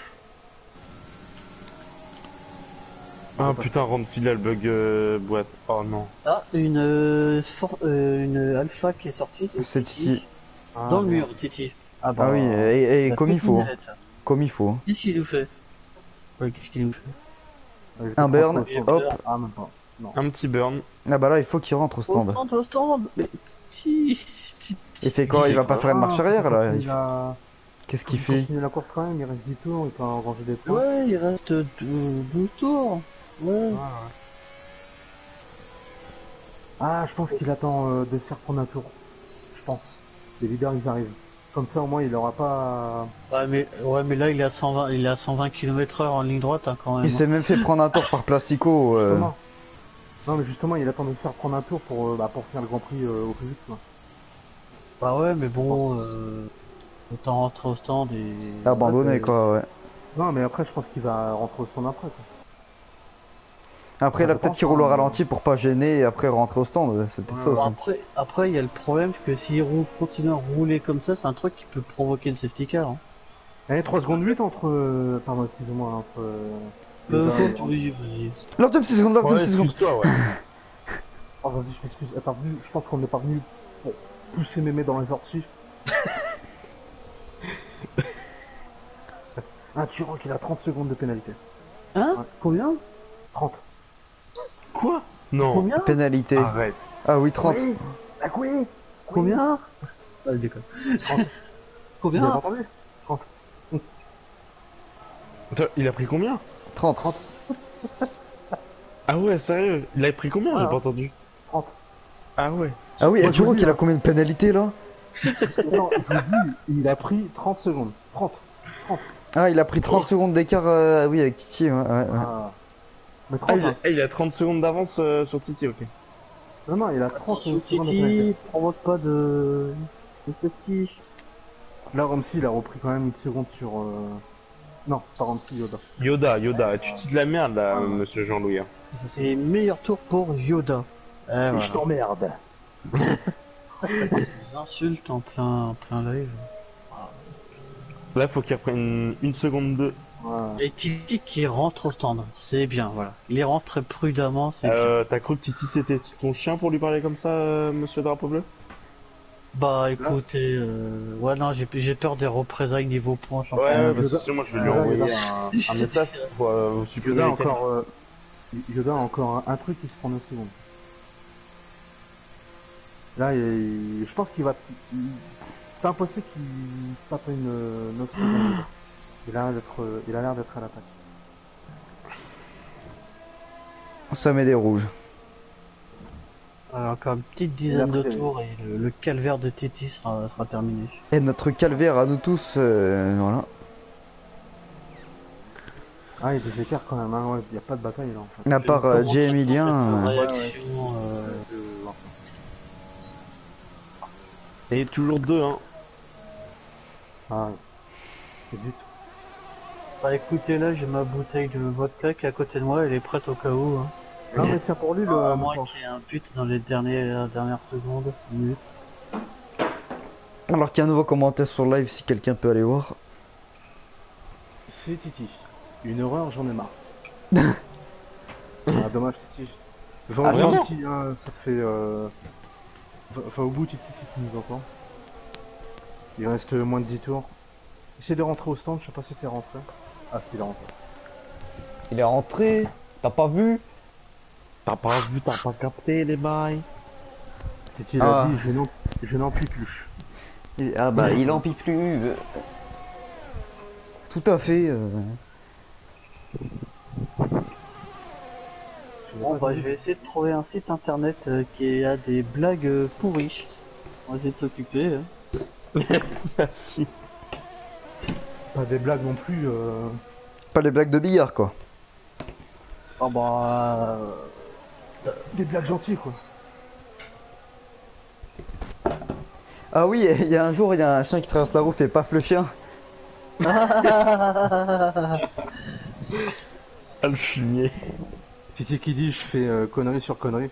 Ah putain, Romsey il a le bug boîte. Oh non. Ah, une alpha qui est sortie. C'est Titi. ici. Ah, Dans le merde. mur, Titi. Ah oui, et La comme il petite faut. minette. Comme il faut. Qu'est-ce qu'il nous fait? Ouais, qu'est-ce qu'il nous fait? Il était Un trop burn, proche. hop. Ah, même pas. Un petit burn. Ah bah là, il faut qu'il rentre au stand. Au stand, mais si. Il fait quoi? Il va pas faire une marche arrière là? Il a... Qu'est-ce qu'il fait? continue la course quand même, il reste 10 tours, il peut en ranger des points. Ouais, il reste 12 tours. Ouais. Ah, je pense qu'il attend de se faire prendre un tour. Je pense. Les leaders, ils arrivent. Comme ça, au moins, il aura pas... Ouais, mais là, il est à 120 km/h en ligne droite, hein, quand même. Il s'est même fait prendre un tour par Plastico. Justement. Non, mais justement, il attend de se faire prendre un tour pour faire le Grand Prix au plus vite, quoi. Bah ouais, mais bon, autant rentrer au stand et... Abandonné quoi, ouais. Non, mais après, je pense qu'il va rentrer au stand après, quoi. Après, là, je peut-être pense, qu'il roule au hein. ralenti pour pas gêner et après rentrer au stand. C'est peut-être ça Bon, aussi. après, il y a le problème que s'il continue à rouler comme ça, c'est un truc qui peut provoquer le safety car. Hein. Allez, 3 secondes 8 entre... Pardon, excusez-moi, entre... Oui, vas-y. Love 6 secondes, Love 6 secondes. excuse-toi, ouais. Oh, vas-y, je m'excuse. Attends, je pense qu'on n'est pas venu pour pousser mémé dans les orties. Un Turok, il a 30 secondes de pénalité. Hein? Ouais. Combien? 30. Quoi? Non. Combien? Pénalité. Arrête. Ah oui, 30. La couille. Combien? Ah, je déconne. Vous avez Combien? entendu? Attends, il a pris combien? 30. Ah ouais, sérieux? Il a pris combien? J'ai Ouais. pas entendu. 30. Ah ouais. Ah oui, et Moi, tu je vous vois dis, qu'il a hein. combien de pénalité là? Non, je vous dis, il a pris 30 secondes. 30. Ah, il a pris 30 secondes d'écart, oui, avec Titi, ouais, ouais, ouais. Ah. Mais Ah, 30, il a, hein. il a 30 secondes d'avance sur Titi, ok. Non, non, il a 30 Attention, secondes de Titi, pénalité. provoque pas de petit. Là, Ramsey, il a repris quand même une seconde sur... Non, pas Ramsey, Yoda. Yoda, tu dis de la merde là, monsieur Jean-Louis. Hein. Et meilleur tour pour Yoda. Voilà. Je t'emmerde. Des insultes en plein live. Là, faut qu'il reprenne une seconde 2. Ouais. Et Titi qui rentre au stand, c'est bien, voilà. Il est rentré prudemment, c'est bien. T'as cru que Titi c'était ton chien pour lui parler comme ça, monsieur Drapeau Bleu? Bah écoutez, ouais non, j'ai peur des représailles niveau point Ouais, championnat. parce que sinon moi je vais lui envoyer un message pour supprimer Yoda, les cannes. Yoda a encore un truc qui se prend 9 secondes. Là, je pense qu'il va... C'est impossible qu'il se tape une 9 secondes. Il a l'air d'être à l'attaque. Ça met des rouges. Alors, encore une petite dizaine de après, tours et le calvaire de Titi sera terminé. Et notre calvaire à nous tous, voilà. Ah, il y a des écarts quand même, hein. Ouais, il n'y a pas de bataille là en fait. À part Jay Emilien, Réaction, Et toujours 2, hein. Ah, zut. Bah écoutez, là j'ai ma bouteille de vodka qui est à côté de moi, elle est prête au cas où. Hein. Non, mais tiens, pour lui, À moins qu'il y ait un but dans les dernières secondes, minutes. alors qu'il y a un nouveau commentaire sur live si quelqu'un peut aller voir. C'est Titi. Une horreur, j'en ai marre. Ah, dommage, Titi. Va Ah, au bout, vraiment Titi, hein, ça te fait... Va au bout, Titi, si tu nous entends. Il reste moins de 10 tours. Essaye de rentrer au stand, je sais pas si t'es rentré. Ah, si, il est rentré. Il est rentré, t'as pas vu? T'as pas vu, t'as pas capté les bails. Titi, il Ah. a dit, je n'en puis plus. Ah bah il en pie plus. Tout à fait. Bon bah je vais essayer de trouver un site internet qui a des blagues pourries. On va essayer de s'occuper. Hein. Merci. Pas des blagues non plus. Pas les blagues de billard, quoi. Oh bah... Des blagues gentilles, quoi. Ah oui, il y a un jour, il y a un chien qui traverse la route et paf le chien. Ah le fumier. Titi qui dit, je fais connerie sur connerie.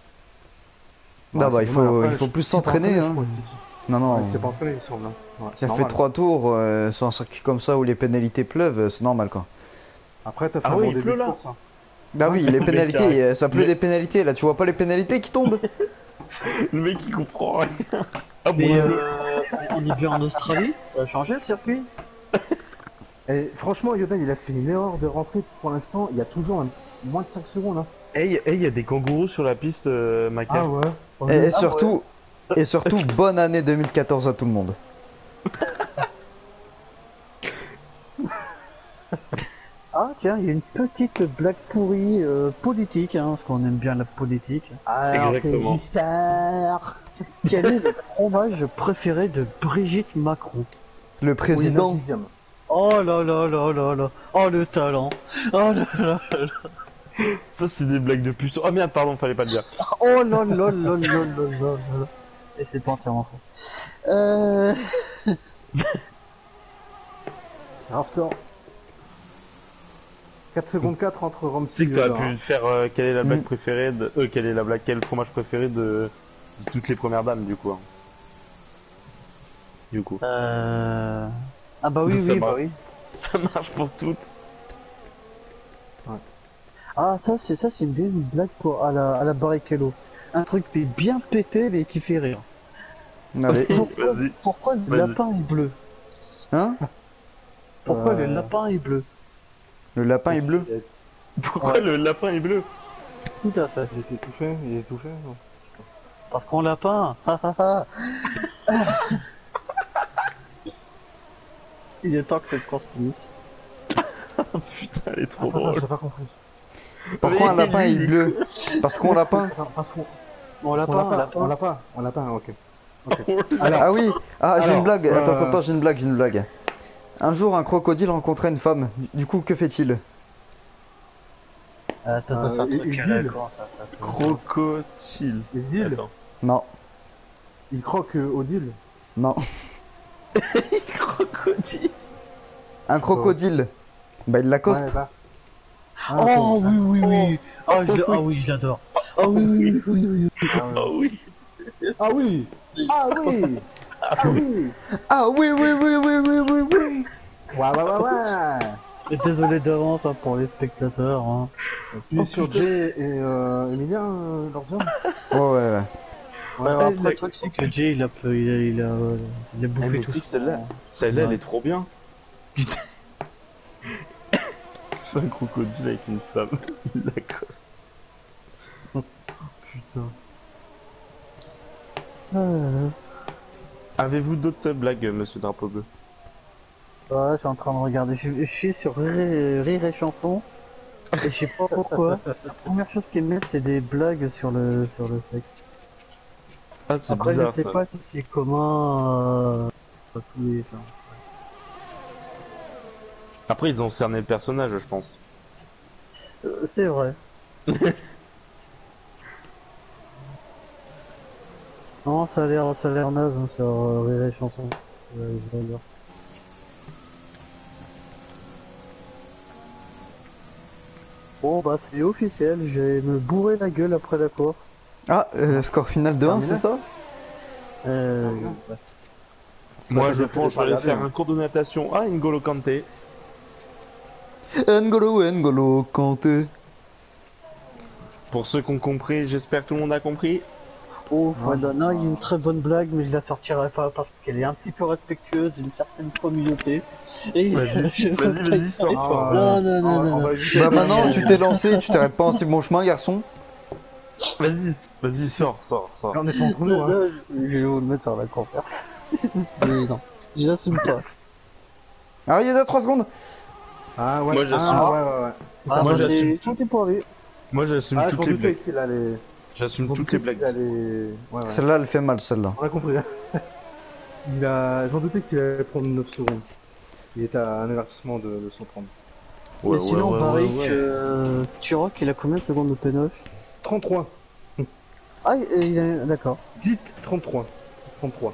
Ah bah, c'est dommage, il faut plus c'est pas s'entraîner, entraîné, hein. je crois, Titi. Non, non. Ouais, c'est pas entraîné, il semble. Hein. Ouais, c'est Il a fait normal. 3 tours sur un circuit comme ça où les pénalités pleuvent, c'est normal, quoi. Après, t'as fait Ah un oui, bon il début pleut, de là. course, hein. Bah oui, ça les tombe pénalités, carré. ça pleut Mais- des pénalités, là, tu vois pas les pénalités qui tombent? Le mec il comprend rien. Ah bon, Mais il pleut. on est bien en Australie, ça a changé le circuit. Et franchement, Yoda, il a fait une erreur de rentrée pour l'instant. Il y a toujours moins de 5 secondes. Hein. Hey, il y a des kangourous sur la piste, Maca. Ouais. Et surtout, bonne année 2014 à tout le monde. Ah tiens, il y a une petite blague pourrie politique, hein, parce qu'on aime bien la politique. Alors, c'est Exactement. Giscard. Quel est le fromage préféré de Brigitte Macron? Le Oui, président, 9/10e. Oh là là là là là, oh le talent, oh là là là là, Ça c'est des blagues de puceau. Ah merde, pardon, fallait pas le dire. oh là là là là là là là. Et c'est pas entièrement faux. After. 4 secondes 4 entre Ramsey Tu sais et que t'aurais Yoda. pu faire quelle est la blague Mm. préférée de... quelle est la blague, quel fromage préféré de toutes les premières dames du coup. Hein. Du coup. Ah bah oui, Ça oui, va. bah oui. Ça marche pour toutes. Ah ça c'est une blague pour à la Barrichello. Un truc qui est bien pété mais qui fait rire. allez. Vas-y. Pourquoi le Vas-y. lapin est bleu? Hein? Pourquoi le lapin est bleu? Le lapin est bleu. Pourquoi le lapin est bleu? Tout à fait. Il était touché, il est touché. Non. Parce qu'on l'a peint. Il est temps que cette course finisse. Putain, elle est trop Attends, drôle. j'ai pas compris. Pourquoi un Mais lapin est lui- bleu? Parce qu'on l'a peint. Parce qu'on On l'a on peint, l'a pas, on l'a pas, on l'a pas, ok. Ah oui, ah j'ai alors, une blague. Attends, euh, attends, j'ai une blague, j'ai une blague. Un jour, un crocodile rencontrait une femme. Du coup, que fait-il? Attends, c'est un truc il à la deal. con, ça. Crocodile. Il deal, Attends. Non, il croque au deal. non. Crocodile. Un crocodile. Bah, il l'accoste. Ouais, bah. Oh oui. Ah oui, je l'adore. Ah oui. Oh oui. Ah oui. Ah oui. Ah oui. Ah oui, oui, oui, oui, oui, oui, oui. Ouais. Et désolé d'avance hein, pour les spectateurs. Hein. Et sur Jay et Emilien, leurs hommes. Ouais, ouais, ouais. Ouais, après, le truc c'est que Jay il a bouffé mais tout. tu sais que celle-là, elle Ouais. est trop bien. Putain. C'est un crocodile avec une femme. Il l'accoste. Putain. Avez-vous d'autres blagues, monsieur Drapeau Bleu? Ouais, je suis en train de regarder. Je suis sur Rire et Chanson. Et je sais pas pourquoi. La première chose qu'ils mettent, c'est des blagues sur le sexe. Ah, c'est Après, bizarre je sais ça. pas si c'est commun à tous les gens. Après, ils ont cerné le personnage, je pense. C'était vrai. Non, ça a l'air naze hein, sur Rire et Chanson. Je vais dire. Bon bah c'est officiel, je vais me bourrer la gueule après la course. Ah, score final de 1, c'est ça? Ouais. Moi, Ouais, je je pense que je vais aller faire un cours de natation à N'Golo Kanté. N'Golo Kanté. Pour ceux qui ont compris, j'espère que tout le monde a compris. Oh, non, il y a une très bonne blague, mais je la sortirai pas parce qu'elle est un petit peu respectueuse d'une certaine communauté. Et Vas-y, vas-y, sors. Non. Bah maintenant, tu t'es lancé, tu t'arrêtes pas en si bon chemin, garçon. Vas-y, sors. On est pas entre nous, hein. Là, je vais vous le mettre sur la converse. Mais non, j'assume pas. Ah, il y a 3 secondes. Ah ouais. Moi, j'assume. Ah ouais. Ah, moi, bah, j'assume tout est pour lui. Moi, j'assume Ah, je toutes m'en les doutais blagues. qu'il allait. J'assume je m'en toutes les doutais blagues. qu'il allait. Ouais. Celle-là, elle fait mal, celle-là. On a compris. J'en doutais qu'il allait prendre 9 secondes. Il est à un avertissement de 130. Mais sinon, pareil que Turok, il a combien de secondes de T9 33. Ah, il est... d'accord. Dites 33. 33.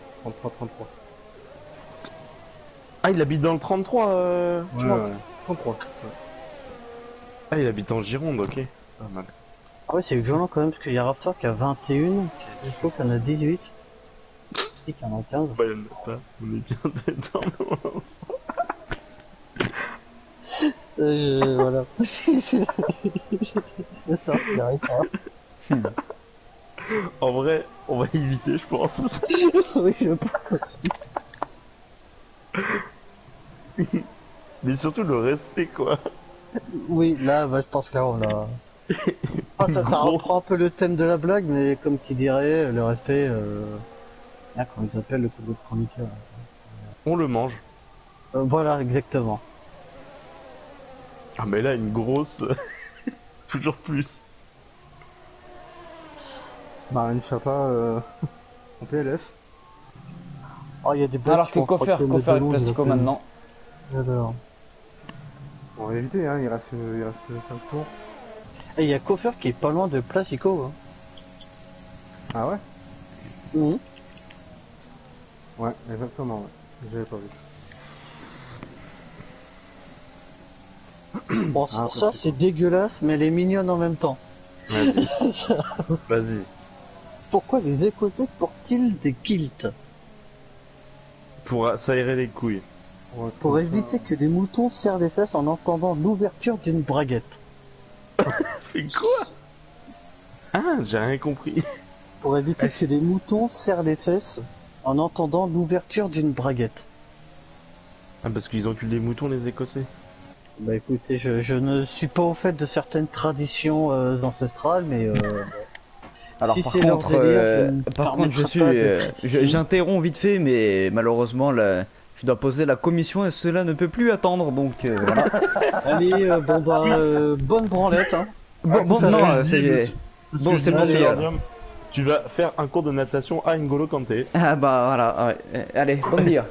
Ah, il habite dans le 33, Turok. 33. Ah, il habite en Gironde, ok. Pas mal. Ah ouais, c'est violent quand même, parce qu'il y a Raptor qui a 21, je trouve qu'il y en a 18. Et qu'il y en a 15. Bah, il y en a pas. On est bien dedans, mais on lance. Voilà. Je sortirai pas. En vrai, on va éviter, je pense. Oui, je pense aussi. Mais surtout le respect, quoi. Oui, là, bah, je pense que là, on a... Ah, ça reprend un peu le thème de la blague, mais comme qui dirait, le respect, ah, comment il s'appelle, le coup de chroniqueur. On le mange. Voilà, exactement. Ah, mais là, une grosse. Toujours plus. Marine Chapa en PLS. Oh, il y a des blagues Alors qui que font Koffer croquer mes est ballons, classico je maintenant. J'adore. On va éviter, hein, il reste 5 tours. Et il y a Koffer qui est pas loin de Placico. Hein. Ah ouais Mhm. Ouais, exactement, ouais. J'avais pas vu. Bon, ça c'est dégueulasse, mais elle est mignonne en même temps. Vas-y. Vas-y. Pourquoi les Écossais portent-ils des kilts? Pour s'aérer les couilles. Pour éviter que les moutons serrent les fesses en entendant l'ouverture d'une braguette. Mais quoi? Ah, j'ai rien compris. Pour éviter que les moutons serrent les fesses en entendant l'ouverture d'une braguette. Ah, parce qu'ils enculent des moutons, les Écossais. Bah écoutez, je ne suis pas au fait de certaines traditions ancestrales, mais Alors si par c'est leur contre, délire, je ne par contre, je permettrai suis, pas de critiquer. j'interromps vite fait, mais malheureusement, là, je dois poser la commission et cela ne peut plus attendre, donc voilà. Allez, bon bah, bonne branlette, hein. Bon, bon, C'est ce non, que je dis, c'est ce bon, que je c'est dis, bon Allez, dire. Millennium. Tu vas faire un cours de natation à N'Golo Kanté. Ah bah voilà, ouais. Allez, bon dire.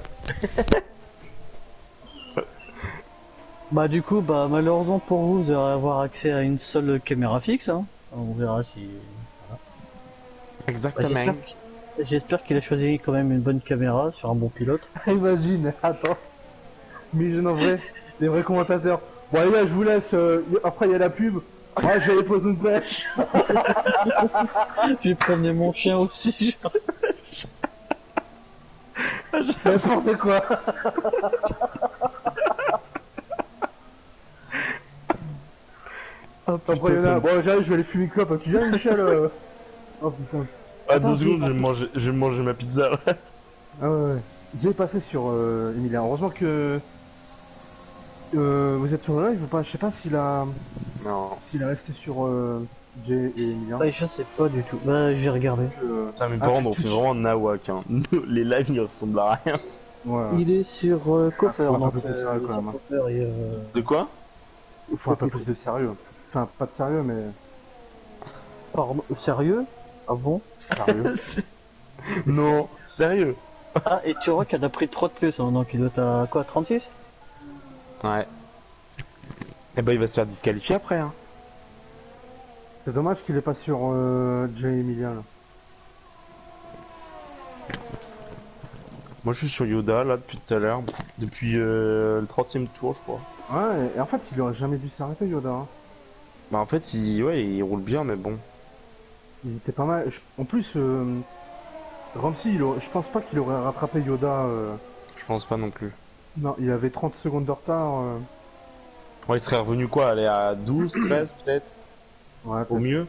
Bah du coup, bah malheureusement pour vous, vous allez avoir accès à une seule caméra fixe, hein. On verra si... Bah, Exactement. j'espère qu'il a choisi quand même une bonne caméra sur un bon pilote. Imagine, attends. Mais en vrai, les vrais commentateurs. Bon, les gars, je vous laisse. Après, il y a la pub. Moi, je vais aller poser une pêche. Je vais promener mon chien aussi. N'importe quoi. Après, il y en a. Bon, j'arrive, je vais aller fumer une clope. Tu viens, Michel Oh putain. À Attends, 2 secondes, je vais manger ma pizza. Ah ouais, ouais. J'ai passé sur Emilien. Heureusement que vous êtes sur le live ou pas. Je sais pas Non. s'il est resté sur Jay et Emilien. Ouais, je sais pas du tout. Bah, j'ai regardé. Putain, mes parents on fait vraiment un nawak. Hein. Les lives ils ressemblent à rien. Ouais. Il est sur Coffer, faut un donc peu plus sérieux, il est quand sur même, hein. Coffer et De quoi? Il faut un peu plus de sérieux. Enfin, pas de sérieux, mais Pardon, sérieux? Ah bon? sérieux. Non, sérieux. Ah, et tu vois qu'elle a pris 3 de plus, hein, donc il doit être à quoi, 36? Ouais. Eh ben il va se faire disqualifier après. Hein. C'est dommage qu'il est pas sur Jay et Emilien là. Moi je suis sur Yoda là depuis tout à l'heure. Depuis le 30e tour je crois. Ouais, et en fait, il aurait jamais dû s'arrêter, Yoda. Hein. Bah en fait il roule bien mais bon. Il était pas mal. En plus, Ramsey, je pense pas qu'il aurait rattrapé Yoda. Je pense pas non plus. Non, il avait 30 secondes de retard. Ouais il serait revenu quoi? Aller à 12, 13 peut-être? Ouais, Au mieux?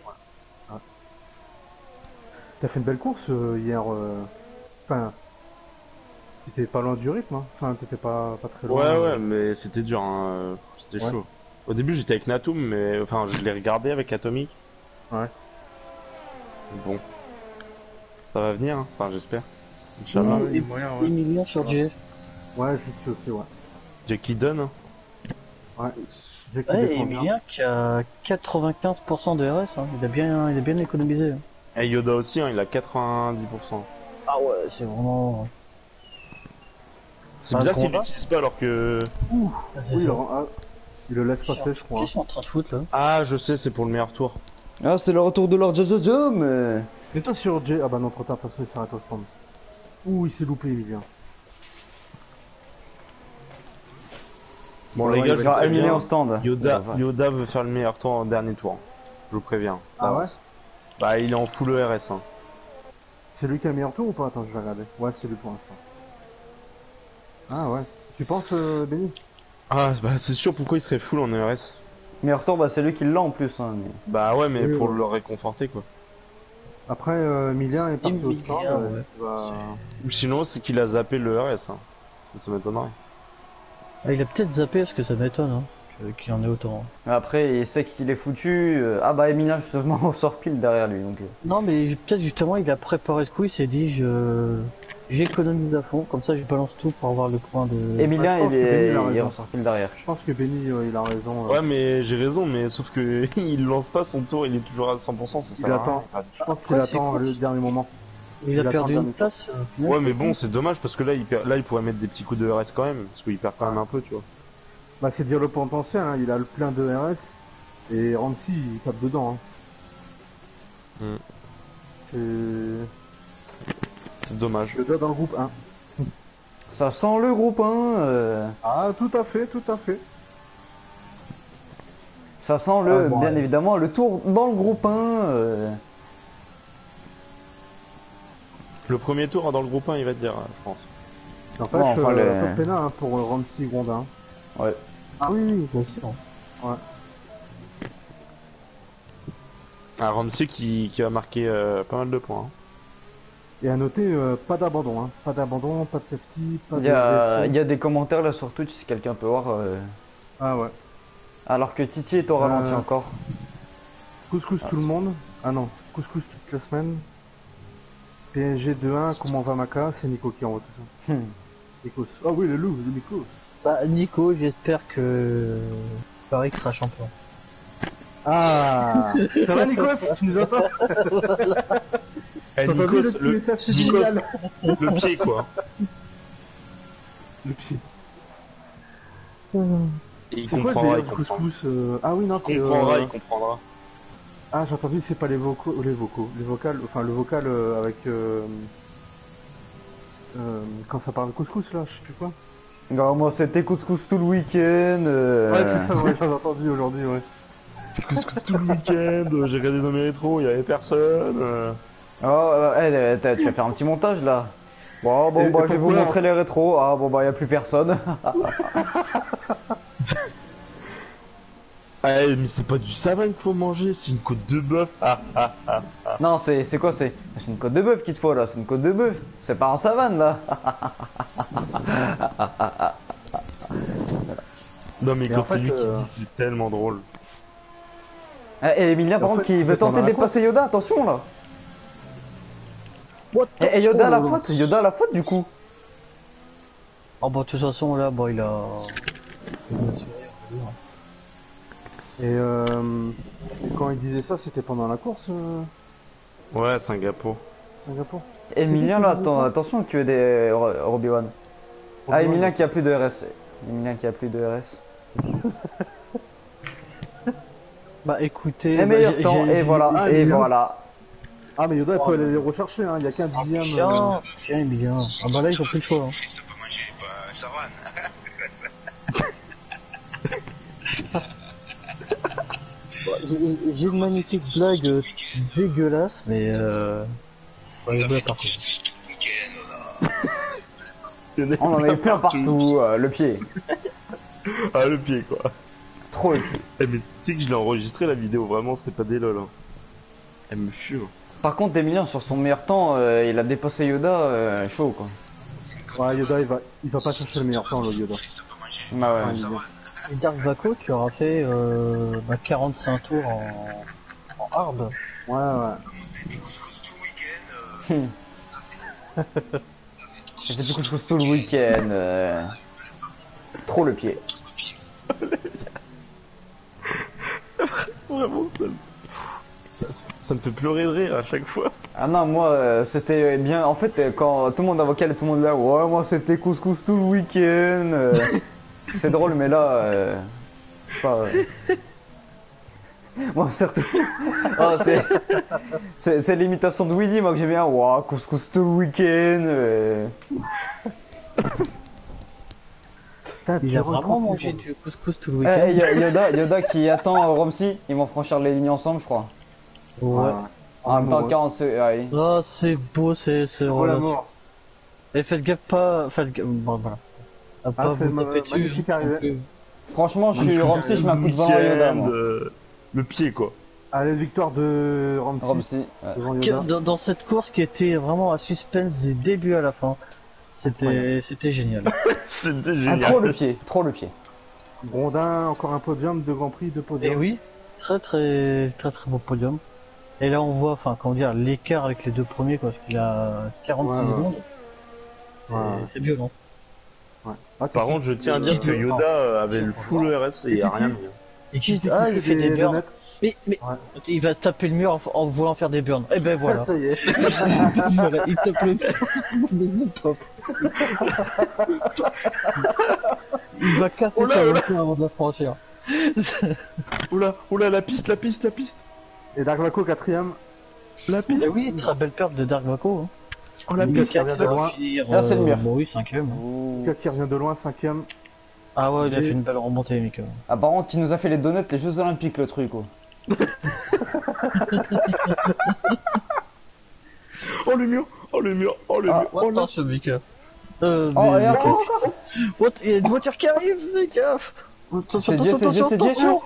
t'as fait une belle course hier. Enfin, t'étais pas loin du rythme. Hein. Enfin, t'étais pas très loin. Ouais mais c'était dur hein. C'était Ouais. chaud. Au début j'étais avec Natum mais enfin je l'ai regardé avec Atomic. Ouais. Bon. Ça va venir hein. Enfin j'espère. Inch'Allah. Ouais, Il y a moyen, ouais. Emilien sur J. Ouais, je suis aussi, ouais. Jackie Dunn. Hein. Ouais. Jack qui Ouais, et défend bien. Emilien qui a 95% de RS, hein. Il a bien économisé. Hein. Et Yoda aussi hein, il a 90%. Ah ouais, c'est vraiment... C'est Ah, bizarre qu'il combat. l'utilise pas alors que... Ah, c'est Oui, ça. il le laisse passer, je crois. Qu'est-ce qu'ils sont en train de foutre là? Ah je sais c'est pour le meilleur tour. Ah, c'est le retour de Lord Jojo, mais... Et toi sur Jay. Ah bah non, trop tard, de toute façon, il s'arrête au stand. Ouh, il s'est loupé, Emilien. Bon Ouais, les gars, il je va vous Genre, Emilien préviens, au stand. Yoda veut faire le meilleur tour en dernier tour. Je vous préviens. Ah ouais? Bah il est en full ERS. Hein. C'est lui qui a le meilleur tour ou pas? Attends, je vais regarder. Ouais, c'est lui pour l'instant. Ah ouais. Tu penses, Benny? Ah bah c'est sûr pourquoi il serait full en ERS. Mais retour, bah c'est lui qui l'a en plus. Hein, mais... Bah ouais mais Oui, pour ouais. le réconforter quoi. Après, Emilien est parti au Emilien, stand. ouais. est-ce qu'il va- Ou sinon c'est qu'il a zappé le ERS. Hein. Ça m'étonnerait. Ah, il a peut-être zappé parce que ça m'étonne, hein, qu'il y en ait autant. Après, il sait qu'il est foutu. Ah bah Emilien, justement, on sort pile derrière lui. Donc... Non, mais peut-être justement, il a préparé ce coup, il s'est dit, j'économise à fond, comme ça je balance tout pour avoir le point de... Emilien, je pense il que Benny, il a est raison. ressort pile derrière. Je pense que Benny, il a raison. Ouais mais j'ai raison mais sauf que il lance pas son tour, il est toujours à 100%, ça il sert à rien. attend. Je pense qu'il Après, c'est attend cool. le dernier moment. Il a il perdu attend une le place. au final, Ouais c'est mais cool. bon c'est dommage parce que là il pourrait mettre des petits coups de ERS quand même, parce qu'il perd quand même un peu tu vois. Bah, c'est dire le potentiel, hein. Il a le plein de RS. Et Ramsey, il tape dedans. Hein. Mm. C'est C'est dommage. le gars dans le groupe 1. Ça sent le groupe 1. Ah, tout à fait, tout à fait. Ça sent le, Ah, bon, bien ouais. évidemment, le tour dans le groupe 1. Le premier tour dans le groupe 1 il va te dire je pense. N'empêche, Bon, enfin, le- top pena hein, pour Ramsey Grondin. Ouais. Ah oui, oui, bien sûr. Ah Ramsey qui va marquer pas mal de points. Hein. Et à noter, pas d'abandon. Hein. Pas d'abandon, pas de safety, pas Il de y a, DSC. il y a des commentaires là sur Twitch si quelqu'un peut voir. Ah ouais. Alors que Titi est au ralenti encore. Couscous tout le monde. Ah non, couscous toute la semaine. PSG 2-1, comment va Maca? C'est Nico qui envoie tout ça. Nikos. Ah oui, le loup, le Nikos. Bah, Nico, j'espère que Paris sera champion. Ah, ça va Nikos? Tu nous entends? Eh, T'as pas vu le Nikos, petit message Nikos, subliminal? le pied quoi. Le pied. Et il C'est quoi le comprendra, délire il du comprendra. couscous Ah oui, non, c'est... Il comprendra, il comprendra. Ah, j'ai entendu, c'est pas les vocaux, les vocales, enfin le vocal avec... quand ça parle de couscous là, je sais plus quoi. Non, moi c'était couscous tout le week-end. Ouais, c'est ça, ouais, j'en ai entendu aujourd'hui, ouais. C'est couscous tout le week-end, j'ai regardé dans mes rétros, il y avait personne. Oh, tu vas faire un petit montage là. Bon, Et bah, je vais vous pourquoi montrer les rétros. Ah, bon, bah, y a plus personne. Ah, mais c'est pas du savane qu'il faut manger, c'est une côte de bœuf. Non, c'est quoi? C'est une côte de bœuf qu'il te faut là. C'est une côte de bœuf. C'est pas en savane là. Non, mais Et en quand c'est fait, lui qui dit, c'est tellement drôle. Et Emilia, par En contre, fait, qui veut c'était pendant tenter de la dépasser Yoda. Attention là. Et Yoda à la faute. Yoda à la faute du coup. Oh bah de toute façon là, bah il a... Et quand il disait ça, c'était pendant la course, Ouais, Singapour. Singapour. Emilien là, attention qu'il y ait des Roby-Wan. Ah, Obi-Wan. Emilien qui a plus de RS. Emilien qui a plus de RS. Bah écoutez... Et bah, meilleur temps, et voilà, Ah, et Emilien. voilà. Ah, mais Yoda, il peut aller les rechercher, hein, il y a qu'un dixième. Bien, bien. Ah bah là ils ont plus le choix. Hein. J'ai une magnifique blague dégueulasse, mais ouais, voilà, par contre. On en a eu plein partout, le pied. Ah, le pied quoi. Trop le pied. Eh, mais tu sais que je l'ai enregistré la vidéo, vraiment, c'est pas des lol. Hein. Elle me fure. Par contre, Emilien, sur son meilleur temps, il a dépassé Yoda, chaud quoi. Ouais, Yoda, il va pas chercher le meilleur temps, le Yoda. Bah ouais. Et Dark Vaco, tu auras fait 45 tours en hard. Ouais, ouais. J'ai fait du couscous tout le week-end. Trop le pied. Vraiment, ça me fait pleurer de rire à chaque fois. Ah non, moi, c'était bien. En fait, quand tout le monde invoquait tout le monde là, ouais, moi c'était couscous tout le week-end. C'est drôle, mais là, je sais pas. Moi, surtout. Oh, c'est l'imitation de Willy, moi que j'aime bien. Ouah, couscous tout le week-end. Il a vraiment mangé du couscous tout le week-end. Yoda qui attend Romsey, ils vont franchir les lignes ensemble, je crois. Ouais. En même temps, ouais. 40 ouais. Oh, c'est beau, c'est Oh la mort. Et faites gaffe pas, bon voilà. À pas c'est vous taper dessus. magnifique arrivée. non plus. Franchement, je suis Romsey, je mets un coup de vent à Yoda, moi. Le pied quoi. Allez, victoire de Ramsey Romsey, ouais. devant Yoda. Dans cette course qui était vraiment un suspense du début à la fin, c'était génial. C'était Ah, génial. trop le pied, trop le pied. Grondin, encore un podium, 2 Grands Prix, 2 podiums. Et oui, très beau podium. Et là on voit, enfin comment dire, l'écart avec les deux premiers quoi, parce qu'il a 46 Ouais, ouais. secondes. Ouais. C'est violent. Ouais. Ah, Par contre, je tiens à dire que Yoda avait le full RS et il y a rien de mieux. Et qui il fait des burns. donuts. Mais Ouais. il va se taper le mur en voulant faire des burns. Et ben voilà. Ça y est. Voilà, il tape le mur. Il va casser Oh là, sa oh là. voiture avant de la franchir. Oula, la piste. Et Dark Vaco, 4ème. La piste. Ah oui, très belle perte de Dark Vaco. Hein. Oh la Mika piste, ça vient qui de va loin. finir, Là, c'est le mur. Bon oui, 5ème. Mika qui revient de loin, 5ème. Ah ouais, il a fait une belle remontée, Mika. Ah, par contre, il nous a fait les donuts, les Jeux Olympiques, le truc, quoi. Oh le mur. Oh, attention, Mika. Oh, Mais et encore, What, il y a une voiture qui arrive, fais gaffe. C'est Dieu, Attention.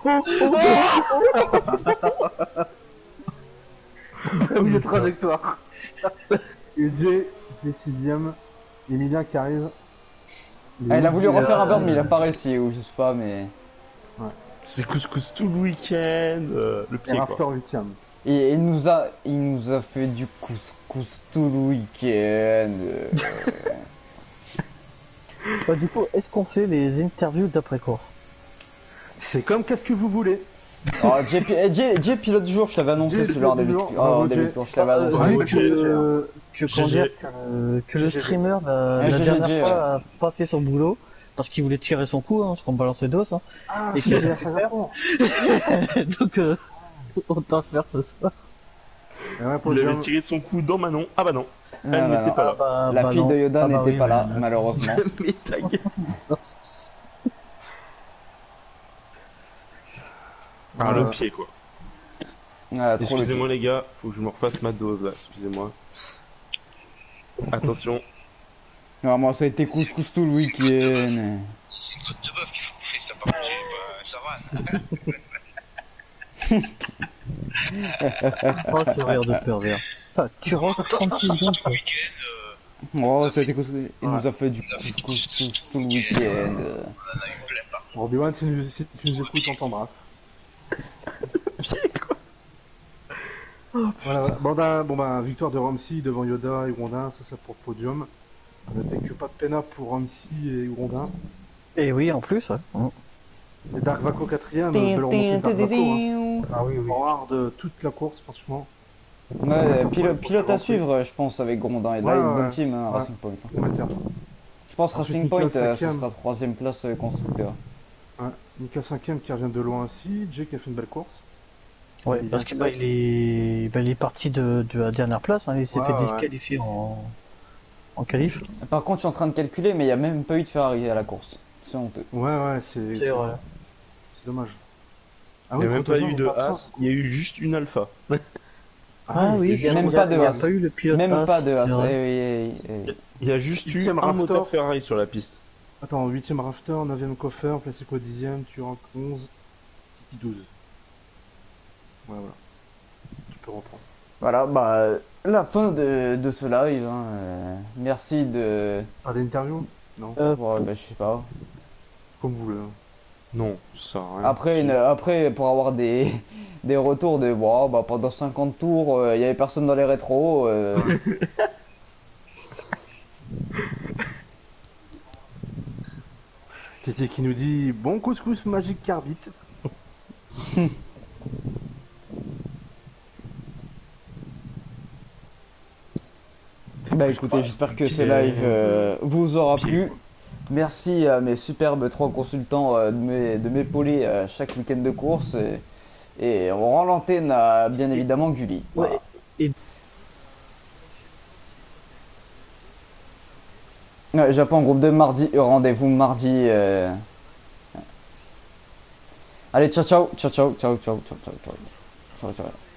Oui, de trajectoire. Et Jay 6ème. Emilien qui arrive. Ah, il a voulu refaire un burn, mais il a pas réussi, ou je sais pas, mais. C'est couscous tout le week-end, le Et pied quoi. Rafter 8ème. Et il nous a fait du couscous tout le week-end. Bah, du coup, est-ce qu'on fait les interviews d'après-course? C'est comme qu'est-ce que vous voulez. Oh, Jay, pilote du jour, je t'avais annoncé Jay, celui-là en pilote du début. jour. Oh, en Bravo, début de Jay. course, je t'avais annoncé. Vu ouais, comment GG. dire, que le GG. streamer, la GG, dernière fois, ouais. a pas fait son boulot, parce qu'il voulait tirer son coup, hein, parce qu'on balançait dos, hein. Ah, Et c'est que- bien, ça répond. Donc, autant le faire ce soir. Et ouais, Il podium. avait tiré son coup dans Manon. Ah bah non, elle Ah, bah, n'était non. pas là. La fille non. de Yoda Ah, bah n'était oui, pas mais- là, malheureusement. Mais ta gueule. Ah, le pied quoi. Ah, trop le Excusez-moi les gars, faut que je me refasse ma dose là, excusez-moi. Attention. Ah, moi, ça a été couscous tout le week-end. C'est une côte de bœuf qu'il faut bouffer, ça pas manger, ça va. Oh, ce rire de pervers. Ah, tu rentres 36 secondes, Tout quoi. le week-end, Oh, ça a été couscous. Il nous a fait du couscous tout le week-end. on en a eu plein partout. Obi-Wan, si tu nous écoutes, on t'embrasse. Voilà, bon ben, victoire de Ramsey devant Yoda et Grondin, ça c'est pour le podium. On a fait que pas de pena pour Ramsey et Grondin. Et oui, en plus, ouais. Et Dark Vaco 4ème, belle remontée de Dark Vaco, hein. Ah oui, oui. En hard toute la course, franchement. Ouais, pilote à suivre, je pense, avec Grondin. Et là, Ouais, une bonne ouais. team, hein, Ouais. Racing Point. Amateur. Je pense Ensuite, Racing Nicolas Point, ce cinquième. sera 3ème place constructeur. Ouais. Nika 5ème qui revient de loin aussi. Jay qui a fait une belle course. Ouais, Il parce vient que de- bah, il est parti de la dernière place, hein, il s'est Ouais, fait ouais. disqualifier en qualif. Par contre, je suis en train de calculer, mais il n'y a même pas eu de Ferrari à la course. C'est honteux. Ouais, c'est C'est vrai. dommage. Ah Il n'y a même pas Grosjean, eu de on passe As, il y a eu juste une Alpha. Ah oui, il y a même il y pas a- de il y a As. pas eu le pilote Même As, pas de As. c'est vrai. Eh oui. Il y a juste eu Huitième un Raptor. moteur Ferrari sur la piste. Attends, 8ème Rafter, 9ème Coffer, Classico 10ème, Turin 11, Titi 12. Ouais, voilà. Tu peux reprendre. Voilà, bah, la fin de ce live. Hein, merci de. Pas d'interview Non, Ouais, bah, je sais pas. comme vous voulez. Non, ça sert à rien. Après, pour avoir des, des retours de wow, bah, pendant 50 tours, il y avait personne dans les rétros. Titi qui nous dit bon couscous magique carbite. Bah écoutez, j'espère que ce live vous aura plu. Merci à mes superbes 3 consultants de m'épauler chaque week-end de course. Et on rend l'antenne à bien évidemment Gulli. Voilà. Ouais, et- Ouais, Japon groupe de mardi, rendez-vous mardi. Allez, ciao.